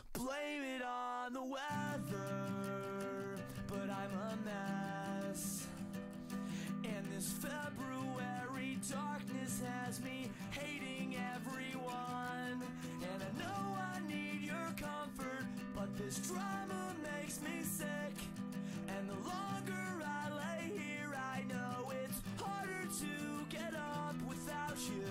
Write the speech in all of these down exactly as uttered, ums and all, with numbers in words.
blame it on the weather, but I'm a mess. And this February darkness has me hating everyone. And I know I need your comfort, but this drama makes me sick. And the longer I lay here, I know it's harder to get up without you.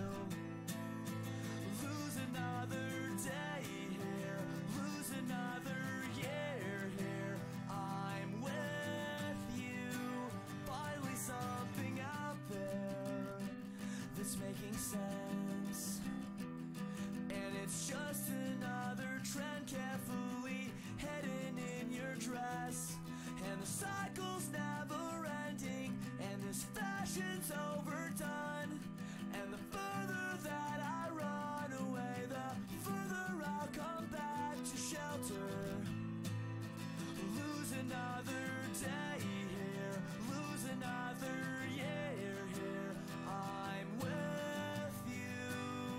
Lose another day here, lose another year here. I'm with you, finally something out there that's making sense. And it's just another trend carefully hidden in your dress. And the cycle's never ending, and this fashion's overdone. And the further that I run away, the further I'll come back to shelter. Lose another day here, lose another year here. I'm with you.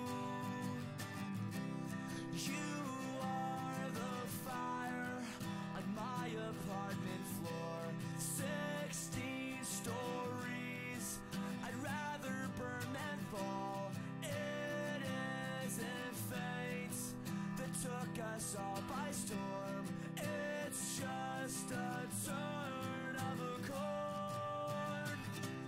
You are the fire on my apartment floor. Sixteen stories, I'd rather burn than fall. It isn't fate that took us all by storm. It's just a turn of a chord.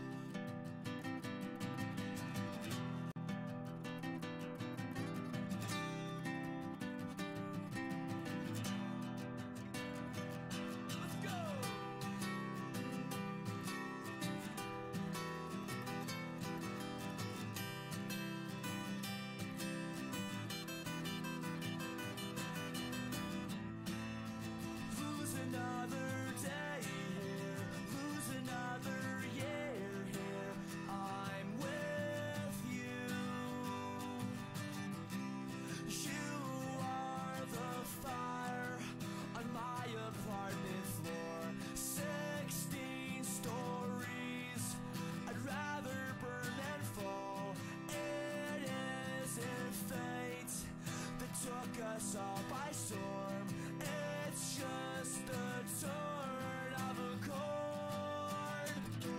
Let's go! Lose another day here, lose another year here. I'm with you. You are the fire on my apartment floor. Sixteen stories, I'd rather burn than fall. It isn't fate that took us all by storm. It's just the turn of a chord.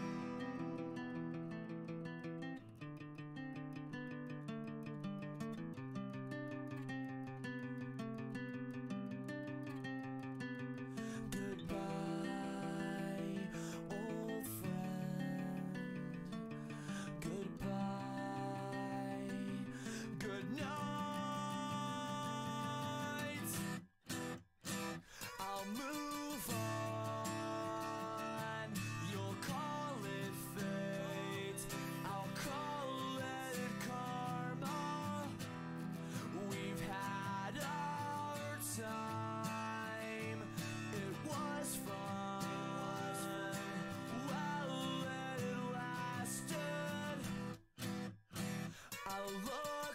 Goodbye, old friend. Goodbye, good night. I'll move on. You'll call it fate, I'll call it karma. We've had our time, it was fun while it lasted. I'll look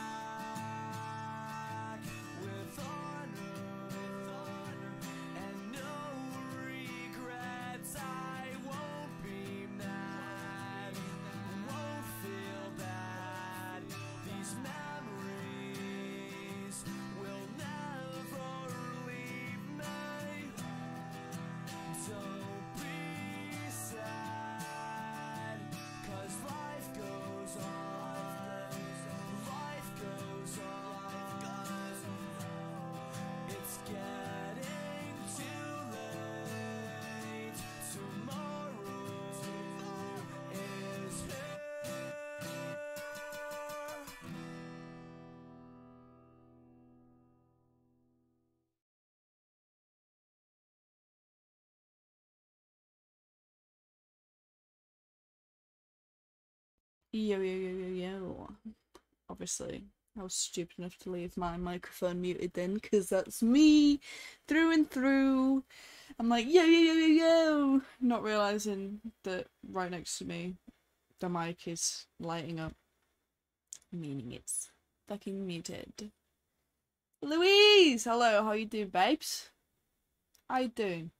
back with honor and no regrets. I won't be mad, won't feel bad. These memories will never leave me. Don't be sad, 'cause life goes on, life goes on. It's getting too late, tomorrow is here. Yo, yo, yo, yo, yo. Obviously, I was stupid enough to leave my microphone muted then, because that's me through and through. I'm like, yo, yo, yo, yo, yo, not realising that right next to me, the mic is lighting up, meaning it's fucking muted. Louise! Hello, how you doing, babes? How you doing?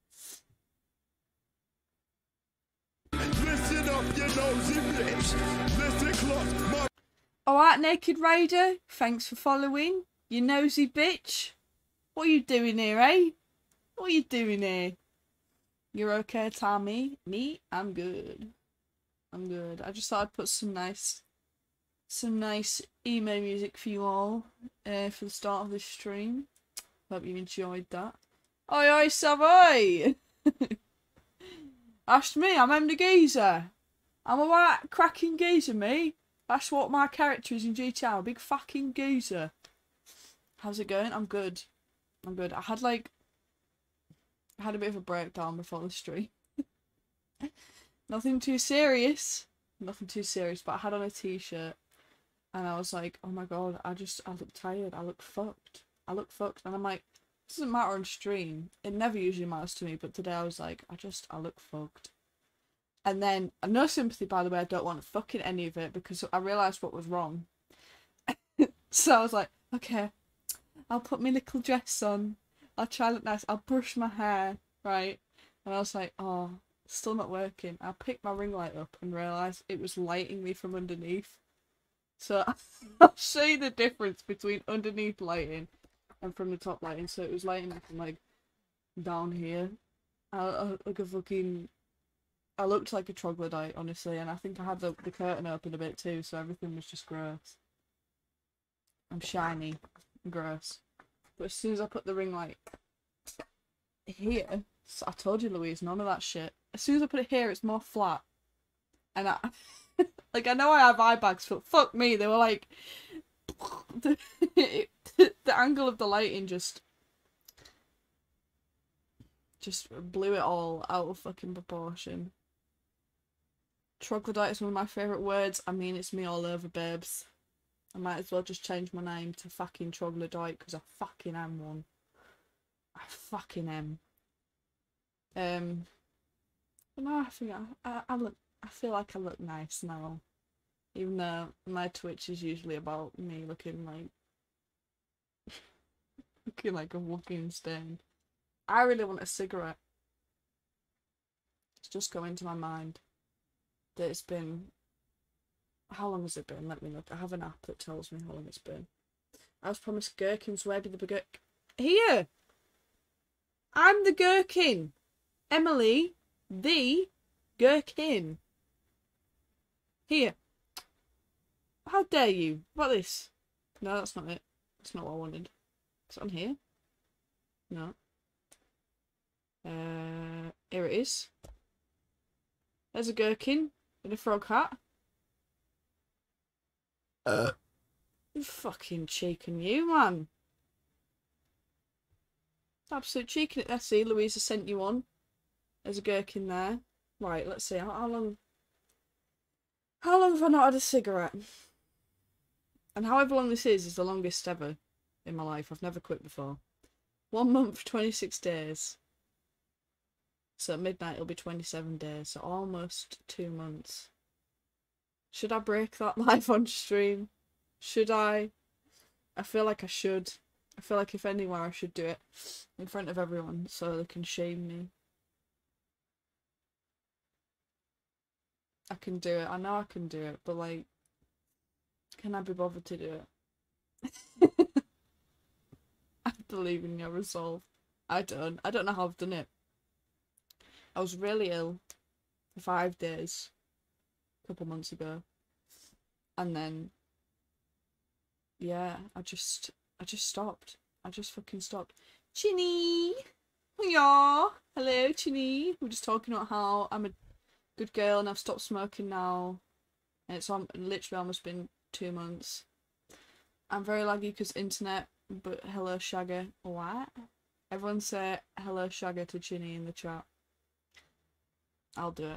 Listen up, you nosy bitch. Listen clock, my Alright, Naked Raider, thanks for following, you nosy bitch. What are you doing here, eh? What are you doing here? You're okay, Tommy? Me? I'm good. I'm good. I just thought I'd put some nice, some nice emo music for you all uh, for the start of this stream. Hope you enjoyed that. Oi, oi, Savoy! That's me, I'm Em the Geezer. I'm a white cracking geezer, me. That's what my character is in G T A, a big fucking geezer. How's it going? I'm good. I'm good. I had like, I had a bit of a breakdown before the stream. Nothing too serious. Nothing too serious, but I had on a t-shirt and I was like, oh my god, I just, I look tired. I look fucked. I look fucked. And I'm like, it doesn't matter on stream. It never usually matters to me, but today I was like, I just, I look fucked. And then, no sympathy, by the way, I don't want fucking any of it because I realised what was wrong. So I was like, okay, I'll put my little dress on. I'll try to look nice. I'll brush my hair, right? And I was like, oh, still not working. I picked my ring light up and realised it was lighting me from underneath. So I'll show you the difference between underneath lighting and from the top lighting. So it was lighting me from like down here. I, I like a fucking... I looked like a troglodyte, honestly, and I think I had the, the curtain open a bit too, so everything was just gross. I'm shiny and gross. But as soon as I put the ring light here, so I told you, Louise, none of that shit. As soon as I put it here, it's more flat. And I, like, I know I have eye bags, but fuck me, they were like, the, the angle of the lighting just, just blew it all out of fucking proportion. Troglodyte is one of my favourite words. I mean, it's me all over, babes. I might as well just change my name to fucking Troglodyte because I fucking am one. I fucking am. Um, but no, I think I, I, I look. I feel like I look nice now, even though my Twitch is usually about me looking like looking like a walking stain. I really want a cigarette. It's just come into my mind that it's been, how long has it been? Let me look. I have an app that tells me how long it's been. I was promised gherkins. Where did the gherkin? Here! I'm the gherkin! Emily, the gherkin. Here. How dare you? What about this? No, that's not it. That's not what I wanted. Is it on here? No. Uh, here it is. There's a gherkin in a frog hat. Uh. You fucking cheeking you, man. Absolute cheeking it. Let's see, Louisa sent you on. There's a gherkin there. Right, let's see. How, how long... How long have I not had a cigarette? And however long this is, is the longest ever in my life. I've never quit before. One month, twenty-six days. So at midnight it'll be twenty-seven days. So almost two months. Should I break that live on stream? Should I? I feel like I should. I feel like if anywhere I should do it in front of everyone so they can shame me. I can do it. I know I can do it, but like, can I be bothered to do it? I believe in your resolve. I don't. I don't know how I've done it. I was really ill for five days a couple months ago. And then, yeah, I just, I just stopped. I just fucking stopped. Chinny! Yeah! Hello, Chinny! We're just talking about how I'm a good girl and I've stopped smoking now. And it's on, literally almost been two months. I'm very laggy because internet, but hello, Shagger. What? Everyone say hello, Shagger to Chinny in the chat. I'll do it.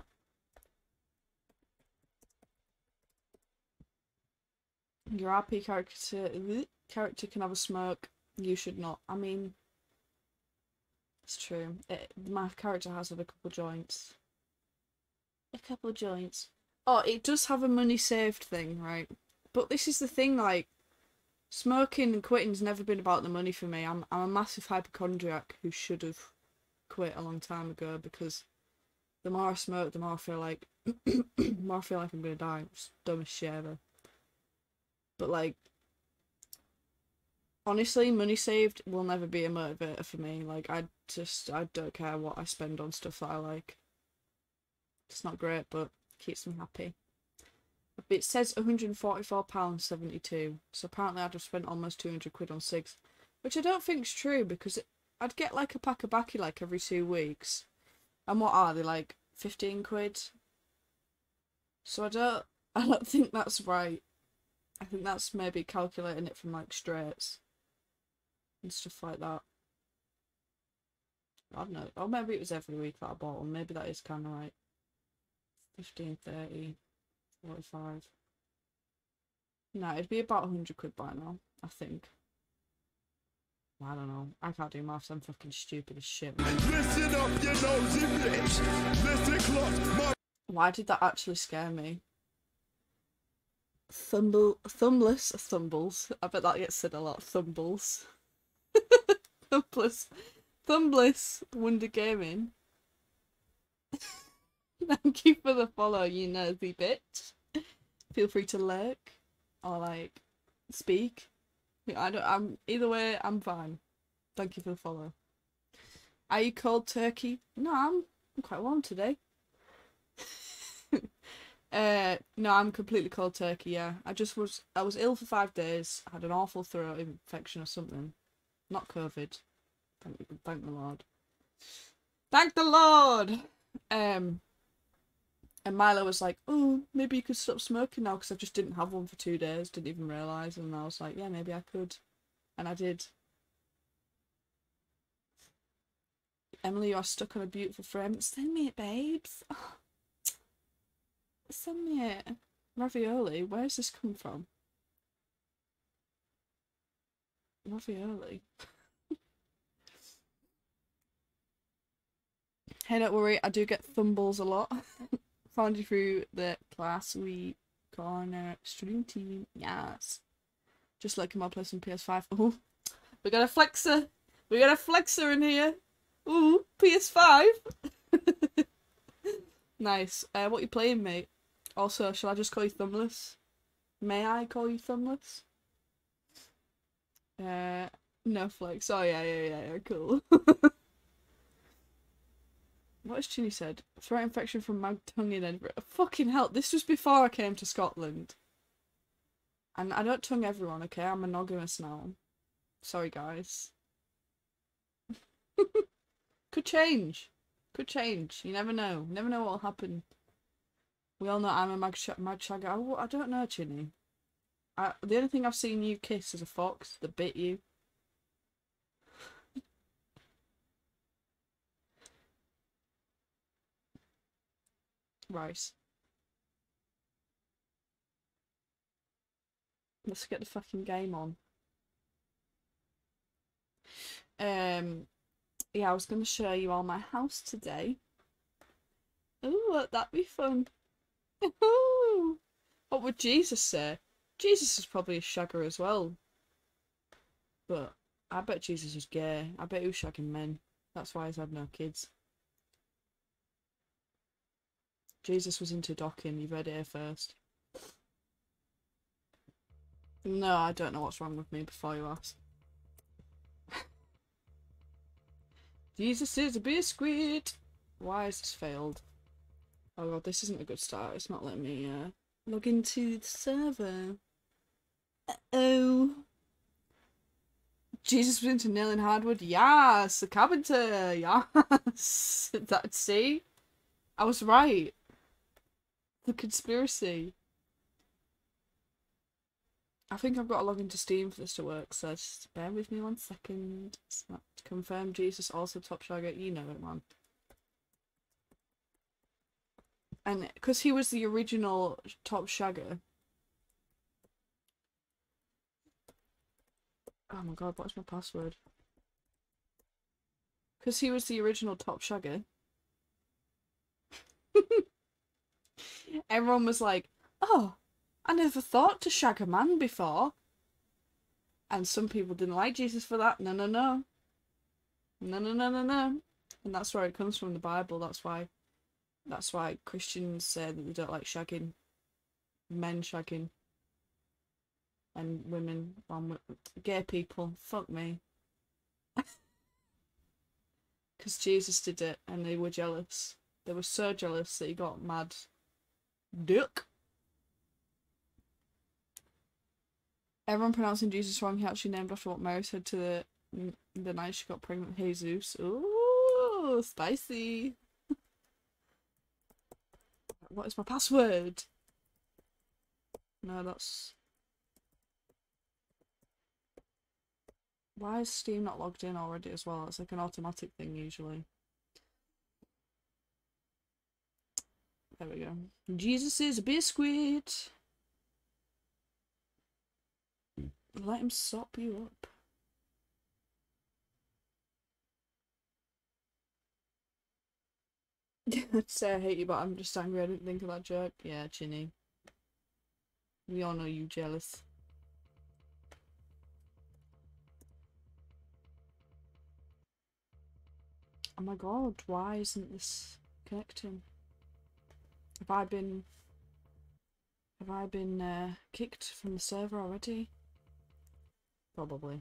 Your R P character character can have a smoke. You should not. I mean, it's true. It, my character has had a couple joints. A couple of joints. Oh, it does have a money saved thing, right? But this is the thing, like, smoking and quitting's never been about the money for me. I'm I'm a massive hypochondriac who should have quit a long time ago because the more I smoke, the more I feel like the more I feel like I'm gonna die. It's the dumbest shit ever. But like, Honestly, money saved will never be a motivator for me. Like, I just, I don't care what I spend on stuff that I like. It's not great, but keeps me happy. It says one hundred and forty-four pounds seventy-two, so apparently I'd have spent almost two hundred quid on cigs, which I don't think's true, because it, I'd get like a pack of baccy like every two weeks, and what are they, like fifteen quid? So I don't, I don't think that's right. I think that's maybe calculating it from like straights and stuff like that. I don't know, or maybe it was every week that I bought them. Maybe that is kind of right. fifteen, thirty, forty-five. No, it'd be about one hundred quid by now, I think. I don't know. I can't do maths. I'm fucking stupid as shit. Listen up, you nosy bitch. Listen clock, my... Why did that actually scare me? Thumble, thumbless, thumbles. I bet that gets said a lot. Thumbles. Thumbless, thumbless. Wonder Gaming. Thank you for the follow, you nosy bitch. Feel free to lurk or like speak. I don't. I'm either way. I'm fine. Thank you for the follow. Are you cold turkey? No, I'm. I'm quite warm today. uh, no, I'm completely cold turkey. Yeah, I just was. I was ill for five days. I had an awful throat infection or something. Not COVID. Thank, thank the Lord. Thank the Lord. Um. And Milo was like, oh, maybe you could stop smoking now, because I just didn't have one for two days, didn't even realise, and I was like, yeah, maybe I could. And I did. Emily, you are stuck on a beautiful frame. Send me it, babes. Oh. Send me it. Ravioli, where's this come from? Ravioli. Hey, don't worry, I do get thumbles a lot. Found you through the class we corner stream team. Yes. Just like him, I'll play some P S five. Oh, we got a flexer. We got a flexer in here. Ooh, P S five. Nice. Uh, what you playing, mate? Also, shall I just call you Thumbless? May I call you Thumbless? Uh, no flex. Oh yeah, yeah, yeah, yeah. Cool. What has Chinny said? Throat infection from mag tongue in Edinburgh. Fucking hell, this was before I came to Scotland. And I don't tongue everyone, okay? I'm monogamous now. Sorry, guys. Could change. Could change. You never know. Never know what'll happen. We all know I'm a mag, sh mag shagger. I, I don't know, Chinny. I, the only thing I've seen you kiss is a fox that bit you. Right. Let's get the fucking game on. Um, yeah, I was going to show you all my house today. Ooh, won't that be fun? Ooh. What would Jesus say? Jesus is probably a shagger as well. But I bet Jesus was gay. I bet he was shagging men. That's why he's had no kids. Jesus was into docking. You've heard it here first. No, I don't know what's wrong with me before you ask. Jesus is a biscuit. Why has this failed? Oh god, this isn't a good start. It's not letting me uh, log into the server. Uh-oh. Jesus was into nailing hardwood. Yes, the carpenter. Yes. That, see? I was right. The conspiracy. I think I've got to log into Steam for this to work, so just bear with me one second. So confirm Jesus also top shagger. You know it, man. And because he was the original top shagger. Oh my god, what's my password? Because he was the original top shagger. Everyone was like, oh, I never thought to shag a man before. And some people didn't like Jesus for that. No, no, no. No, no, no, no, no. And that's where it comes from, the Bible. That's why That's why Christians say that they don't like shagging. Men shagging. and women, um, gay people. Fuck me. Because Jesus did it, and they were jealous. They were so jealous that he got mad. Dick. Everyone pronouncing Jesus wrong. He actually named after what Mary said to the the night she got pregnant. Jesus. Ooh, spicy. What is my password? No, that's... Why is Steam not logged in already as well? It's like an automatic thing usually. There we go. Jesus is a biscuit. Let him sop you up. I'd say I hate you, but I'm just angry I didn't think of that joke. Yeah, Chinny. We all know you jealous. Oh my god, why isn't this connecting? Have I been... Have I been uh, kicked from the server already? Probably.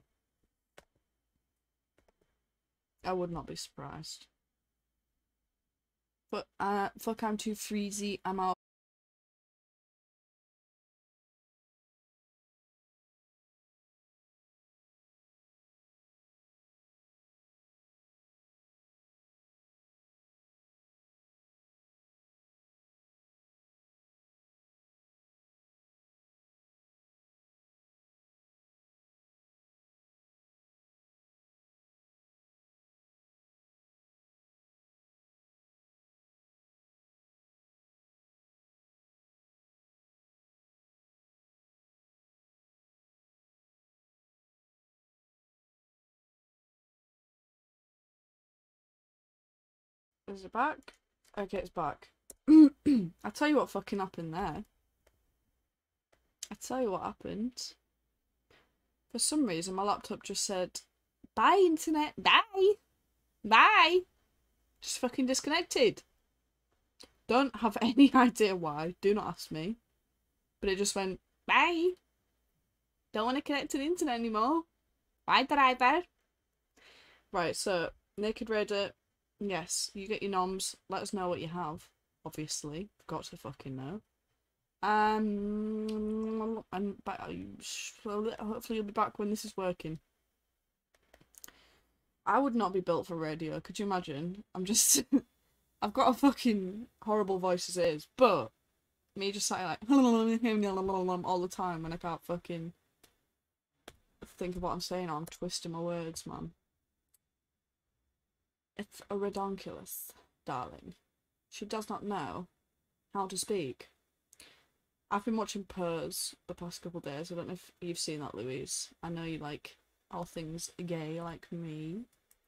I would not be surprised. But, uh, fuck, I'm too freezy, I'm out. Is it back? Okay, it's back. I'll tell you what fucking happened there. I'll tell you what happened. For some reason, my laptop just said, bye, internet, bye, bye. Just fucking disconnected. Don't have any idea why. Do not ask me. But it just went, bye. Don't want to connect to the internet anymore. Bye, driver. Right, so, Naked Raider, yes, you get your noms. Let us know what you have, obviously. Got to fucking know. Um, and but hopefully you'll be back when this is working. I would not be built for radio. Could you imagine? I'm just, I've got a fucking horrible voice as it is, but me just saying like all the time when I can't fucking think of what I'm saying. I'm twisting my words, man. It's a redonkulous, darling. She does not know how to speak. I've been watching Purrs the past couple of days. I don't know if you've seen that, Louise. I know you like all things gay like me.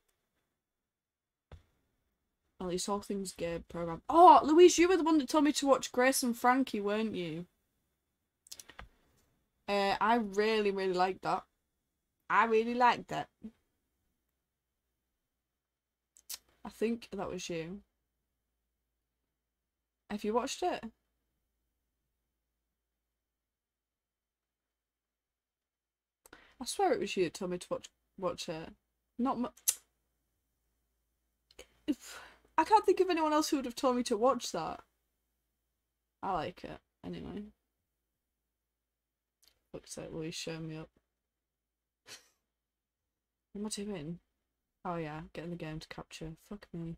At least all things gay program. Oh, Louise, you were the one that told me to watch Grace and Frankie, weren't you? Uh, I really, really liked that. I really liked that. I think that was you. Have you watched it? I swear it was you that told me to watch watch it. Not mu- if I can't think of anyone else who would have told me to watch that. I like it anyway. Looks like Louise showing me up. What am I doing? Oh yeah, get in the game to capture. Fuck me.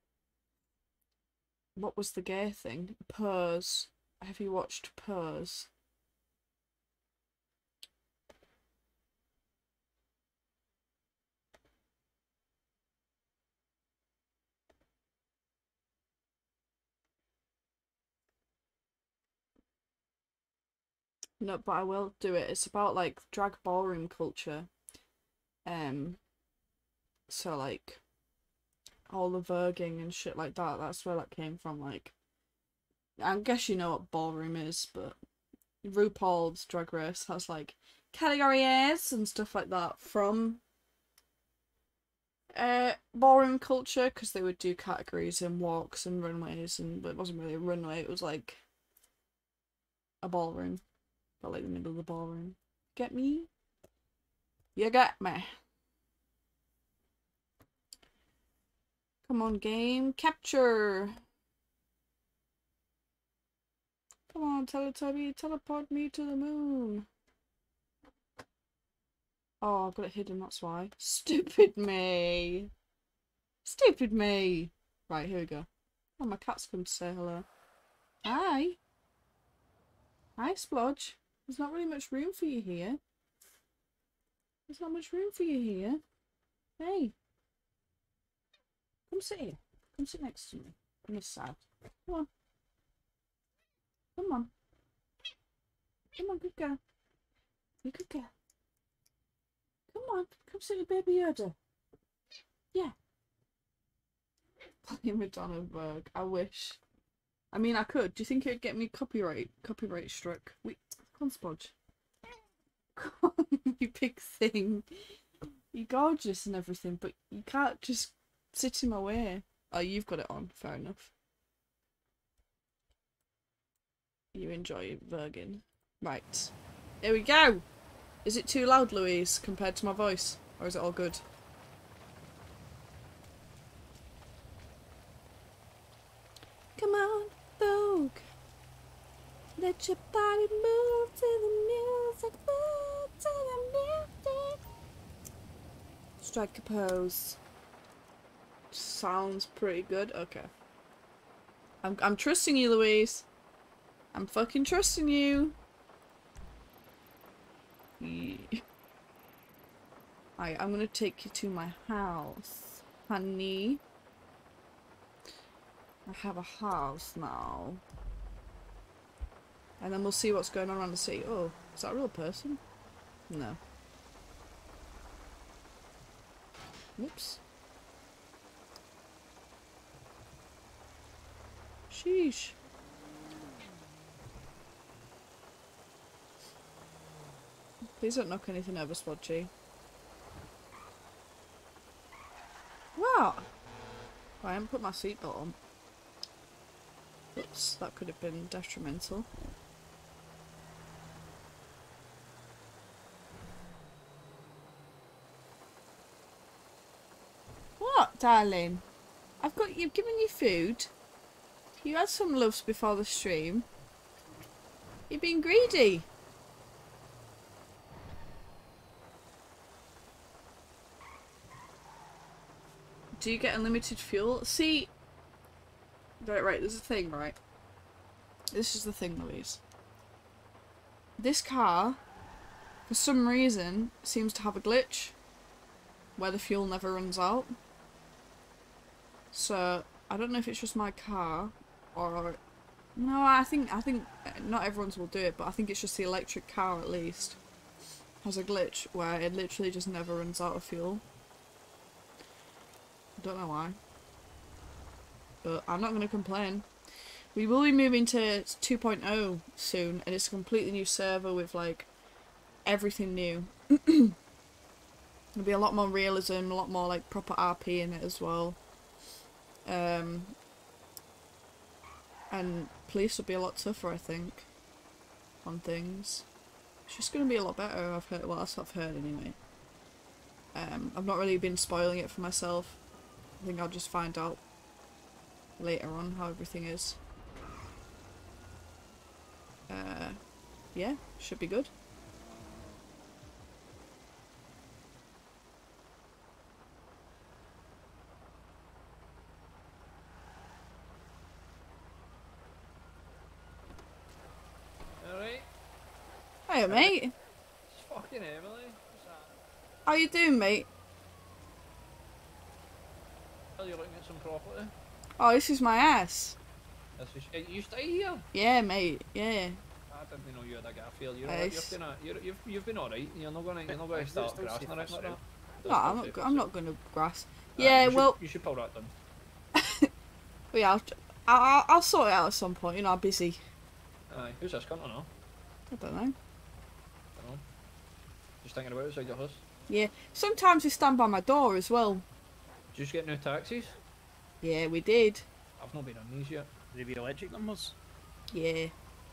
What was the gay thing? Purrs. Have you watched Purrs? No, but I will do it. It's about like drag ballroom culture. Um so like all the voguing and shit like that, that's where that came from. Like, I guess you know what ballroom is, but RuPaul's Drag Race has like categories and stuff like that from uh ballroom culture, because they would do categories and walks and runways, and but it wasn't really a runway, it was like a ballroom, but like the middle of the ballroom. Get me? You got me. Come on, game. Capture. Come on, Teletubby. Teleport me to the moon. Oh, I've got it hidden, that's why. Stupid me. Stupid me. Right, here we go. Oh, my cat's come to say hello. Hi. Hi, Splodge. There's not really much room for you here. There's not much room for you here. Hey. Come sit here. Come sit next to me. On this side. Come on. Come on. Come on, good girl. You good girl. Come on. Come sit with Baby Yoda. Yeah. Playing Madonna Berg. I wish. I mean, I could. Do you think it'd get me copyright copyright struck? Wait, come on, Splodge. Come on, you big thing. You're gorgeous and everything, but you can't just sit in my way. Oh, you've got it on. Fair enough. You enjoy Virgin. Right. Here we go. Is it too loud, Louise, compared to my voice? Or is it all good? Come on, Vogue. Let your body move to the music, move to the music. Strike a pose. Sounds pretty good. Okay. I'm I'm trusting you, Louise. I'm fucking trusting you. Yeah. Alright, I'm gonna take you to my house, honey. I have a house now. And then we'll see what's going on around the city. Oh, is that a real person? No. Whoops. Sheesh. Please don't knock anything over, Splodgy. What? I haven't put my seatbelt on. Oops, that could have been detrimental. What, darling? I've got you've given you food. You had some loves before the stream. You've been greedy. Do you get unlimited fuel? See, right, right, there's a thing, right? This is the thing, Louise. This car, for some reason, seems to have a glitch where the fuel never runs out. So, I don't know if it's just my car, or... No, I think, I think not everyone's will do it, but I think it's just the electric car, at least, has a glitch where it literally just never runs out of fuel. I don't know why. But I'm not going to complain. We will be moving to two point oh soon, and it's a completely new server with, like, everything new. There'll be a lot more realism, a lot more, like, proper R P in it as well. Um, and police will be a lot tougher, I think, on things. It's just going to be a lot better, I've heard. Well, that's what I've heard anyway. Um, I've not really been spoiling it for myself. I think I'll just find out later on how everything is. Uh, yeah, should be good. Alright. Hiya, mate. It's fucking Emily. What's that? How you doing, mate? Are you looking at some property? Oh, this is my ass. This is, you stay here? Yeah, mate. Yeah. I didn't know you had a gap feel. You're Nice. alright. You've been, a, you're, you've, you've been alright. You're not gonna, you're not gonna start grassing around like that. No, I'm not. I'm not gonna grass. Uh, Yeah, you should, well, you should pull that down. well, yeah, I'll, I'll, I'll sort it out at some point. You know, I'm busy. Aye, who's this cunt or no? I don't know. Don't know. Just thinking about it outside your house. Yeah, sometimes they stand by my door as well. Did you just get new taxis? Yeah, we did. I've not been on these yet. They be electric numbers? Yeah.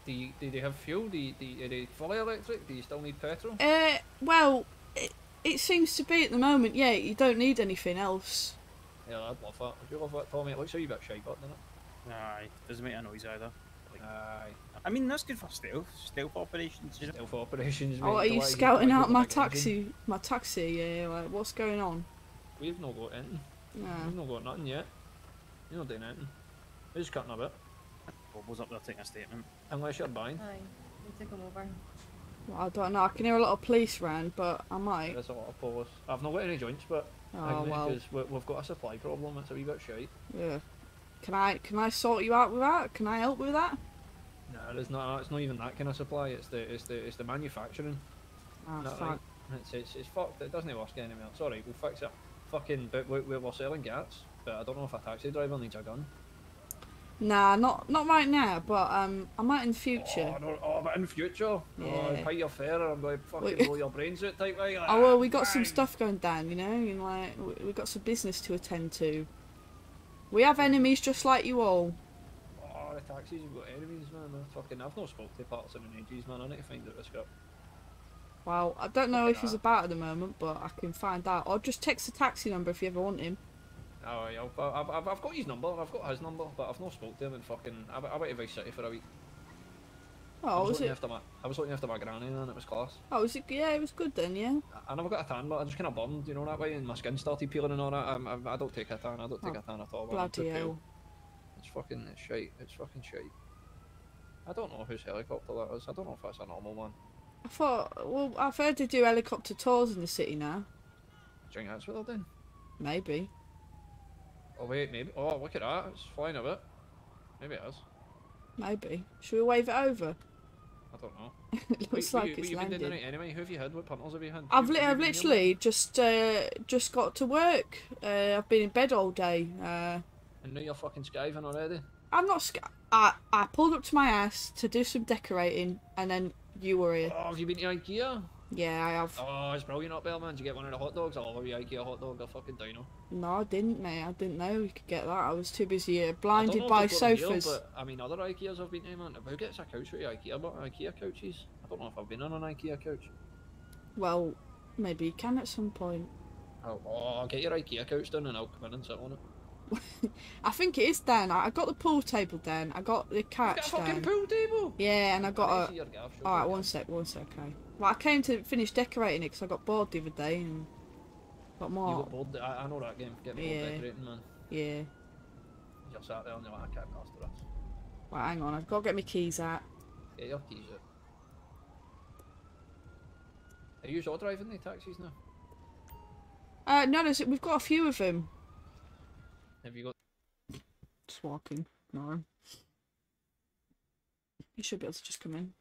Do you, do they have fuel? Do you, do you, are they fully electric? Do you still need petrol? Uh, well, it, it seems to be at the moment, yeah, you don't need anything else. Yeah, I'd love that. Would you love that, Tommy? It looks a wee bit shite, doesn't it? Aye, doesn't make a noise either. Like, Aye. I mean, that's good for stealth, stealth operations, you know. Stealth operations, mate. Oh, are Do you I- scouting do I out get my the big engine? taxi? My taxi, yeah, like, what's going on? We've not got anything. Nah. We've not got nothing yet. You're not doing anything. We're just cutting a bit. Bobo's up there taking a statement. Unless you're buying. Aye, we took him over. Well, I don't know, I can hear a lot of police around, but I might. There's a lot of police. I've not got any joints, but Oh, well, because we, we've got a supply problem. It's a wee bit shite. yeah. Can I, can I sort you out with that? Can I help with that? No, there's not. It's not even that kind of supply. It's the it's the it's the manufacturing. Oh, Not fuck. right. It's, it's it's fucked. It doesn't work anymore. It's alright. We'll fix it. Fucking. But we, we we're selling gats. But I don't know if a taxi driver needs a gun. Nah, not not right now, but um, I might in the future. Oh, no, oh, but in future. Oh, Yeah. pay your fare or I'm going to fucking Wait. blow your brains out type way. Oh well, we got some Bang. stuff going down, you know, and like we we got some business to attend to. We have enemies just like you all. Oh, the taxis have got enemies, man. They're fucking. I've not spoke to parts of the ages, man. I need to find out what's up. Well, I don't know Fucking if he's hell. about at the moment, but I can find out. Or just text the taxi number if you ever want him. Oh, yeah, I've, I've, I've got his number. I've got his number, but I've not spoke to him in fucking. I, I went to Vice City for a week. I Oh, was was looking it? after my. I was looking after my granny, and it was class. Oh, was it? Yeah, it was good then. Yeah. I, I never got a tan, but I just kind of burned, you know, that way, and my skin started peeling and all that. I, I, I don't take a tan. I don't take Oh, a tan at all. but I'm too Bloody pale. hell. It's fucking. It's shite. It's fucking shite. I don't know whose helicopter that is. I don't know if that's a normal one. I thought. Well, I've heard they do helicopter tours in the city now. Do you think that's what they're doing? Maybe. Oh wait, maybe. Oh, look at that. It's flying a bit. Maybe it is. Maybe. Should we wave it over? I don't know. It looks What- like what it's you been doing landed. tonight anyway? Who have you had? What punters have you had? I've, Who- li- who I've been here literally just uh, just got to work. Uh, I've been in bed all day. Uh, with? And now you're fucking skiving already. I'm not. Sc- I I pulled up to my house to do some decorating, and then you were here. Oh, have you been to IKEA? Yeah, I have. Oh, it's brilliant up there, man. Did you get one of the hot dogs? I love a wee IKEA hot dog. They're fucking dino. No, I didn't, mate. I didn't know you could get that. I was too busy uh, I don't blinded know if by they've got them here, sofas. but I mean, other IKEAs I've been to, man. Who gets a couch with IKEA? But IKEA couches. I don't know if I've been on an IKEA couch. Well, maybe you can at some point. Oh, oh, get your IKEA couch down and I'll come in and sit on it. I think it is down. I I got the pool table down. I got the You've couch got a fucking down. pool table. Yeah, and I Can got see a. your gaff? Show Alright, me one that. sec, one sec, okay. Well, I came to finish decorating it because I got bored the other day and got You more. got bored. I, I know that game. Get bored Yeah. decorating, man. Yeah. You're sat there and you're like, I can't master this. Right, hang on. I've got to get my keys out. Get your keys out. Are you all driving the taxis now? Uh, no, there's, we've got a few of them. Have you got? Just walking. No. You should be able to just come in.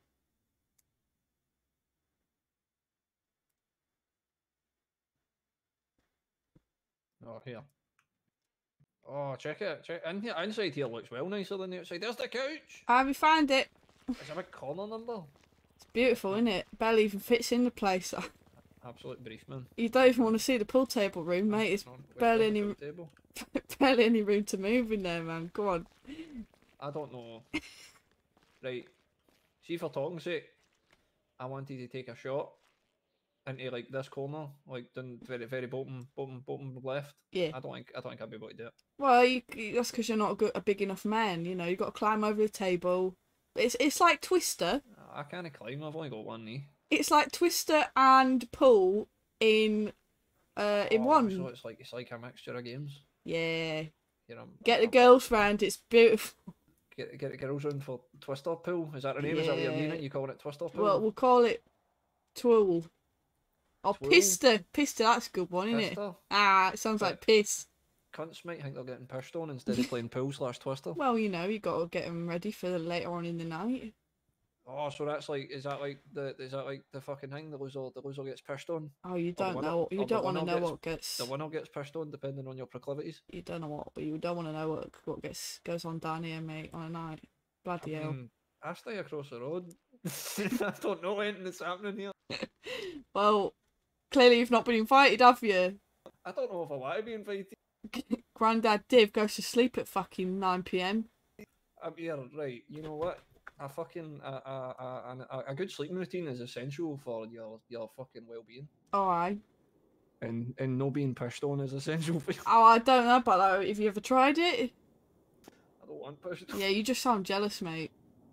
Oh, here. Oh, check it. Check in here. Inside here looks well nicer than the outside. There's the couch. Ah, we found it. It's a big corner number. It's beautiful, isn't it? Barely even fits in the place. Absolute brief, man. You don't even want to see the pool table room, mate. It's No, wait, barely where's the any- pool table? barely any room to move in there, man. Go on. I don't know. Right. See, for talking's sake, I wanted to take a shot into like this corner, like down very, very bottom, bottom, bottom left. Yeah. I don't think, I don't think I'd be able to do it. Well, you, that's because you're not a, good, a big enough man. You know, you got to climb over the table. It's it's like Twister. I can't climb. I've only got one knee. It's like Twister and pool in uh in Oh, one. So it's like it's like a mixture of games. Yeah. You know. Get the girls round. It's beautiful. Get get the girls round for Twister pool. Is that the name? Is that what you're Yeah. meaning? You calling it Twister pool? Well, we'll call it Twool. Or Twool? Pista. Pista, that's a good one, isn't it? Twister. Ah, it sounds like piss. Cunts might think they're getting pissed on instead of playing pool slash Twister. Well, you know, you got to get them ready for later on in the night. Oh, so that's like, is that like the, is that like the fucking thing? The loser, the loser gets pissed on. Oh, you Or the don't winner- know. or You the don't want to winner know gets- what gets. The winner gets pissed on depending on your proclivities. You don't know what, but you don't want to know what what gets goes on down here, mate, on a night. Bloody I hell. mean, I stay across the road. I don't know anything that's happening here. Well, clearly you've not been invited, have you? I don't know if I want to be invited. Grandad Div goes to sleep at fucking nine p m. I'm here, right? You know what? a fucking a a, a, a, a good sleeping routine is essential for your your fucking well being. Oh, aye. And and no being pushed on is essential for you. Oh, I don't know about that. Have you ever tried it? I don't want pushed. Yeah, you just sound jealous, mate.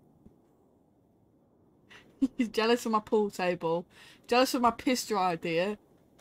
You're jealous of my pool table. Jealous of my pistol idea.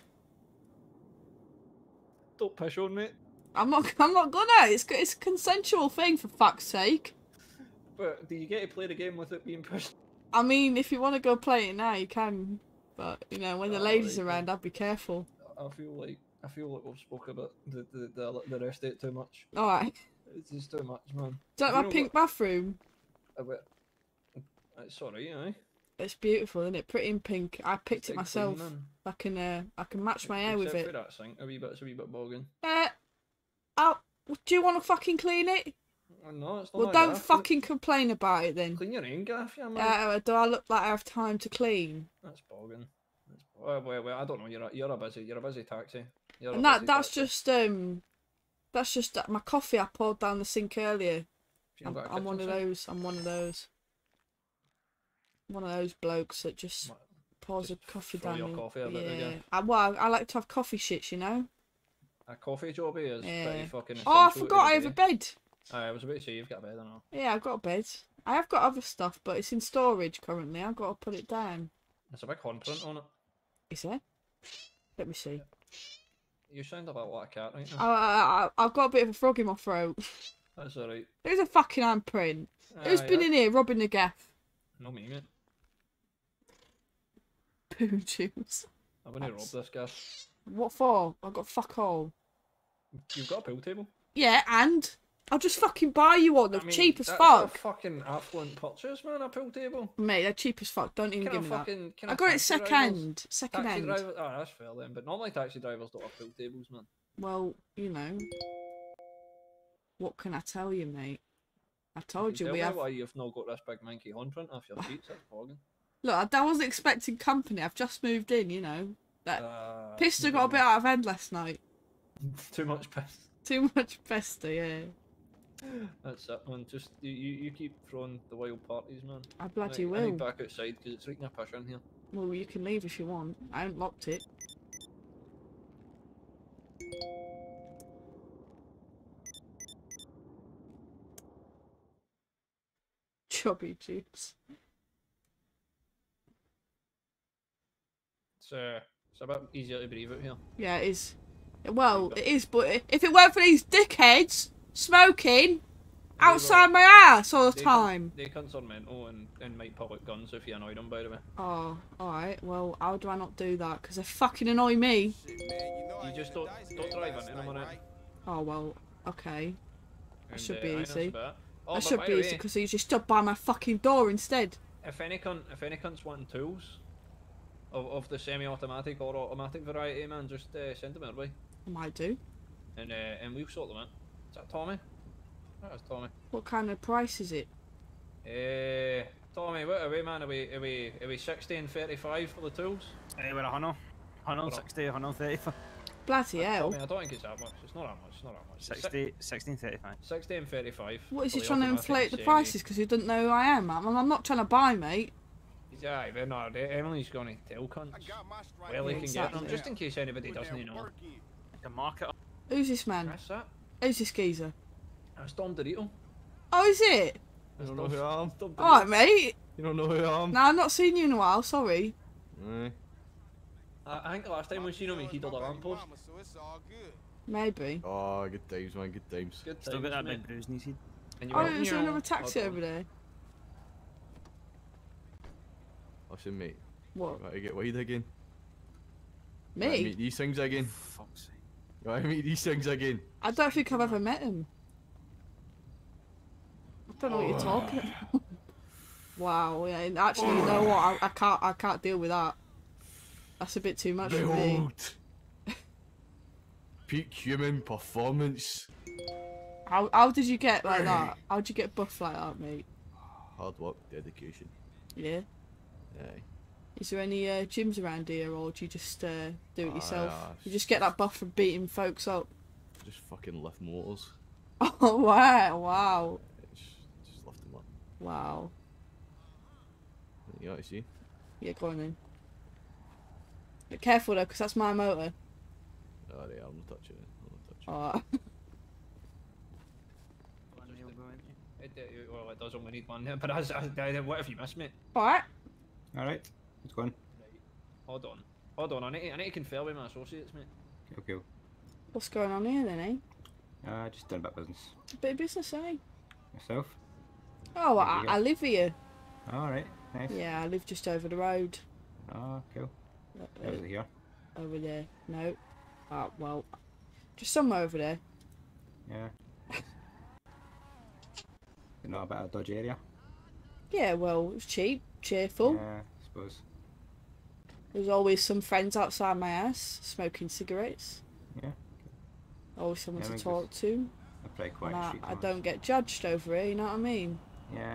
Don't push on, mate. I'm not. I'm not gonna. It's it's a consensual thing, for fuck's sake. But do you get to play the game with it being pushed? I mean, if you want to go play it now, you can. But you know, when the Oh, ladies right, are around, I'd be careful. I feel like I feel like we've spoken about the the the, the rest of it too much. All right. It's just too much, man. Do you like You my know pink what? bathroom? I bet- It's alright, aye. It's beautiful, isn't it? Pretty in pink. I picked It's it like myself. clean, man. I can. Uh, I can match my hair with Except it. for that sink, a wee bit, it's a wee bit bogging. Uh, oh, do you want to fucking clean it? Oh, no, it's not. Well, my don't gaff. fucking complain about it then. Clean your own gaff, yeah, man. Uh, do I look like I have time to clean? That's bogging. That's bo- well, well, well, I don't know. You're a, you're a busy, you're a busy taxi. You're a And that busy that's taxi. just um, that's just that my coffee I poured down the sink earlier. You I'm, got a I'm one of kitchen sink? those. I'm one of those. One of those blokes that just What, pours just a coffee throw down. your in- coffee a bit, do yeah. you? I, well, I like to have coffee shits, you know. A coffee job is Yeah. pretty fucking essential. Oh, I to forgot the I have day. a bed. Aye, I was about to say you've got a bed, I know. Yeah, I've got a bed. I have got other stuff, but it's in storage currently. I've got to put it down. There's a big horn print on it. Is there? Let me see. You sound a bit like a cat right I, now. I, I, I've got a bit of a frog in my throat. That's alright. There's a fucking handprint. Who's been in here robbing the gaff? No me, mate. Poo juice. I'm gonna rob That's- this guy. What for? I've got fuck all. You've got a pool table? Yeah, and I'll just fucking buy you one. They're I mean, cheap as that's fuck. a fucking affluent purchase, man, a pool table. Mate, they're cheap as fuck. Don't even Kind give of me that. fucking, kind I of got it taxi second drivers- hand. Second Taxi hand. drivers, oh, that's fair then, but normally taxi drivers don't have pool tables, man. Well, you know. What can I tell you, mate? I Can told you tell we me have. why you've not got this big manky horn print off your seats, that's bogging. Look, I I wasn't expecting company. I've just moved in, you know. That Uh, pista got a bit out of hand last night. Too much piss. Too much pista, yeah. That's it, man. Just, you, you, you keep throwing the wild parties, man. I bloody I, I will. need back outside because it's raking a piss in here. Well, you can leave if you want. I haven't locked it. Chubby juice. It's, uh, it's a bit easier to breathe out here. Yeah, it is. Well, it is, but if it weren't for these dickheads smoking outside my ass all the They time. Cunt, they cunts are mental and, and might pull out guns if you annoy them, by the way. Oh, alright. Well, how do I not do that? Because they fucking annoy me. You just don't, don't drive into them on it. Oh, well, okay. And, should uh, be aye, that's easy. about it. Oh, That but should by be the easy way, because he just stood by my fucking door instead. If any cunt, if any cunt's wanting tools of, of the semi-automatic or automatic variety, man, just uh, send them our way, I might do. and uh, and we'll sort them out. Is that Tommy? That is Tommy. What kind of price is it? Uh, Tommy, what are we, man? Are we are we are we sixty and thirty-five for the tools? Eh, we're a hundred. one sixty, one thirty-five. Bloody hell. Tommy, I don't think it's that much. It's not that much. It's not that much. It's si- sixty, sixteen thirty-five. sixty and thirty-five. What is for he the trying to automatic inflate the semi. prices because he doesn't know who I am? I'm, I'm not trying to buy, mate. Yeah, they're not. Emily's going to tell cunts. Well, they can get them, Exactly. just in case anybody doesn't know. The market. Who's this man? That's that. Who's this geezer? That's Dom Dorito. Oh, is it? You don't know who I am? Dom Dorito. Alright, mate. You don't know who I am? No, I've not seen you in a while, sorry. Aye. I, I think the last time we seen him, he heated a lamppost. Maybe. Oh, good times, man, good times. Good Still got times, that mate. big bruise in his head. And you Oh, went, is there "Meow." another taxi Oh, over there? Listen, mate, What? want to get wide again? Want to Me? meet these things again? Fuck's sake. Want to meet these things again? I don't think I've ever met him. I don't know what you're talking about. Wow, yeah, and actually, you know what? I, I can't, I can't deal with that. That's a bit too much for me. Behold! Peak human performance. How, how did you get like that? How did you get buff like that, mate? Hard work, dedication. Yeah. Aye. Is there any uh, gyms around here, or do you just uh, do it Ah, yourself? yeah, You just get that buff from beating folks up. Just fucking lift motors. Oh wow! Wow! Just, just lift them up. Wow! You ought to see. Yeah, go on then. But careful though, because that's my motor. Oh, yeah, I'm not touching it. I'm not touching Oh. One nail going. It, it, well, it does only need one, but as, as, what if you miss me? Alright. Alright, it's gone. Right. Hold on. Hold on, I need, to, I need to confer with my associates, mate. Cool, cool. What's going on here then, eh? Uh, just doing a bit of business. Bit of business, eh? Yourself? Oh, There I, you go. I live here. Alright, nice. Yeah, I live just over the road. Oh, cool. Uh, How's it here? Over there. No. Ah, well, just somewhere over there. Yeah. You know, a bit of a dodgy area? Yeah, well, it's cheap, cheerful. Yeah, I suppose. There's always some friends outside my house smoking cigarettes. Yeah. Always someone Yeah, to makes talk to. A pretty quiet And I, street. I to don't get judged over here, you know what I mean? Yeah.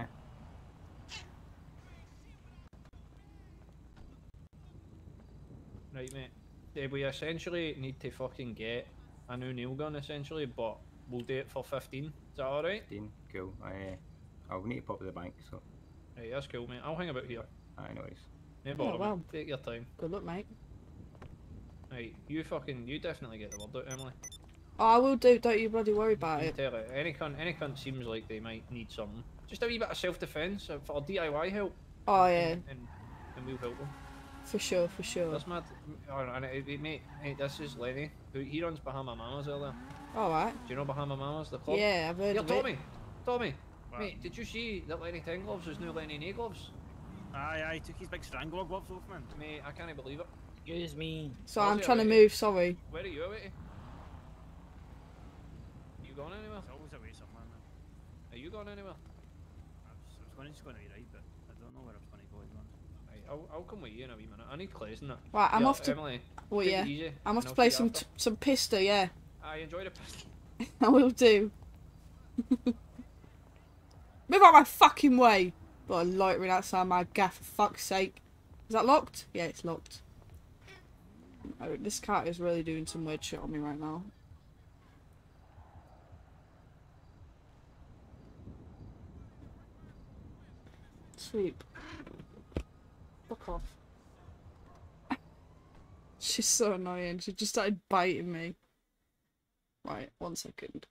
Right, mate. Yeah, we essentially need to fucking get a new nail gun, essentially, but we'll do it for fifteen. Is that alright? fifteen, cool. I, I'll need to pop to the bank, so. Right, that's cool, mate. I'll hang about here. Aye, no worries. No Oh, bother, wow. mate. Take your time. Good luck, mate. Right, you fucking, you definitely get the word out, Emily. Oh, I will do, don't you bloody worry about You it. tell it. Any cunt, any cunt seems like they might need something. Just a wee bit of self-defence uh, for D I Y help. Oh, yeah, And, and, and we'll help them. for sure, for sure. That's mad. Oh, and it, it, mate, mate, this is Lenny. Who he runs Bahama Mamas earlier. Alright. Do you know Bahama Mamas, the club? Yeah, I've heard Here, of Tommy. it. Tommy. What? Mate, did you see that Lenny Ten Gloves is now Lenny Nay Gloves? Aye, aye, took his big strangler gloves off, man. Mate, I can't believe it. Excuse me. So Where's I'm it trying to already? move, sorry. Where are you away to? You going anywhere? It's always away somewhere, man. Are you going anywhere? I was, I was going to just going to be right, but I don't know where I was going to go at once. Right, I'll, I'll come with you in a wee minute. I need clothes in it. Right, I'm Yeah, off to... Emily, Oh, take yeah. it easy, I'm off and to I'll play see you some after. t some pista, yeah. I enjoy the piss. I will do. Move out my fucking way! Got a loitering outside my gaff, for fuck's sake. Is that locked? Yeah, it's locked. Oh, this cat is really doing some weird shit on me right now. Sleep. Fuck off. She's so annoying. She just started biting me. Right, one second.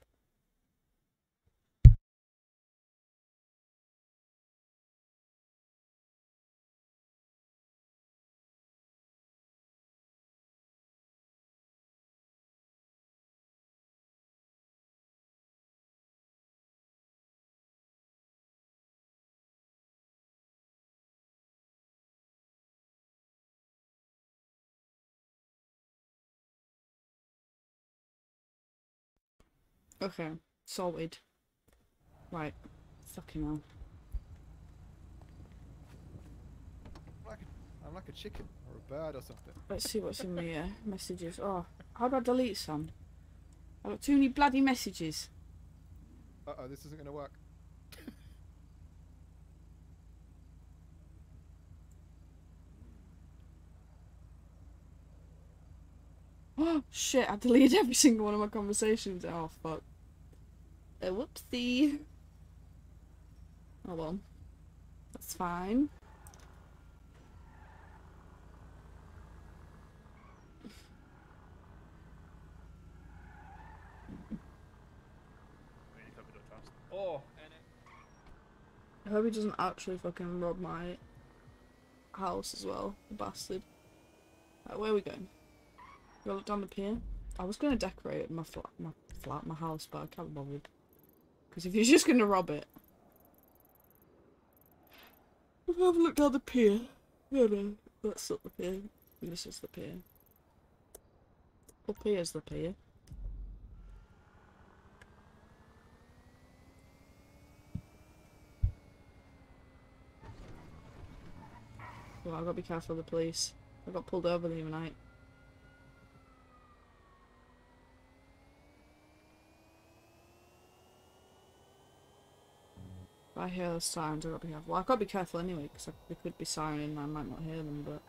Okay, sorted. Right, fucking hell. Like a, I'm like a chicken or a bird or something. Let's see what's in my uh, messages. Oh, how do I delete some? I've got too many bloody messages. Uh oh, this isn't going to work. Oh, shit, I deleted every single one of my conversations. Oh, fuck. Uh, whoopsie. Oh, well. That's fine. Wait, you don't trust. Oh, and it... I hope he doesn't actually fucking rob my house as well, the bastard. Right, where are we going? We gotta look down the pier. I was gonna decorate my flat, my flat, my house, but I can't be bothered. Because if you're just gonna rob it, we'll have a look down the pier. No, no, that's not the pier. This is the pier. Up here's the pier. Well, I've got to be careful of the police. I got pulled over the other night. If I hear those sirens, I've got to be careful. Well, I've got to be careful anyway, because they could be sirening and I might not hear them, but...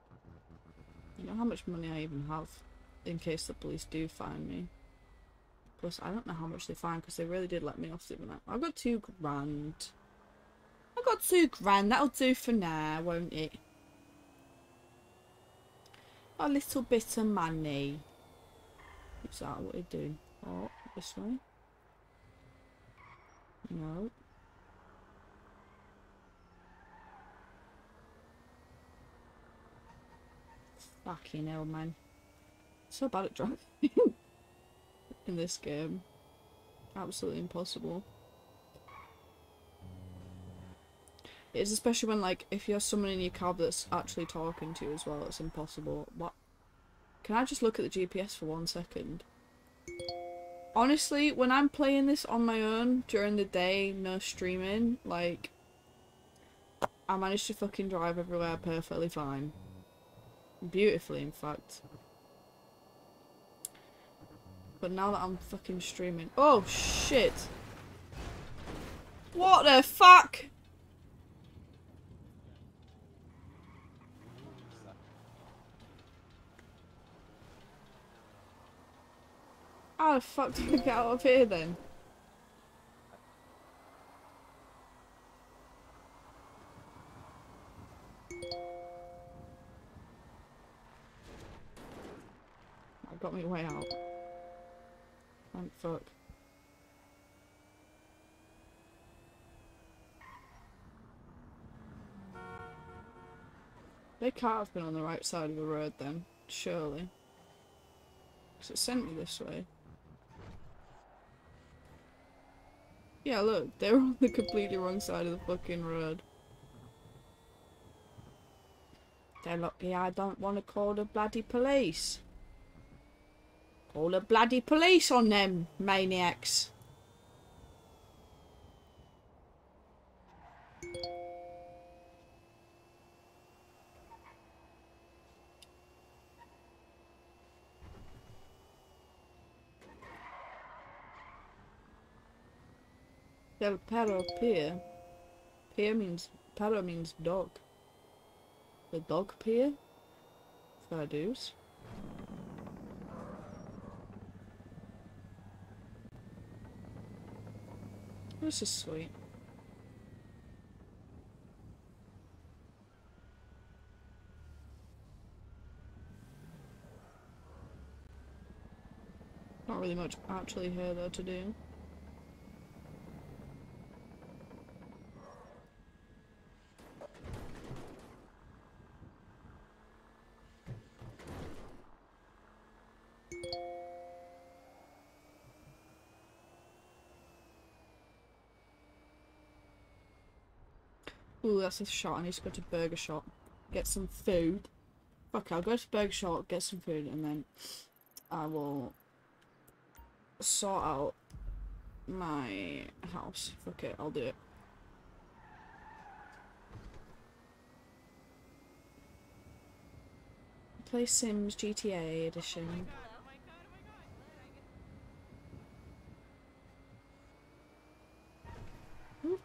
You know how much money I even have, in case the police do find me. Plus, I don't know how much they find because they really did let me off it. I've got two grand. I've got two grand. That'll do for now, won't it? A little bit of money. Is that what you're doing? Oh, this way? No. Fucking hell, man. So bad at driving in this game. Absolutely impossible. It is, especially when, like, if you have someone in your cab that's actually talking to you as well, it's impossible. What? Can I just look at the G P S for one second? Honestly, when I'm playing this on my own during the day, no streaming, like, I manage to fucking drive everywhere perfectly fine. Beautifully, in fact. But now that I'm fucking streaming... Oh, shit! What the fuck?! How the fuck do I get out of here then? I got me way out. Thank fuck. They can't have been on the right side of the road then, surely. Because it sent me this way. Yeah, look, they were on the completely wrong side of the fucking road. They're lucky I don't want to call the bloody police. Call the bloody police on them, maniacs. Del perro pier. Pier means, perro means dog. The dog pier? Fair dues. This is sweet. Not really much actually here though to do. Ooh, that's a shot. I need to go to Burger Shop. Get some food. Fuck, I'll go to Burger Shop, get some food, and then I will sort out my house. Fuck it, I'll do it. Play Sims G T A edition. Oop.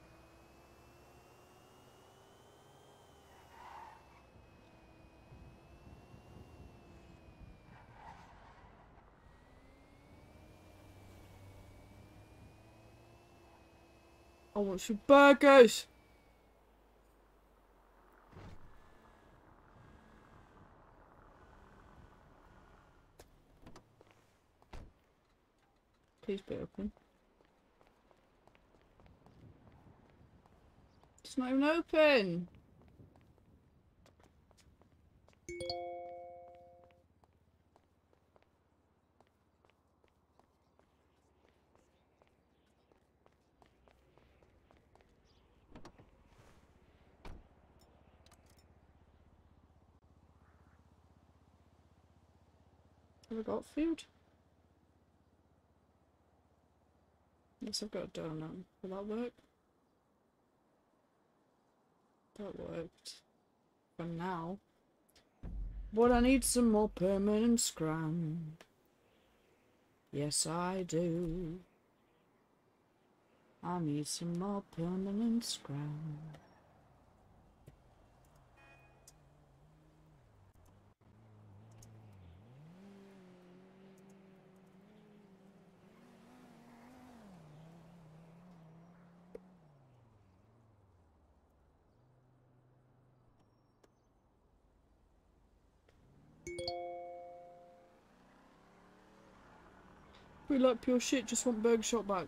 I want some burgers! Please be open. It's not even open! Have I got food? Yes, I've got a donut. Will that work? That worked. For now. But I need some more permanent scram. Yes, I do. I need some more permanent scram. We like pure shit, just want burger shot back.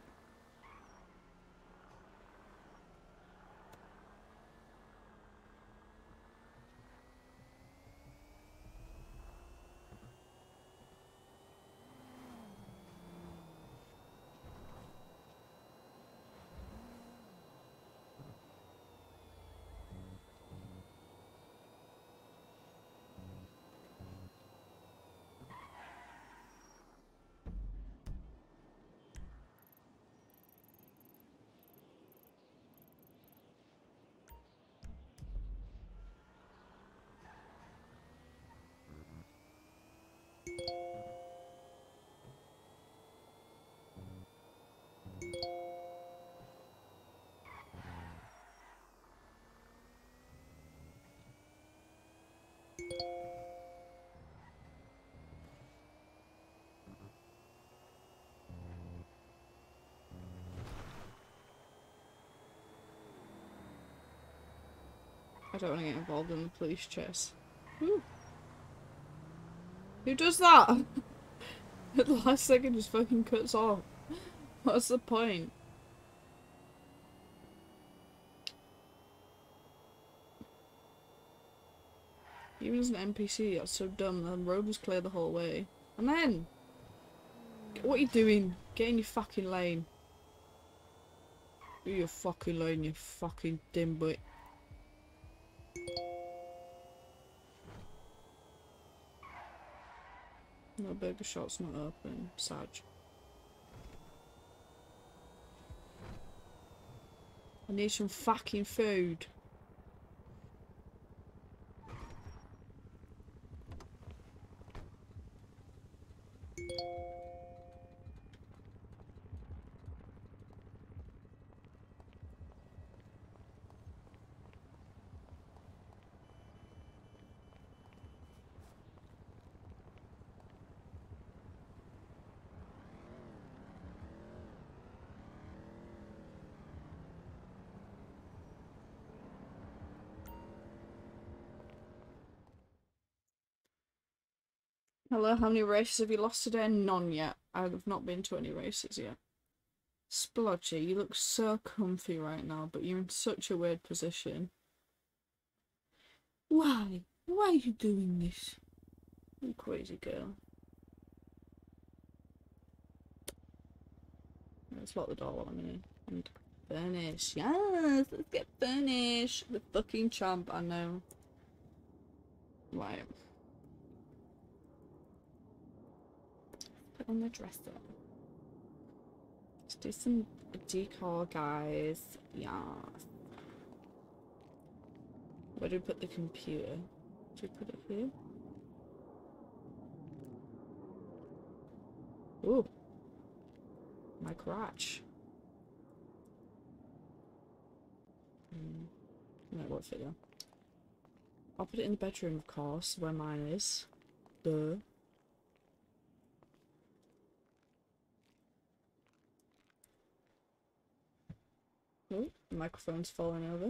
I don't want to get involved in the police chase. Woo. Who does that? At the last second just fucking cuts off. What's the point? Even as an N P C, that's so dumb. The road was clear the whole way. And then... What are you doing? Get in your fucking lane. Get in your fucking lane, you fucking dimwit. No, burger shop's not open. Sad. I need some fucking food. Hello, how many races have you lost today? None yet. I have not been to any races yet. Splodgy, you look so comfy right now, but you're in such a weird position. Why? Why are you doing this? You crazy girl. Let's lock the door while I'm in here. And furnish. Yes, let's get furnish. The fucking champ, I know. Right. Put on the dresser. Let's do some decor, guys. Yes. Where do we put the computer? Do we put it here? Ooh. My crotch. Mm. No, what fit though? I'll put it in the bedroom, of course, where mine is. Duh. Oh, the microphone's falling over.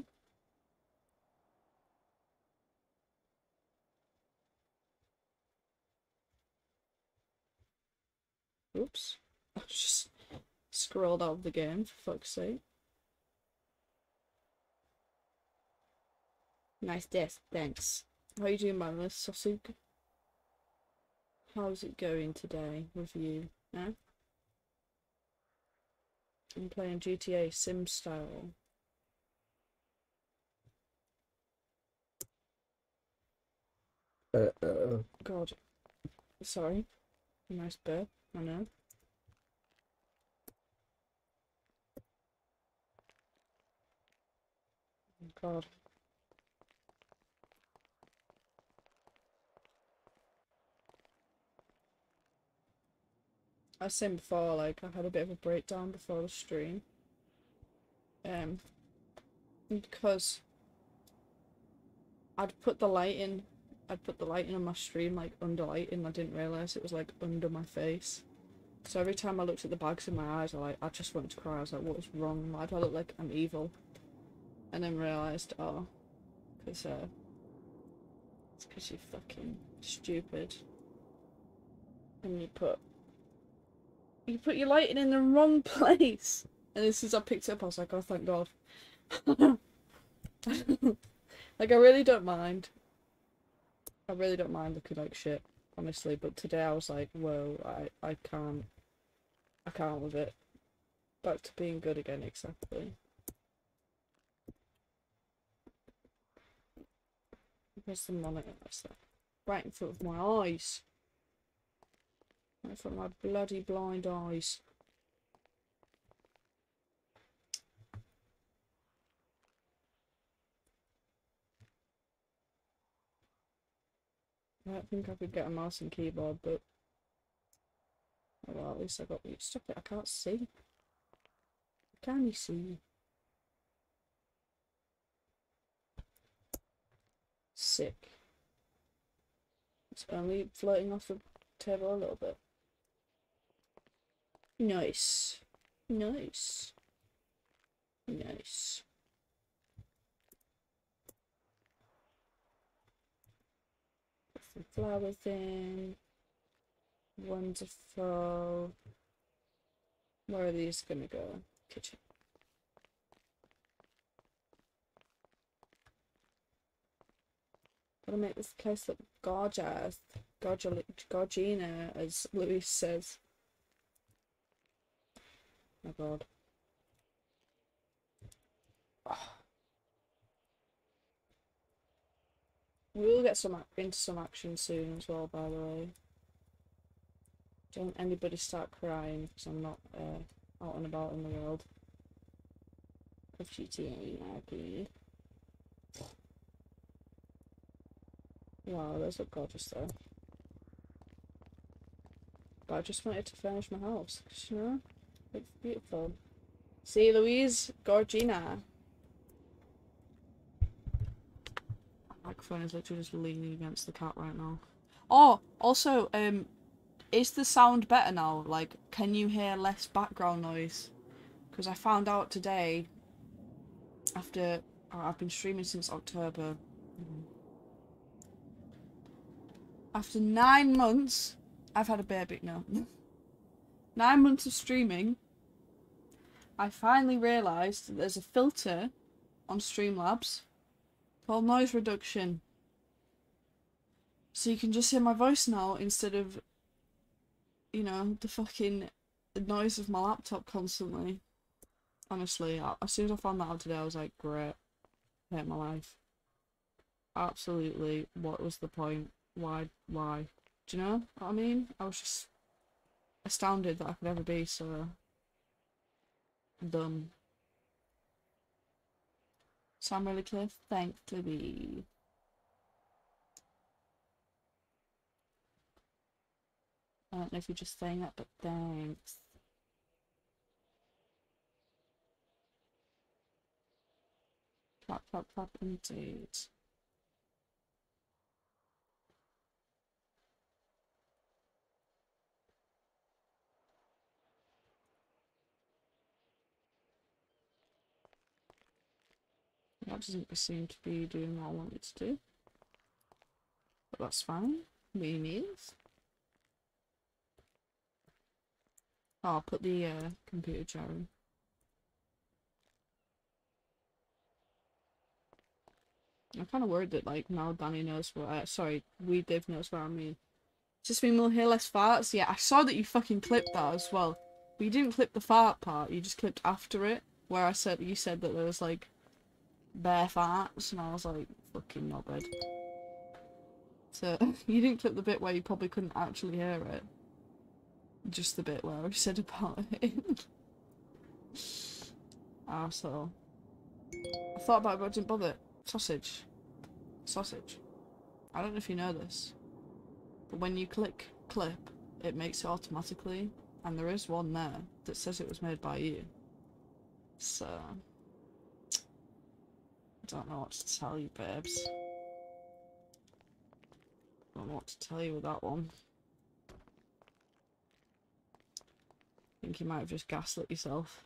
Oops. I just scrolled out of the game, for fuck's sake. Nice desk, thanks. How are you doing, man? Sausage? How's it going today with you? Yeah? I'm playing G T A Sim style. Uh, uh, God. Sorry. Nice burp, I know. God. I was saying before, like, I had a bit of a breakdown before the stream. Um, because I'd put the lighting, I'd put the lighting on my stream, like, under lighting. I didn't realise it was, like, under my face. So every time I looked at the bags in my eyes, I, like, I just wanted to cry. I was like, what is wrong? Why do I look like I'm evil? And then realised, oh, because, uh, Because you're fucking stupid. And you put... You put your lighting in the wrong place! And as soon as I picked it up, I was like, oh, thank God. Like, I really don't mind. I really don't mind looking like shit, honestly. But today I was like, whoa, I, I can't. I can't with it. Back to being good again, exactly. Where's the monitor? That's that. Right in front of my eyes. Right in front of my bloody blind eyes. I don't think I could get a mouse and keyboard, but oh, well, at least I got you. Stop it! I can't see. Can you see? Sick. It's only floating off the table a little bit. Nice. Nice. Nice. Put some flowers in. Wonderful. Where are these gonna go? Kitchen. Gotta make this place look gorgeous. Gorgina, Gorgina, as Louise says. Oh my God. Oh. We will get some into some action soon as well, by the way. Don't anybody start crying because I'm not uh, out and about in the world. Of G T A R P. Wow, those look gorgeous though. But I just wanted to furnish my house, cause, you know, it's beautiful. See, Louise, Gorgina. My microphone is literally just leaning against the cat right now. Oh, also, um, is the sound better now? Like, can you hear less background noise? Because I found out today, after oh, I've been streaming since October. After nine months, I've had a baby now. Nine months of streaming, I finally realised that there's a filter on Streamlabs called noise reduction. So you can just hear my voice now instead of, you know, the fucking noise of my laptop constantly. Honestly, as soon as I found that out today, I was like, great. I hate my life. Absolutely, what was the point? Why? Why? Do you know what I mean? I was just astounded that I could ever be so dumb. So I'm really clear. Thanks to be. I don't know if you're just saying that, but thanks. Clap, clap, clap, indeed. That doesn't seem to be doing what I want it to do. But that's fine. Me means. Oh, I'll put the uh, computer chair in. I'm kind of worried that, like, now Danny knows what I- sorry, we Dave knows what I mean. Just mean we'll hear less farts? Yeah, I saw that you fucking clipped that as well. But you didn't clip the fart part, you just clipped after it. Where I said, you said that there was, like, bare farts, and I was like, fucking knobhead. So, you didn't clip the bit where you probably couldn't actually hear it. Just the bit where I said about it. Arsehole. I thought about it, but I didn't bother. Sausage. Sausage. I don't know if you know this, but when you click clip, it makes it automatically, and there is one there that says it was made by you. So, I don't know what to tell you, babes. I don't know what to tell you with that one. I think you might have just gaslit yourself.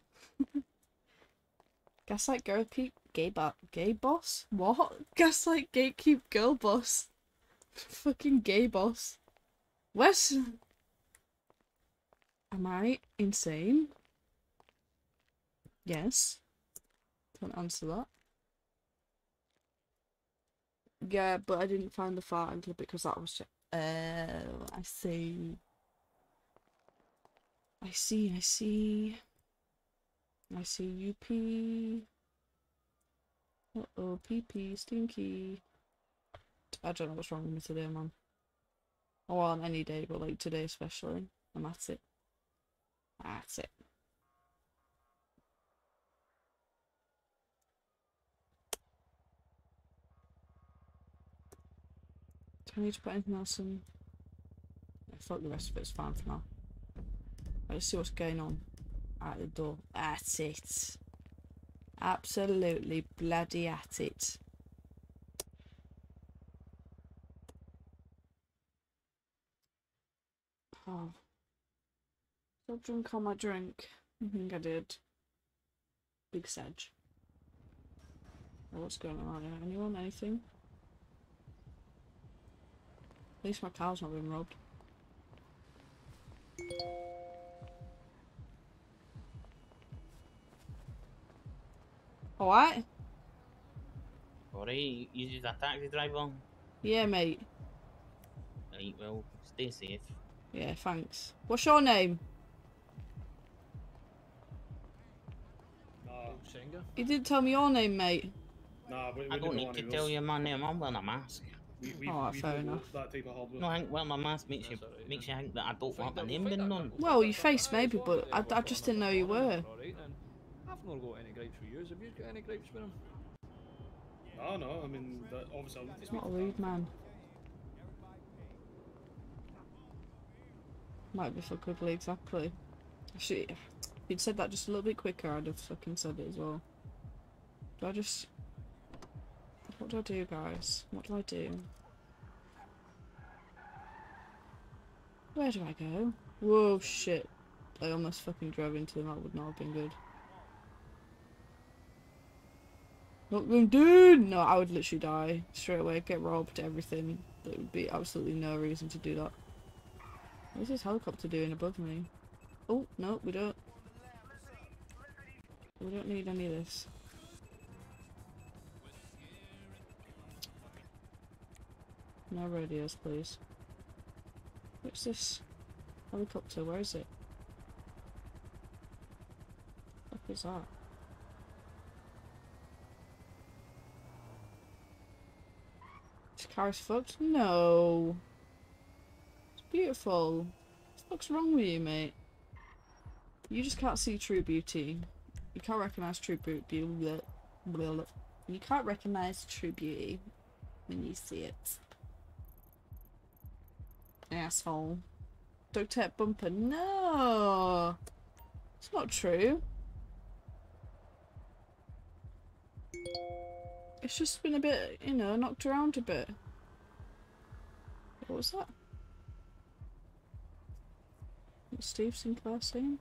Gaslight girl keep gay bo gay boss? What? Gaslight gatekeep girl boss? Fucking gay boss. What? Am I insane? Yes. Don't answer that. Yeah, but I didn't find the farting clip because that was just... Oh, I see. I see, I see. I see U P. Uh-oh, P P, stinky. I don't know what's wrong with me today, man. Oh, well, on any day, but like today especially. And that's it. That's it. Do I need to put anything else in? I thought the rest of it's fine for now. Let's see what's going on at the door. That's it. Absolutely bloody at it. Oh. Still drunk on my drink. I think I did. Big sedge. Oh, what's going on here? Anyone? Anything? At least my car's not been robbed. Alright? Alright, you just a taxi driver? Yeah, mate. Right, well, stay safe. Yeah, thanks. What's your name? Nah, Singer. You didn't tell me your name, mate. nah, we, we I don't didn't need want to any tell rules. you my name, I'm wearing a mask. We, we, Alright, we fair don't enough. want that type of hardware. No, I think wearing my mask makes you That's alright, makes then. you think that I don't We'll want find my out- name we'll being find out known. that- we'll Well, find your out face that- maybe, as long but as I, they I work just on didn't it, know you we're were. alright then. I've not got any gripes with you. Have you got any gripes with him? No, no, I mean, that, obviously, I'll need to speak Not a to rude them. man. Might be fuck ugly, exactly. Actually, if you'd said that just a little bit quicker, I'd have fucking said it as well. Do I just... What do I do, guys? What do I do? Where do I go? Whoa, shit. I almost fucking drove into them. That would not have been good. Not them, dude! No, I would literally die straight away. Get robbed, everything. There would be absolutely no reason to do that. What's this helicopter doing above me? Oh, no, we don't. We don't need any of this. No radios, please. What's this helicopter? Where is it? What is that? This car's fucked? No. It's beautiful. What the fuck's wrong with you, mate? You just can't see true beauty. You can't recognise true beauty. You can't recognise true beauty when you see it. Asshole. Duct tape bumper. No! It's not true. It's just been a bit, you know, knocked around a bit. What was that? What's Steve Sinclair saying?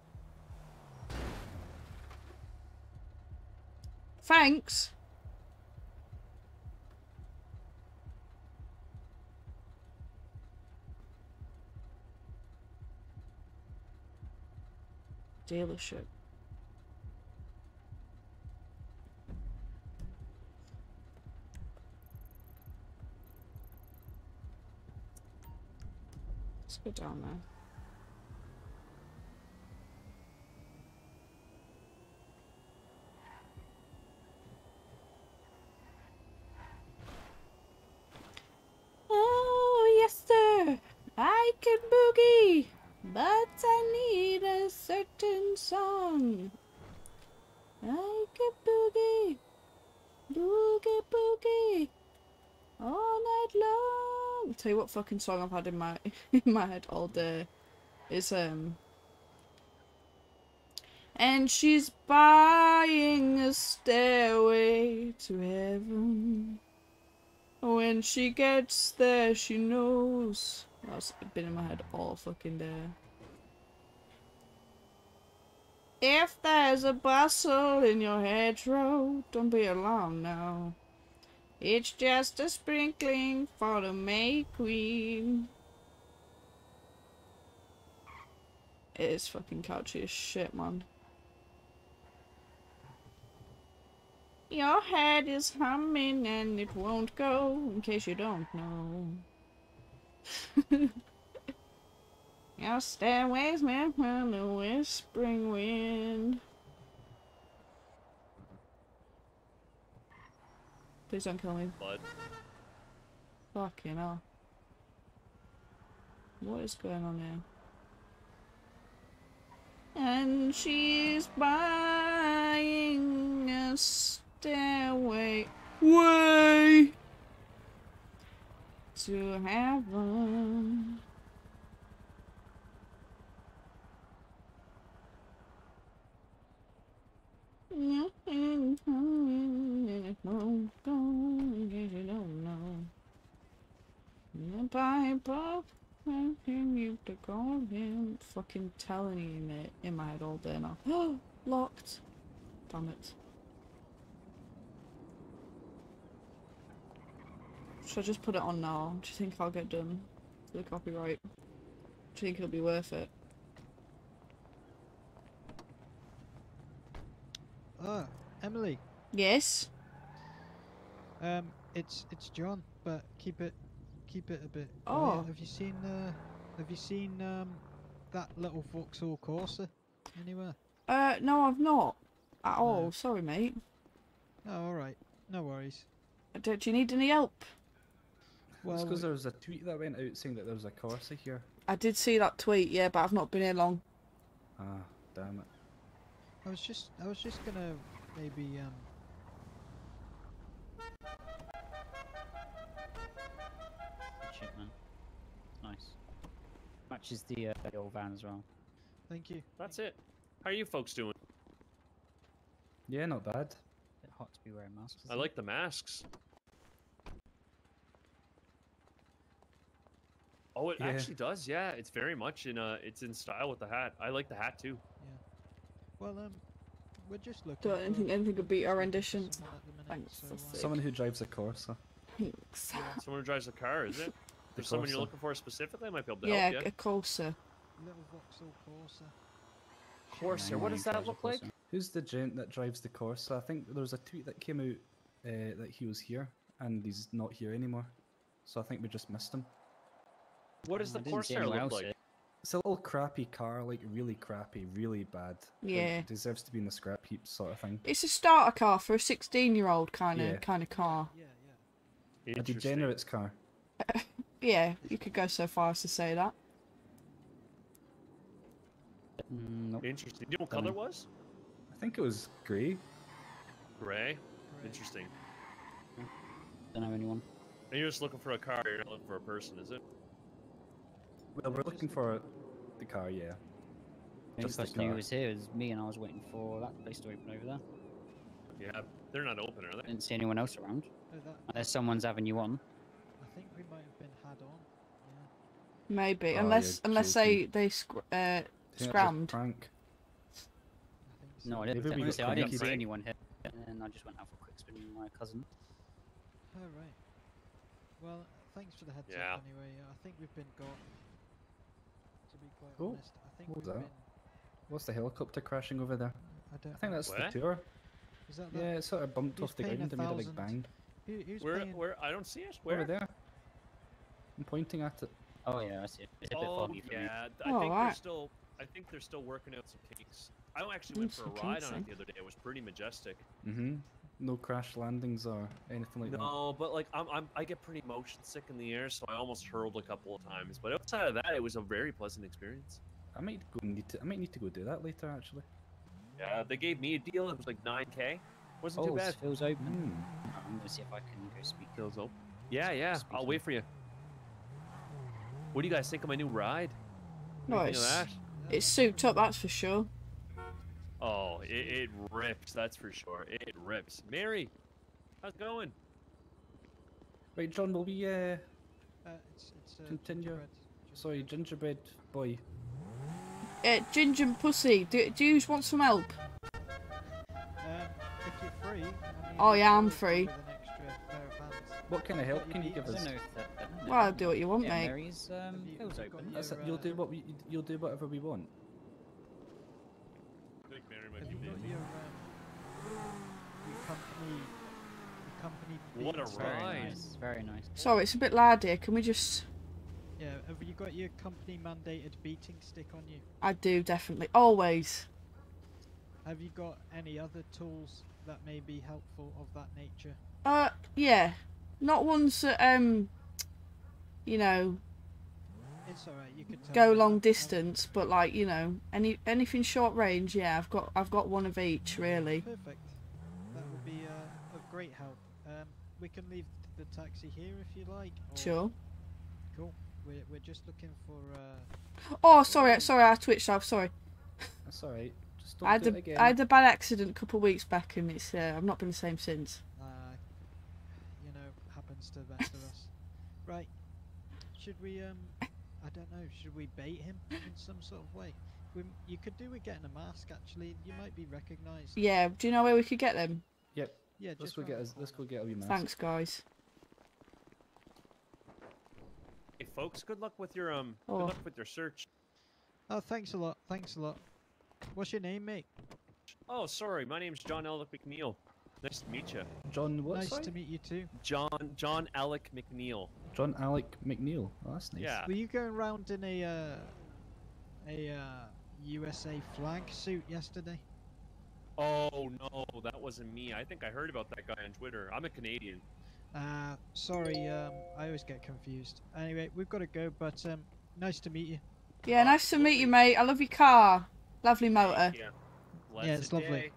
Thanks! Dealership. Let's go down there. Oh, yes, sir. I can boogie, but I need a certain song. I can boogie, boogie, boogie, all night long. I'll tell you what fucking song I've had in my in my head all day. It's um. And she's buying a stairway to heaven. When she gets there, she knows. That's been in my head all fucking day. If there's a bustle in your hedgerow, don't be alarmed now. It's just a sprinkling for the May Queen. It is fucking catchy as shit, man. Your head is humming and it won't go, in case you don't know. Your stairways met from the whispering wind. Please don't kill me. Blood. Fucking hell. What is going on here? And she's buying a stairway way to heaven. Nothing coming and it won't go in case you don't know. The Bible continue to call him. Fucking telling you in it in my head all day now. Locked. Damn it. Should I just put it on now? Do you think I'll get done for the copyright? Do you think it'll be worth it? Oh, Emily. Yes. Um, it's it's John, but keep it keep it a bit. Oh. quiet. Have you seen uh Have you seen um that little Vauxhall Corsa anywhere? Uh, no, I've not. At all. Sorry, mate. Oh, all right. No worries. Do, do you need any help? Well, Well, because there was a tweet that went out saying that there was a Corsa here. I did see that tweet, yeah, but I've not been here long. Ah, damn it. I was just I was just gonna maybe um. Shit, man. Nice. Matches the, uh, the old van as well. Thank you. That's it. How are you folks doing? Yeah, not bad. Bit hot to be wearing masks. I like the masks. Oh, it Yeah. actually does. Yeah, it's very much in uh, it's in style with the hat. I like the hat too. Well, um, we're just looking. Don't for anything, anything could beat our rendition. someone at the minute, Thanks. so, for uh, sake. Someone who drives a Corsa. Thanks. Someone who drives a car, is it? The There's someone you're Corsa. looking for specifically. I might be able to Yeah, help you. a Corsa. Little Vauxhall Corsa. Corsair. What does that look like? Who's the gent that drives the Corsa? I think there was a tweet that came out uh, that he was here, and he's not here anymore. So I think we just missed him. What does the I didn't see Corsair anyone look else like? It's a little crappy car, like really crappy, really bad. Like, Yeah. deserves to be in the scrap heap sort of thing. It's a starter car for a sixteen-year-old kind of Yeah. kind of car. Yeah, yeah. A degenerate's car. Yeah, you could go so far as to say that. Mm, nope. Interesting. Do you know what color it was? I think it was grey. Gray. Interesting. Don't know anyone. And you're just looking for a car. You're not looking for a person, is it? Well, we're looking for the car, yeah. The only Just the person who car. was here was me, and I was waiting for that place to open over there. Yeah, they're not open, are I they? didn't see anyone else around. No, that, Unless someone's having you on. I think we might have been had on. Maybe, Oh, unless you're unless they they sc uh, I think that was a scrammed. prank. No, I didn't. Maybe we Honestly, got I didn't cranky. see anyone here, and I just went out for a quick spin with my cousin. Oh right. Well, thanks for the heads Yeah. up anyway. I think we've been got. To be quite Oh, honest, I think what was we've that? been. What's the helicopter crashing over there? I don't. I think know. that's What? the tour. Is that the, Yeah, it sort of bumped Who's off the paying a ground and made a big thousand? bang. Who, who's Where? paying? Where? I don't see it. Where? Over there. I'm pointing at it. Oh yeah, I see it. It's a bit Oh foggy for me. yeah, th- Oh, I think they're alright. still. I think they're still working out some kinks. I actually went Mm, for a some ride kinks, on eh? it the other day. It was pretty majestic. Mm-hmm. No crash landings or anything like that. No, but like I'm, I'm, I get pretty motion sick in the air, so I almost hurled a couple of times. But outside of that, it was a very pleasant experience. I might go need to. I might need to go do that later, actually. Yeah, they gave me a deal. It was like nine K. Wasn't Oh, too bad. Phil's open. Hmm. I'm gonna see if I can go speak. Phil's open. Yeah, yeah. I'll Speaking. wait for you. What do you guys think of my new ride? What do you think of Nice. that? It's souped up, that's for sure. Oh, it, it rips. That's for sure. It rips. Mary, how's it going? Right, John. Will we uh, Uh, it's it's uh, continue? gingerbread. Sorry, gingerbread boy. Uh, Ginger and Pussy, do, do you want some help? Um, if you're free. I mean, Oh, yeah, I'm we'll go free. with an extra pair of hands What kind of help can you give I don't us? know if that. I don't know. Well, do what you want, yeah, mate. Mary's um, bill's open. That's it. You'll do what we. You'll do whatever we want. I think Mary might Have be you got busy. your, um, your company, your company What a beats? Very ride. nice. Very nice. Sorry, it's a bit loud here. Can we just... Yeah, have you got your company mandated beating stick on you? I do, definitely. Always. Have you got any other tools that may be helpful of that nature? Uh, yeah. Not ones that, um... you know, It's alright, you could tell go me long that. distance, but like, you know, any anything short range, yeah, I've got I've got one of each, really. Perfect. That would be uh, of great help. Um, we can leave the taxi here if you like. or- Sure. Cool. We're, we're just looking for... Uh, Oh, sorry, sorry, I twitched off, sorry. That's all right. Just don't I had, do it a, again. I had a bad accident a couple of weeks back, and it's uh, I've not been the same since. uh, you know, happens to the best of us. Right. Should we, um... I don't know, should we bait him in some sort of way? We, you could do with getting a mask, actually. You might be recognised. Yeah, do you know where we could get them? Yep. Yeah, Let's just go round get the us. Let's go get a wee mask. Thanks, guys. Hey, folks, good luck with your um. Oh. Good luck with your search. Oh, thanks a lot. Thanks a lot. What's your name, mate? Oh, sorry, my name's John Alec McNeil. Nice to meet you. John what? Nice sorry? to meet you too. John John Alec McNeil. John Alec McNeil. Oh, that's nice. Yeah. Were you going around in a uh, a uh, U S A flag suit yesterday? Oh no, that wasn't me. I think I heard about that guy on Twitter. I'm a Canadian. Uh, sorry, um, I always get confused. Anyway, we've got to go, but um, nice to meet you. Yeah, nice to meet you, mate. I love your car. Lovely motor. Yeah. Yeah, it's lovely.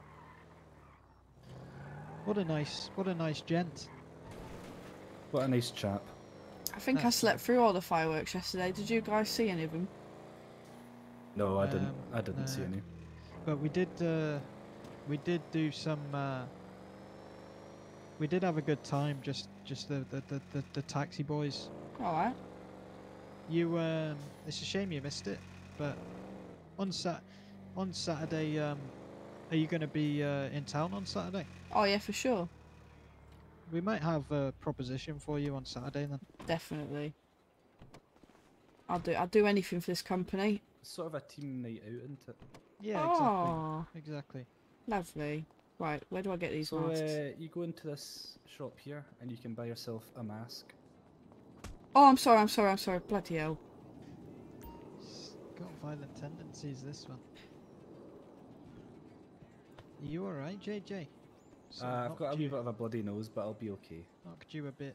What a nice, what a nice gent. What a nice chap. I think I slept through all the fireworks yesterday. Did you guys see any of them? No, I didn't. Um, I didn't see no. any. But we did, uh, we did do some. Uh, we did have a good time. Just, just the the the, the, the taxi boys. All right. You, um, it's a shame you missed it, but on Sat, on Saturday, um, are you going to be uh, in town on Saturday? Oh yeah, for sure. We might have a proposition for you on Saturday then. Definitely. I'll do. I'll do anything for this company. It's sort of a team night out, isn't it? Yeah, Oh. exactly. Exactly. Lovely. Right, where do I get these So masks? uh, you go into this shop here and you can buy yourself a mask. Oh, I'm sorry. I'm sorry. I'm sorry. Bloody hell. It's got violent tendencies, this one. Are you alright, J J? Uh, I've got a wee bit of a bloody nose, but I'll be okay. Knocked you a bit.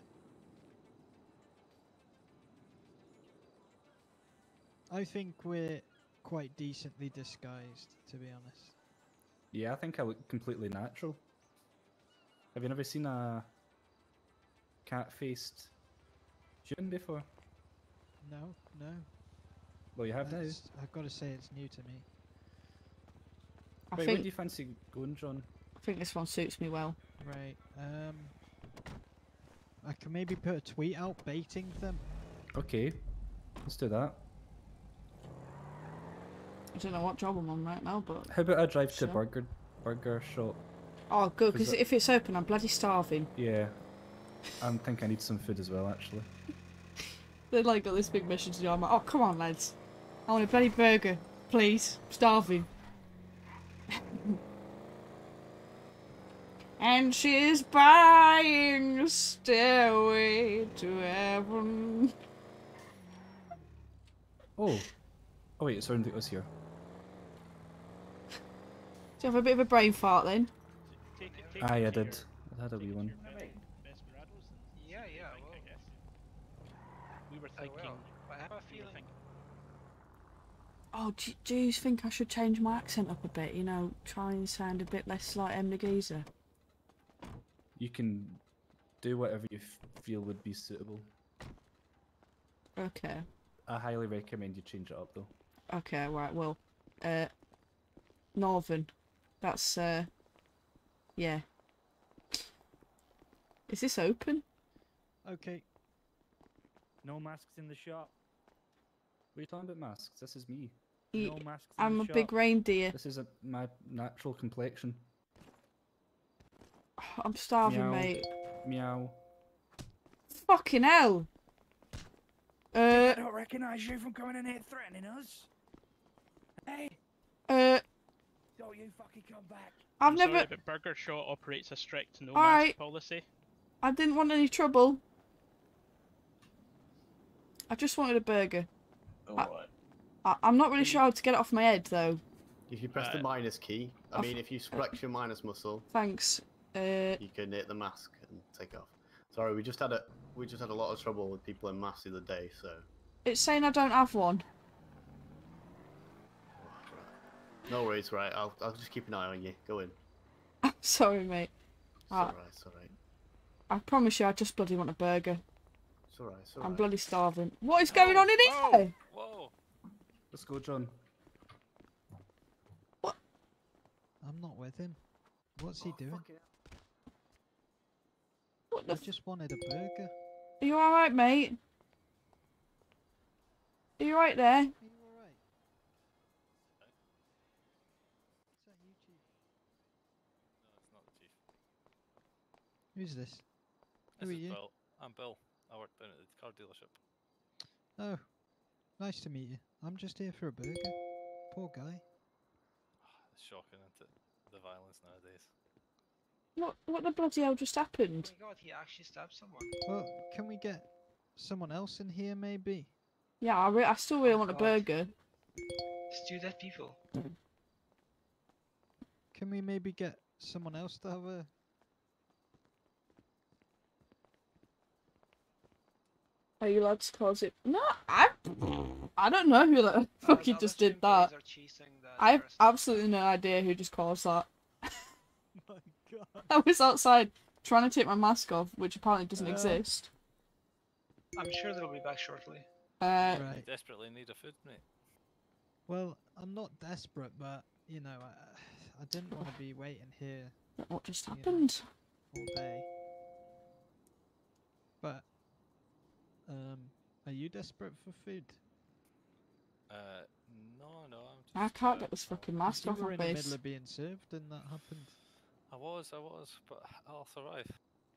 I think we're quite decently disguised, to be honest. Yeah, I think I look completely natural. Have you never seen a cat-faced human before? No, no. Well, you have now. That's- I've got to say it's new to me. I Wait, think. where do you fancy going, John? I think this one suits me well. Right. Um. I can maybe put a tweet out baiting them. Okay, let's do that. I don't know what job I'm on right now, but. How about I drive to Sure. burger burger shop? Oh, good, 'Cause because that- if it's open, I'm bloody starving. Yeah, I think I need some food as well, actually. They like got this big mission to do. I'm like, oh come on, lads, I want a bloody burger, please. I'm starving. And she's buying a stairway to heaven. Oh, oh wait, sorry, it was here. Do you have a bit of a brain fart then? Aye, I did. I had a wee one. Yeah, yeah. Well, we were thinking. I have a feeling. Oh, do, do you think I should change my accent up a bit? You know, try and sound a bit less like EmTheCabbie. You can do whatever you f feel would be suitable. Okay. I highly recommend you change it up though. Okay, right, well, uh, Northern. That's, uh, yeah. Is this open? Okay. No masks in the shop. What are you talking about masks? This is me. Ye- No masks in I'm the a shop. big reindeer. This is a, my natural complexion. I'm starving, Meow. mate. Meow. Fucking hell. Uh, I don't recognise you from coming in here threatening us. Hey, uh, don't you fucking come back. I've I'm never. Sorry, but Burger Shot operates a strict no Alright. mask policy. I didn't want any trouble. I just wanted a burger. Alright. I, I'm not really sure how to get it off my head though. If you press the Uh, minus key, I I've- mean, if you flex your minus muscle, Thanks. Uh, you can hit the mask and take it off. Sorry, we just had a we just had a lot of trouble with people in masks the other day, so. it's saying I don't have one. No worries, right? I'll I'll just keep an eye on you. Go in. I'm sorry, mate. It's I, alright. It's alright. I promise you, I just bloody want a burger. It's alright. It's I'm alright. bloody starving. What is going on in Oh, here? whoa. Let's go, John. I'm not with him. What's he doing? What the I f- just wanted a burger. Are you alright, mate? Are you right there? Are you alright? Is that you, Chief? No, it's not the chief. Who's this? Who This are is you? Bill. I'm Bill. I work down at the car dealership. Oh, nice to meet you. I'm just here for a burger. Poor guy. It's shocking, isn't it? The violence nowadays. What what the bloody hell just happened? Oh my god, he actually stabbed someone. Well, can we get someone else in here, maybe? Yeah, I, re I still really want a God. burger. Just two dead people. Can we maybe get someone else to have a... Are you allowed to cause it? No, I I don't know who the fuck he just did that. I have absolutely no idea who just caused that. My god. I was outside trying to take my mask off, which apparently doesn't Uh, exist. I'm sure they'll be back shortly. Uh, Right. Desperately need a food, mate. Well, I'm not desperate, but, you know, I, I didn't want to be waiting here what just you know, happened? all day. But, um, are you desperate for food? Uh, no, no, I'm just. I can't uh, get this fucking mask you off were my in the face. middle of being served and that happened. I was, I was, but I'll survive.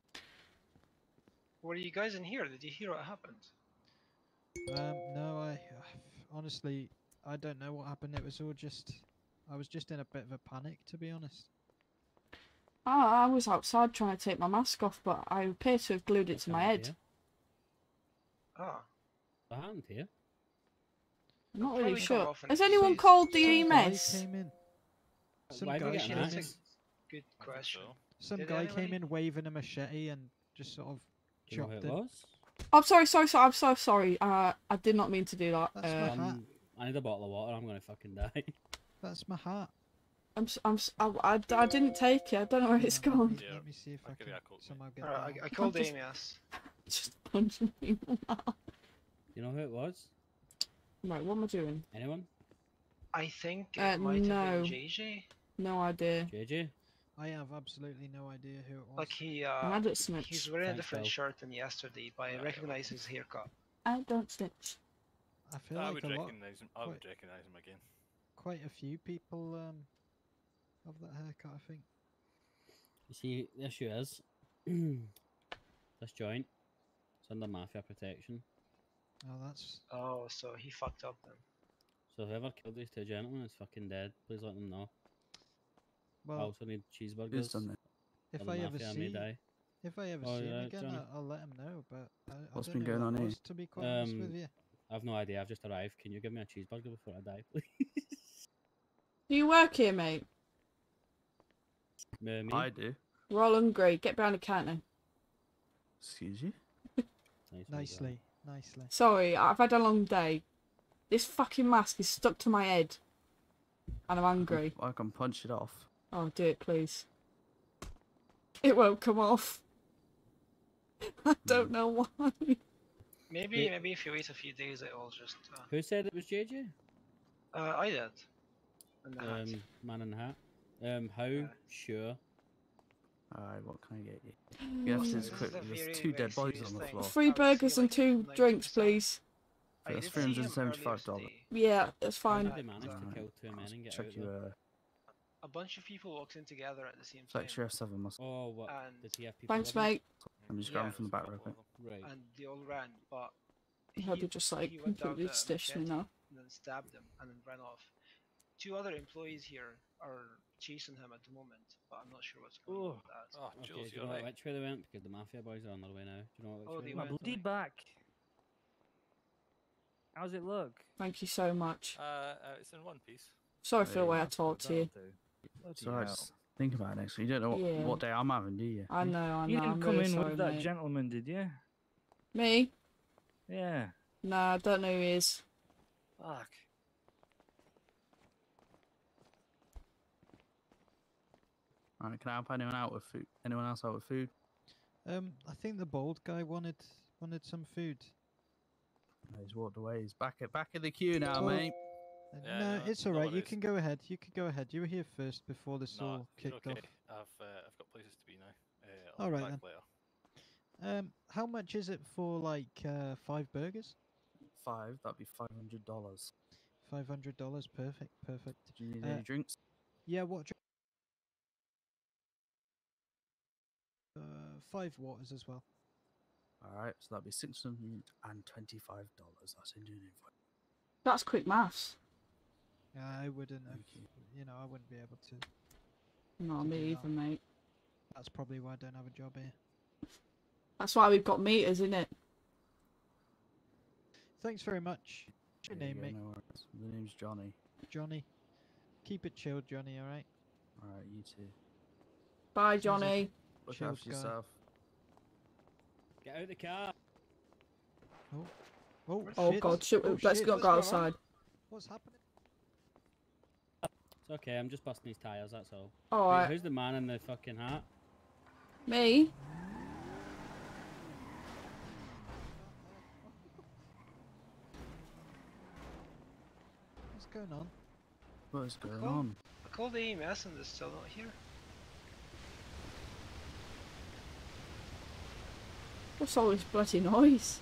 Were you guys in here? Did you hear what happened? Um, no, I honestly, I don't know what happened. It was all just, I was just in a bit of a panic, to be honest. Ah, I was outside trying to take my mask off, but I appear to have glued it to my head. Ah. What happened here? I'm not Probably really come sure. off and Has it anyone says called the Some E M guy S? came in. Some Why have we guy got came an in. axe? Good question. Some Did guy came anybody? in waving a machete and just sort of Do you know who chopped it him. was? I'm sorry, sorry, sorry. I'm so sorry. Uh, I did not mean to do that. That's Uh, my hat. Um, I need a bottle of water. I'm gonna fucking die. That's my hat. I'm, s- I'm, s- I, I, I didn't take it. I don't know where it's Hang on, gone. Let me, Yeah, let me see if I'll I give can you a coat, somehow get Alright, that I, I called just- Amias. Just punching people now. You know who it was? Right, what am I doing? Anyone? I think it Uh, might have no. been J J. No idea. J J? I have absolutely no idea who it was. Like he, I uh, don't snitch. he's wearing a Thanks, different Bill. shirt than yesterday, but I recognize his haircut. I don't snitch. I feel I like would a lot, recognise him. I would quite- recognise him again. quite a few people um have that haircut. I think. You see, the issue is this joint. It's under mafia protection. Oh, that's Oh, so he fucked up then. So whoever killed these two gentlemen is fucking dead. Please let them know. I well. also need cheeseburgers. done that? If or the I ever mafia may see, die. if I ever Oh, see him yeah, again, Johnny. I'll, I'll let him know. But I, I What's don't been know going who on that here? was, to be quite honest with Um, you. I've no idea. I've just arrived. Can you give me a cheeseburger before I die, please? Do you work here, mate? Me, me? I do. We're all hungry. Get behind the counter. Excuse you? Nice one, John. Nicely, nicely. Sorry, I've had a long day. This fucking mask is stuck to my head. And I'm angry. I can punch it off. Oh, do it, please. It won't come off. I don't know why. Maybe, Yeah. maybe if you wait a few days, it will just. Uh, Who said it was J J? uh I did. In the hat. Um, man in the hat. Um, how Yeah. sure? Alright, what can I get you? You have to do This this is quick. a There's very, two very dead bodies serious on the thing. floor. Three I would say, burgers and like, two ninety drinks, percent. please. I That's did three hundred see him seventy-five earlier dollars. today. Yeah, that's How fine. did they manage to Alright, kill two men and get Check out your, there? uh, A bunch of people walked in together at the same it's time. like Sheriff seven must. Oh, what? And Did he have people Thanks, with him? mate. I'm just Yeah. grabbing from the back real quick. Right. and they all ran, but How he, they just like he whipped out completely a stitched me machete now. and then stabbed him and then ran off. Two other employees here are chasing him at the moment, but I'm not sure what's going on with that. Oh, Okay, Jules, do you you're know right. which way they went? Because the mafia boys are on their way now. Do you know which Oh, way they they went. went? Bloody back. How's it look? Thank you so much. Uh, uh, it's in one piece. Sorry for the way I That's talked to that'll you. do. So I Bloody just think about it next week. You don't know what, Yeah. what day I'm having, do you? I know, I know. You didn't I'm come really in sorry, with that mate. gentleman, did you? Me? Yeah. Nah, I don't know who he is. Fuck. Alright, can I help anyone out with food? Anyone else out with food? Um, I think the bald guy wanted wanted some food. No, he's walked away. He's back at back in the queue now, Oh. mate. Uh, Yeah, no, no, it's no all right. You worries. can go ahead. You can go ahead. You were here first before this No, all you're kicked okay. off. I've uh, I've got places to be now. Uh, I'll All be right back then. later. Um, how much is it for like uh, five burgers? Five, that'd be five hundred dollars. Five hundred dollars. Perfect. Perfect. Do you need Uh, any drinks? Yeah. What? Drink? Uh, five waters as well. Alright, so that'd be six hundred and twenty-five dollars. I'll send you an invite. That's quick maths. Yeah, I wouldn't have. Thank you. You know, I wouldn't be able to. No, to me do either, that. mate. That's probably why I don't have a job here. That's why we've got meters, innit? Thanks very much. What's your There you name, go, mate? no worries. The name's Johnny. Johnny. Keep it chilled, Johnny. All right. Alright, you too. Bye, Sounds like Johnny. Look chilled after guy. yourself. Get out the car. Oh. Oh. Oh shit. god, shit, Oh, let's shit. not What's go going on? outside. What's happening? It's okay, I'm just busting his tyres, that's all. Alright. Wait, who's the man in the fucking hat? Me? What's going on? What is going Cool. on? I called the E M S and they're still not here. What's all this bloody noise?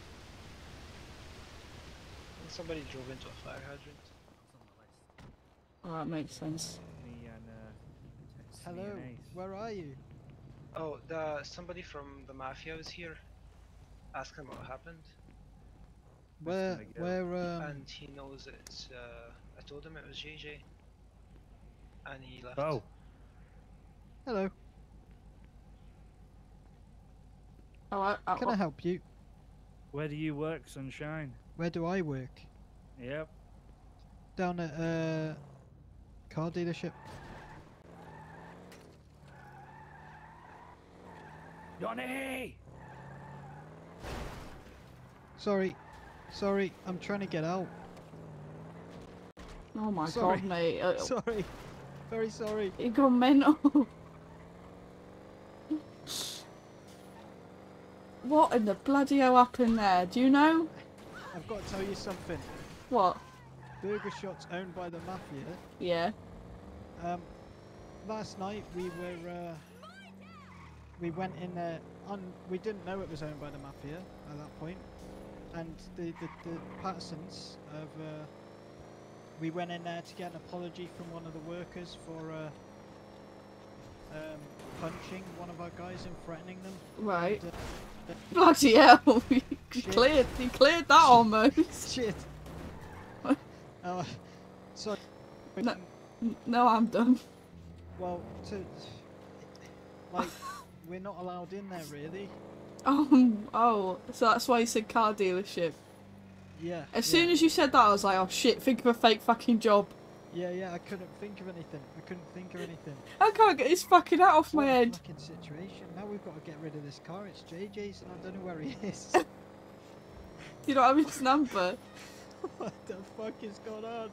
And somebody drove into a fire hydrant. Oh, that makes sense. Me and, uh, Hello. me and Ace. Where are you? Oh, the somebody from the mafia was here. Ask him what happened. Where? gonna go. Where? Um. And he knows it's. Uh, I told him it was J J. And he left. Oh. Hello. Oh, I, I, Can I help you? Where do you work, Sunshine? Where do I work? Yep. Down at a uh, car dealership. Johnny! Sorry. Sorry. I'm trying to get out. Oh my Sorry. god, mate. Uh, Sorry. Very sorry. You gone mental. What in the bloody hell happened there? Do you know? I've got to tell you something. What? Burger Shot's owned by the mafia. Yeah. Um, last night we were, uh, we went in there, un we didn't know it was owned by the mafia at that point, and the, the, the Pattersons of, uh, we went in there to get an apology from one of the workers for, uh, um, punching one of our guys and threatening them. Right. And, uh, Bloody hell. you Shit. cleared, you cleared that almost. Shit. uh, so, No, no, I'm done. well, to, like, we're not allowed in there really. Oh, oh, so that's why you said car dealership. Yeah. As yeah. soon as you said that, I was like, oh shit, think of a fake fucking job. Yeah, yeah, I couldn't think of anything. I couldn't think of anything. I can't get this fucking hat off my What a head. fucking situation. Now we've got to get rid of this car. It's J J's and I don't know where he is. You don't have his number. What the fuck is going on?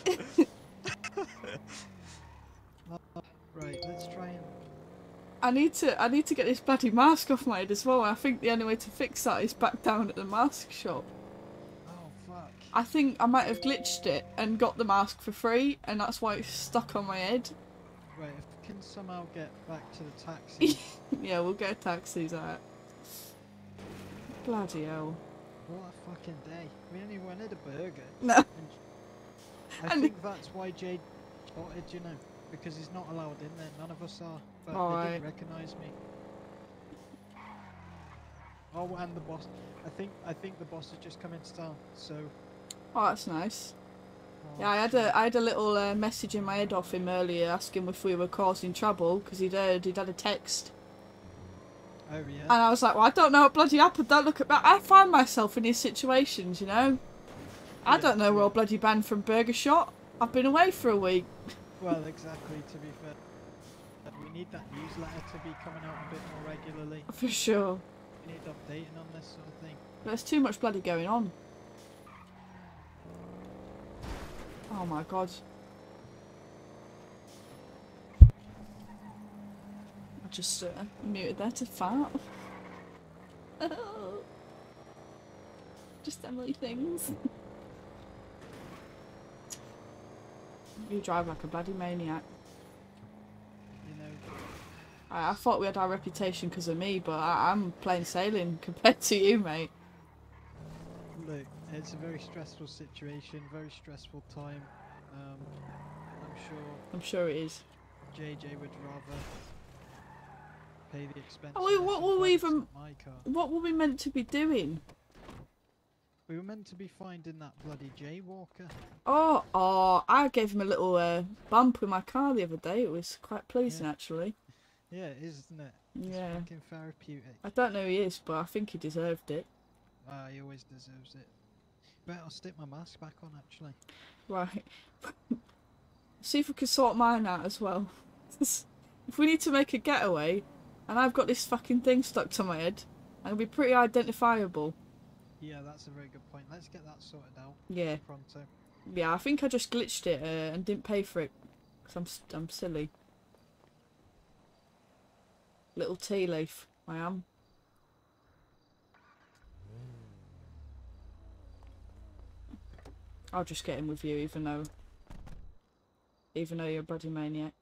Uh, right, let's try and... I need to I need to get this bloody mask off my head as well. I think the only way to fix that is back down at the mask shop. Oh, fuck. I think I might have glitched it and got the mask for free, and that's why it's stuck on my head. Right, if we can somehow get back to the taxi... Yeah, we'll get taxis out. Bloody hell. What a fucking day. We only wanted a burger. No. And I And- think that's why Jade spotted, you know, because he's not allowed in there. None of us are. But they Alright. didn't recognise me. Oh, and the boss. I think I think the boss has just come into town. So. Oh, that's nice. Oh, Yeah, I had sorry. a I had a little uh, message in my head off him earlier asking if we were causing trouble because he'd heard he'd had a text. Oh yeah. And I was like, well, I don't know what bloody happened. Don't look at that. I find myself in these situations, you know. I Yeah, don't know we're yeah. all bloody banned from Burger Shot. I've been away for a week. Well, exactly. To be fair, we need that newsletter to be coming out a bit more regularly. For sure. We need updating on this sort of thing. There's too much bloody going on. Oh my god. I just uh, muted there to fart. Just Emily things. You drive like a bloody maniac. You know. I, I thought we had our reputation because of me, but I, I'm plain sailing compared to you, mate. Look, it's a very stressful situation, very stressful time. Um, I'm sure. I'm sure it is. J J would rather pay the expense. Oh, wait, what were we even? My car. What were we meant to be doing? We were meant to be finding that bloody jaywalker. Oh, oh! I gave him a little uh, bump with my car the other day. It was quite pleasing, Yeah. actually. Yeah, it is, isn't it? It's Yeah. fucking therapeutic. I don't know who he is, but I think he deserved it. Ah, he always deserves it. But I'll stick my mask back on, actually. Right. See if we can sort mine out as well. If we need to make a getaway, and I've got this fucking thing stuck to my head, I'm gonna be pretty identifiable. Yeah, that's a very good point. Let's get that sorted out. Yeah. Pronto. Yeah, I think I just glitched it uh, and didn't pay for it. Because I'm, s- I'm silly. Little tea leaf, I am. I'll just get in with you, even though... Even though you're a bloody maniac.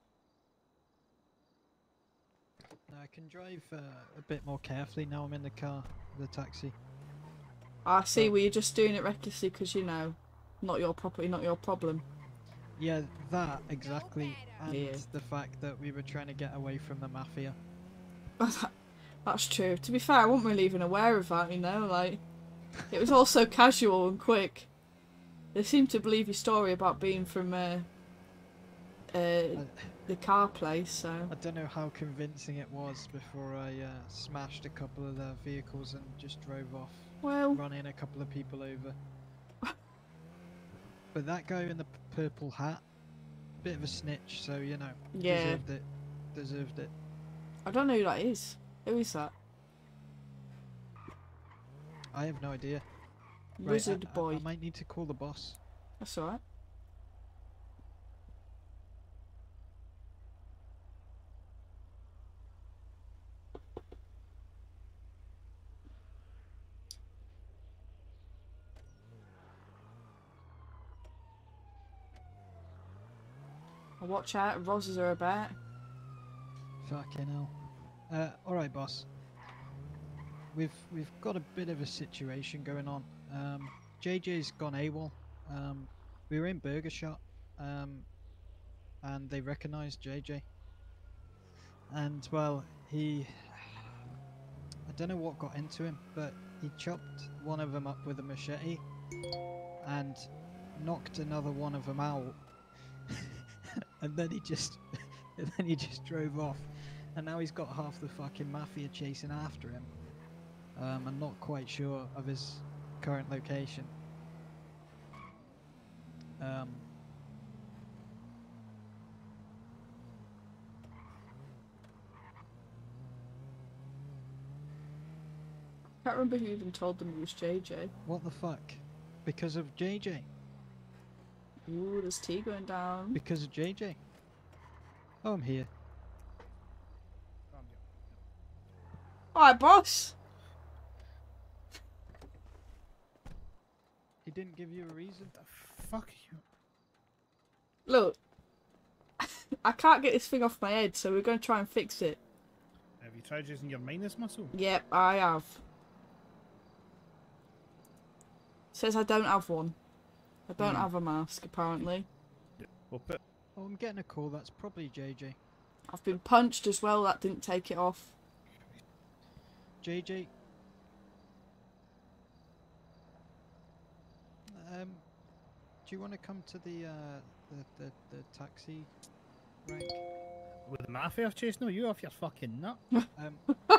Now I can drive uh, a bit more carefully now I'm in the car, the taxi. I see, well, you're just doing it recklessly because, you know, not your property, not your problem. Yeah, that exactly, and Yeah. the fact that we were trying to get away from the mafia. That's true. To be fair, I wasn't really even aware of that, you know, like... It was all so casual and quick. They seem to believe your story about being from uh, uh, the car place, so... I don't know how convincing it was before I uh, smashed a couple of their vehicles and just drove off, Well... running a couple of people over. But that guy in the p- purple hat, bit of a snitch, so you know, Yeah. deserved it. Deserved it. I don't know who that is. Who is that? I have no idea. Right, Wizard I, I- boy. I might need to call the boss. That's alright. Watch out, roses are about. Fucking hell. Uh, alright, boss. We've we've got a bit of a situation going on. Um, J J's gone AWOL. Um, we were in Burger Shot, um, and they recognised J J. And well, he, I don't know what got into him, but he chopped one of them up with a machete, and knocked another one of them out. And then he just, and then he just drove off, and now he's got half the fucking mafia chasing after him. Um, I'm not quite sure of his current location. Um, Can't remember who even told them it was J J. what the fuck? Because of J J? Ooh, there's tea going down. Because of J J? Oh, I'm here. Alright, boss. He didn't give you a reason. Fuck you. Look, I can't get this thing off my head, so we're going to try and fix it. Have you tried using your minus muscle? Yep, I have. Says I don't have one. I don't Hmm. have a mask, apparently. We'll put. Oh, I'm getting a call. That's probably J J. I've been punched as well, that didn't take it off. J J, do you want to come to the uh the the, the taxi rank? With the mafia chasing no, you off your fucking nut. Um.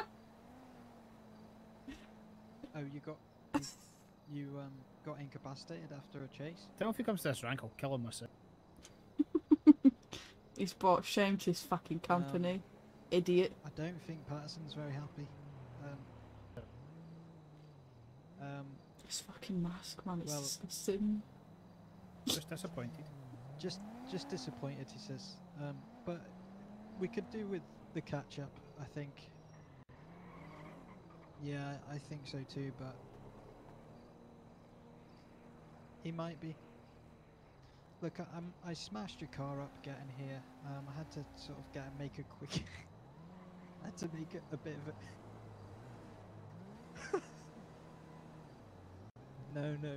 Oh, you got you, you um got incapacitated after a chase. Tell him if he comes to this rank, I'll kill him myself. He's brought shame to his fucking company. Um, Idiot. I don't think Patterson's very happy. Um. Um. This fucking mask, man, it's Well- disgusting. Just disappointed. Just just disappointed, he says. Um. But we could do with the catch up, I think. Yeah, I think so too, but he might be. Look, I, I'm, I smashed your car up getting here. Um, I had to sort of get make a quick. I had to make it a bit of a. no, no.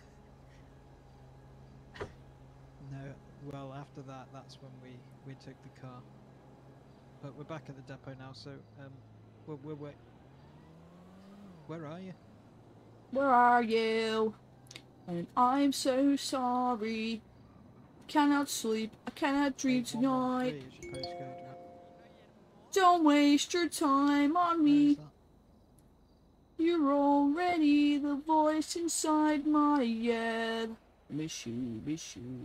no. Well, after that, that's when we we took the car. But we're back at the depot now, so um, we're we're. we're Where are you? Where are you? And I'm so sorry. Cannot sleep. I cannot dream tonight. Three is your postcode, right? Don't waste your time on me. You're already the voice inside my head. Miss you, miss you.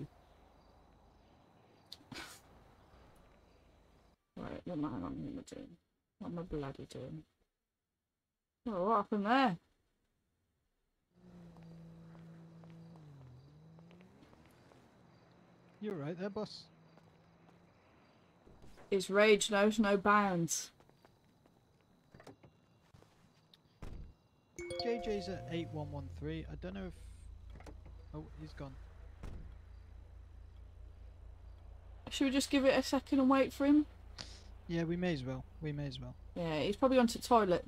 Right, what am I doing? What am I bloody doing? Oh, what happened there? You're right there, boss. His rage knows no bounds. J J's at eight one one three. I don't know if. Oh, he's gone. Should we just give it a second and wait for him? Yeah, we may as well. We may as well. Yeah, he's probably gone to the toilet.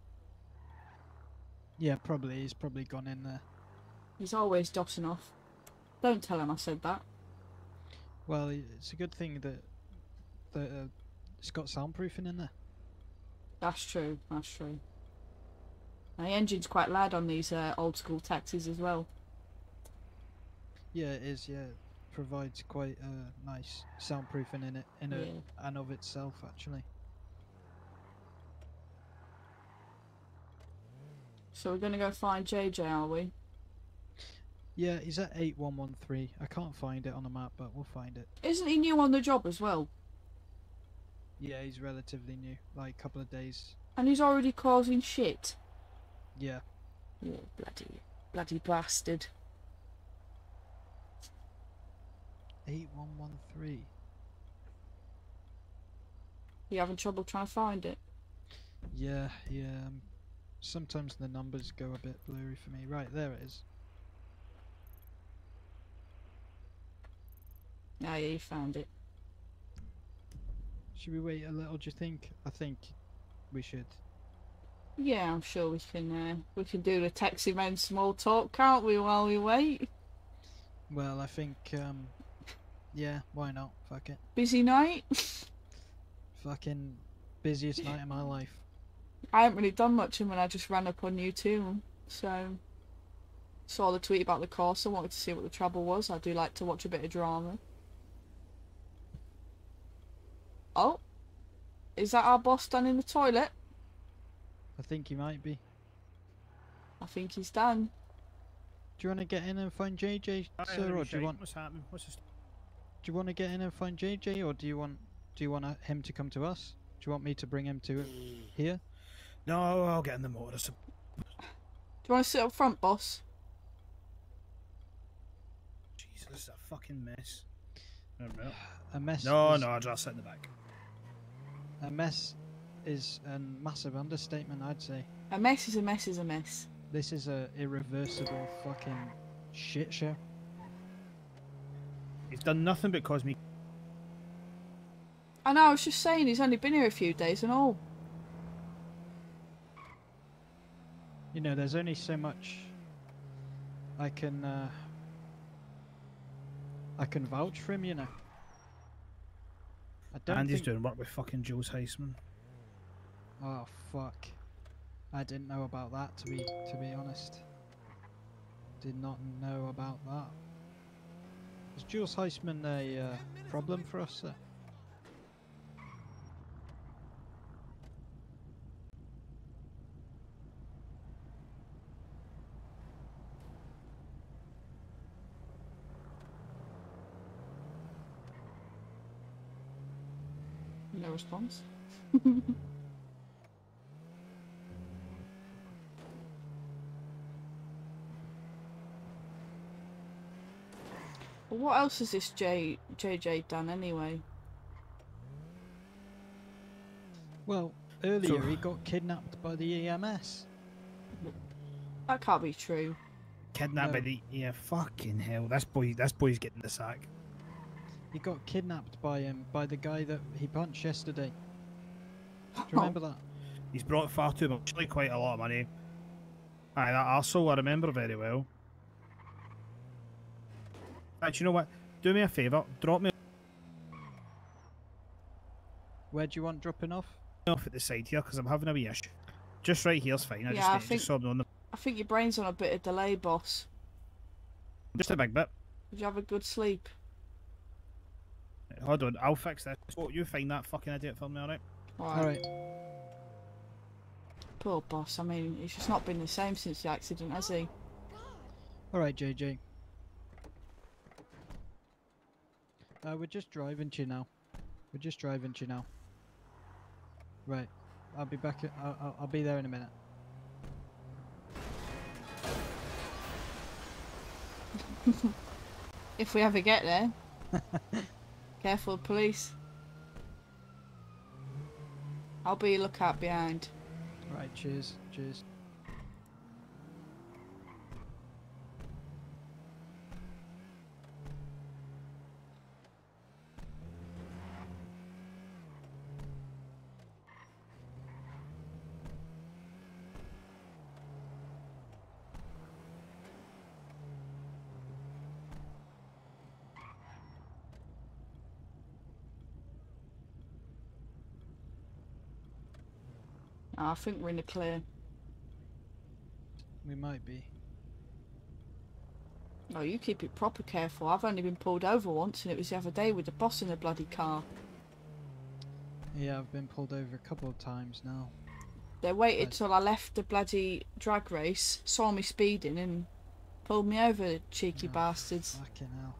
Yeah, probably. He's probably gone in there. He's always dossing off. Don't tell him I said that. Well, i- it's a good thing that that uh, it's got soundproofing in there. That's true, that's true. Now, the engine's quite loud on these uh, old school taxis as well. Yeah, it is. Yeah, it provides quite uh, nice soundproofing in it, in Yeah. it and of itself, actually. So we're gonna go find J J, are we? Yeah, he's at eight one one three. I can't find it on the map, but we'll find it. Isn't he new on the job as well? Yeah, he's relatively new, like a couple of days. And he's already causing shit. Yeah. Yeah, bloody, bloody bastard. eight one one three. You having trouble trying to find it? Yeah, yeah. Um, sometimes the numbers go a bit blurry for me. Right, there it is. Ah, yeah, you found it. Should we wait a little, do you think? I think we should. Yeah, I'm sure we can. Uh, we can do the taxi man small talk, can't we? While we wait. Well, I think, um, yeah, why not? Fuck it. Busy night. Fucking busiest night of my life. I haven't really done much, and when I just ran up on you too, so saw the tweet about the course. I wanted to see what the trouble was. I do like to watch a bit of drama. Oh, is that our boss done in the toilet? I think he might be. I think he's done. Do you want to get in and find J J, Aye, sir, holy or do you shite, want? What's happening? What's this? Do you want to get in and find J J, or do you want? Do you want uh, him to come to us? Do you want me to bring him to here? No, I'll get in the motor. Do you want to sit up front, boss? Jesus, this is a fucking mess. Never mind. A mess. No, is- no, I'll just sit in the back. A mess is a massive understatement, I'd say. A mess is a mess is a mess. This is a irreversible fucking shit show. He's done nothing but cause me. I know. I was just saying he's only been here a few days and all. You know, there's only so much I can uh, I can vouch for him. You know. I don't And he's think... doing work with fucking Jules Heisman. Oh fuck! I didn't know about that. To be to be honest, did not know about that. Is Jules Heisman a uh, problem for us, sir? No response. Well, what else has this J JJ done anyway? Well, earlier he got kidnapped by the E M S. That can't be true. Kidnapped by No. the yeah, fucking hell. This boy, this boy's getting the sack. He got kidnapped by him by the guy that he punched yesterday. Do you remember that? He's brought far too much, like quite a lot of money. Aye, that arsehole I remember very well. Actually, you know what? Do me a favour. Drop me Where do you want dropping off? off at the side here because I'm having a wee issue. Just right here's fine. I Yeah, just, I need- think- just so I'm on the I think your brain's on a bit of delay, boss. just a big bit. Did you have a good sleep? Hold on, I'll fix this. So you find that fucking idiot for me, alright? Alright. Poor boss. I mean, he's just not been the same since the accident, has he? Alright, J J. Uh, we're just driving to you now. We're just driving to you now. Right. I'll be back. At, I'll, I'll, I'll be there in a minute. If we ever get there. Careful, police. I'll be a lookout behind. Right, cheers. Cheers. Oh, I think we're in the clear. We might be. No, you keep it proper careful. I've only been pulled over once, and it was the other day with the boss in the bloody car. Yeah, I've been pulled over a couple of times now. They waited Right. till I left the bloody drag race, saw me speeding, and pulled me over, cheeky Oh, bastards. Fucking hell.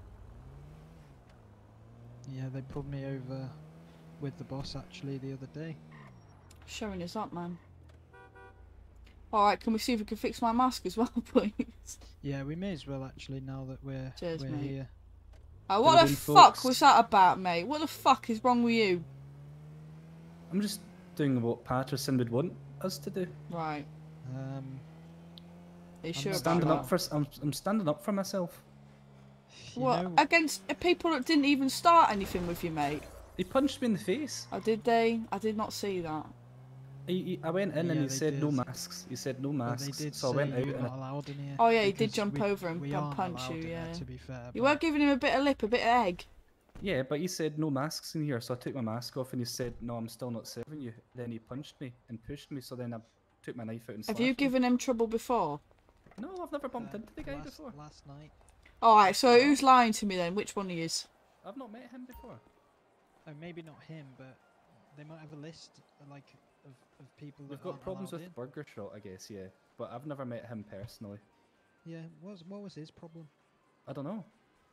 Yeah, they pulled me over with the boss actually the other day. Showing us up, man. Alright, can we see if we can fix my mask as well, please? Yeah, we may as well actually now that we're Cheers, we're mate. here. Oh, what the Everybody, fuck folks. was that about, mate? What the fuck is wrong with you? I'm just doing what Patterson would want us to do. Right. Um, Are you I'm sure not about Standing that? up for, s- I'm, I'm standing up for myself. you What? know, Against uh, people that didn't even start anything with you, mate? He punched me in the face. Oh, did they? I did not see that. He, he- I went in Yeah, and he they said no did. masks. He said no but masks. they did so I say went out you're and not I, allowed in here. Oh yeah, he did because jump we- over and we pu- aren't punch allowed you, in yeah. there, to be fair, You but- were giving him a bit of lip, a bit of egg. yeah, but he said no masks in here, so I took my mask off and he said no, I'm still not serving you. Then he punched me and pushed me, so then I took my knife out and Have slashed you him. given him trouble before? No, I've never bumped Uh, into the guy last, before. last night. Alright, so who's lying to me then? Which one he is? I've not met him before. Oh, maybe not him, but they might have a list uh, like of, of people that We've got aren't problems allowed with Burger Shot, I guess, yeah. But I've never met him personally. in. Yeah, what was what was his problem? I don't know.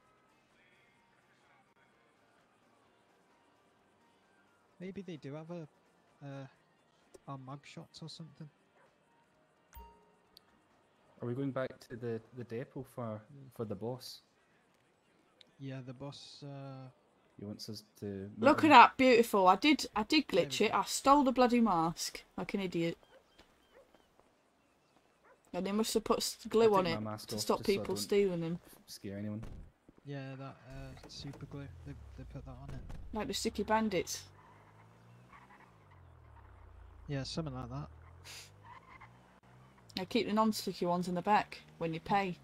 Maybe they do have a uh, our mug shots or something. Are we going back to the, the depot for for the boss? Yeah, the boss. Uh, He wants us to meet Look at him. that, beautiful. I did I did There glitch we it. I stole the bloody mask like an idiot. And they must have put s- glue I'll on take it my mask to off stop just so I people don't stealing them. Scare anyone. yeah, that uh, super glue. They they put that on it. Like the sticky bandits. Yeah, something like that. Now keep the non-sticky ones in the back when you pay.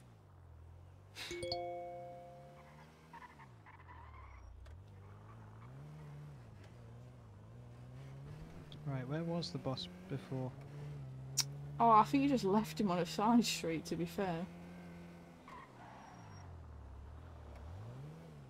Right, where was the boss before? Oh, I think you just left him on a side street, to be fair.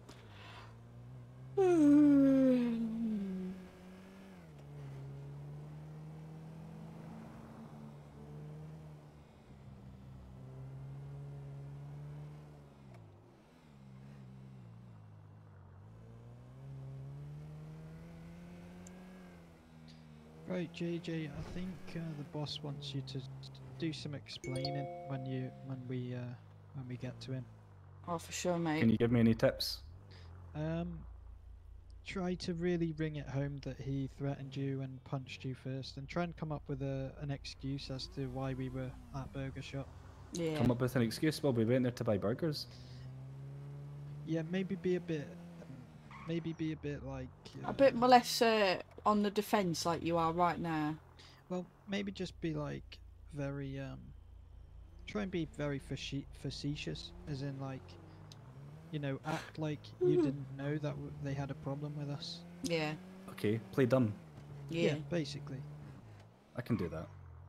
Right, J J, I think uh, the boss wants you to s- do some explaining when you when we uh, when we get to him. Oh, for sure, mate. Can you give me any tips? Um, try to really ring it home that he threatened you and punched you first, and try and come up with a an excuse as to why we were at Burger Shop. Yeah. Come up with an excuse. Well, we went there to buy burgers. Yeah, maybe be a bit, um, maybe be a bit like. Uh, A bit more less uh, on the defence like you are right now. Well, maybe just be like very um. Try and be very face- facetious, as in like, you know, act like you didn't know that w- they had a problem with us. Yeah. Okay, play dumb. Yeah. basically. I can do that.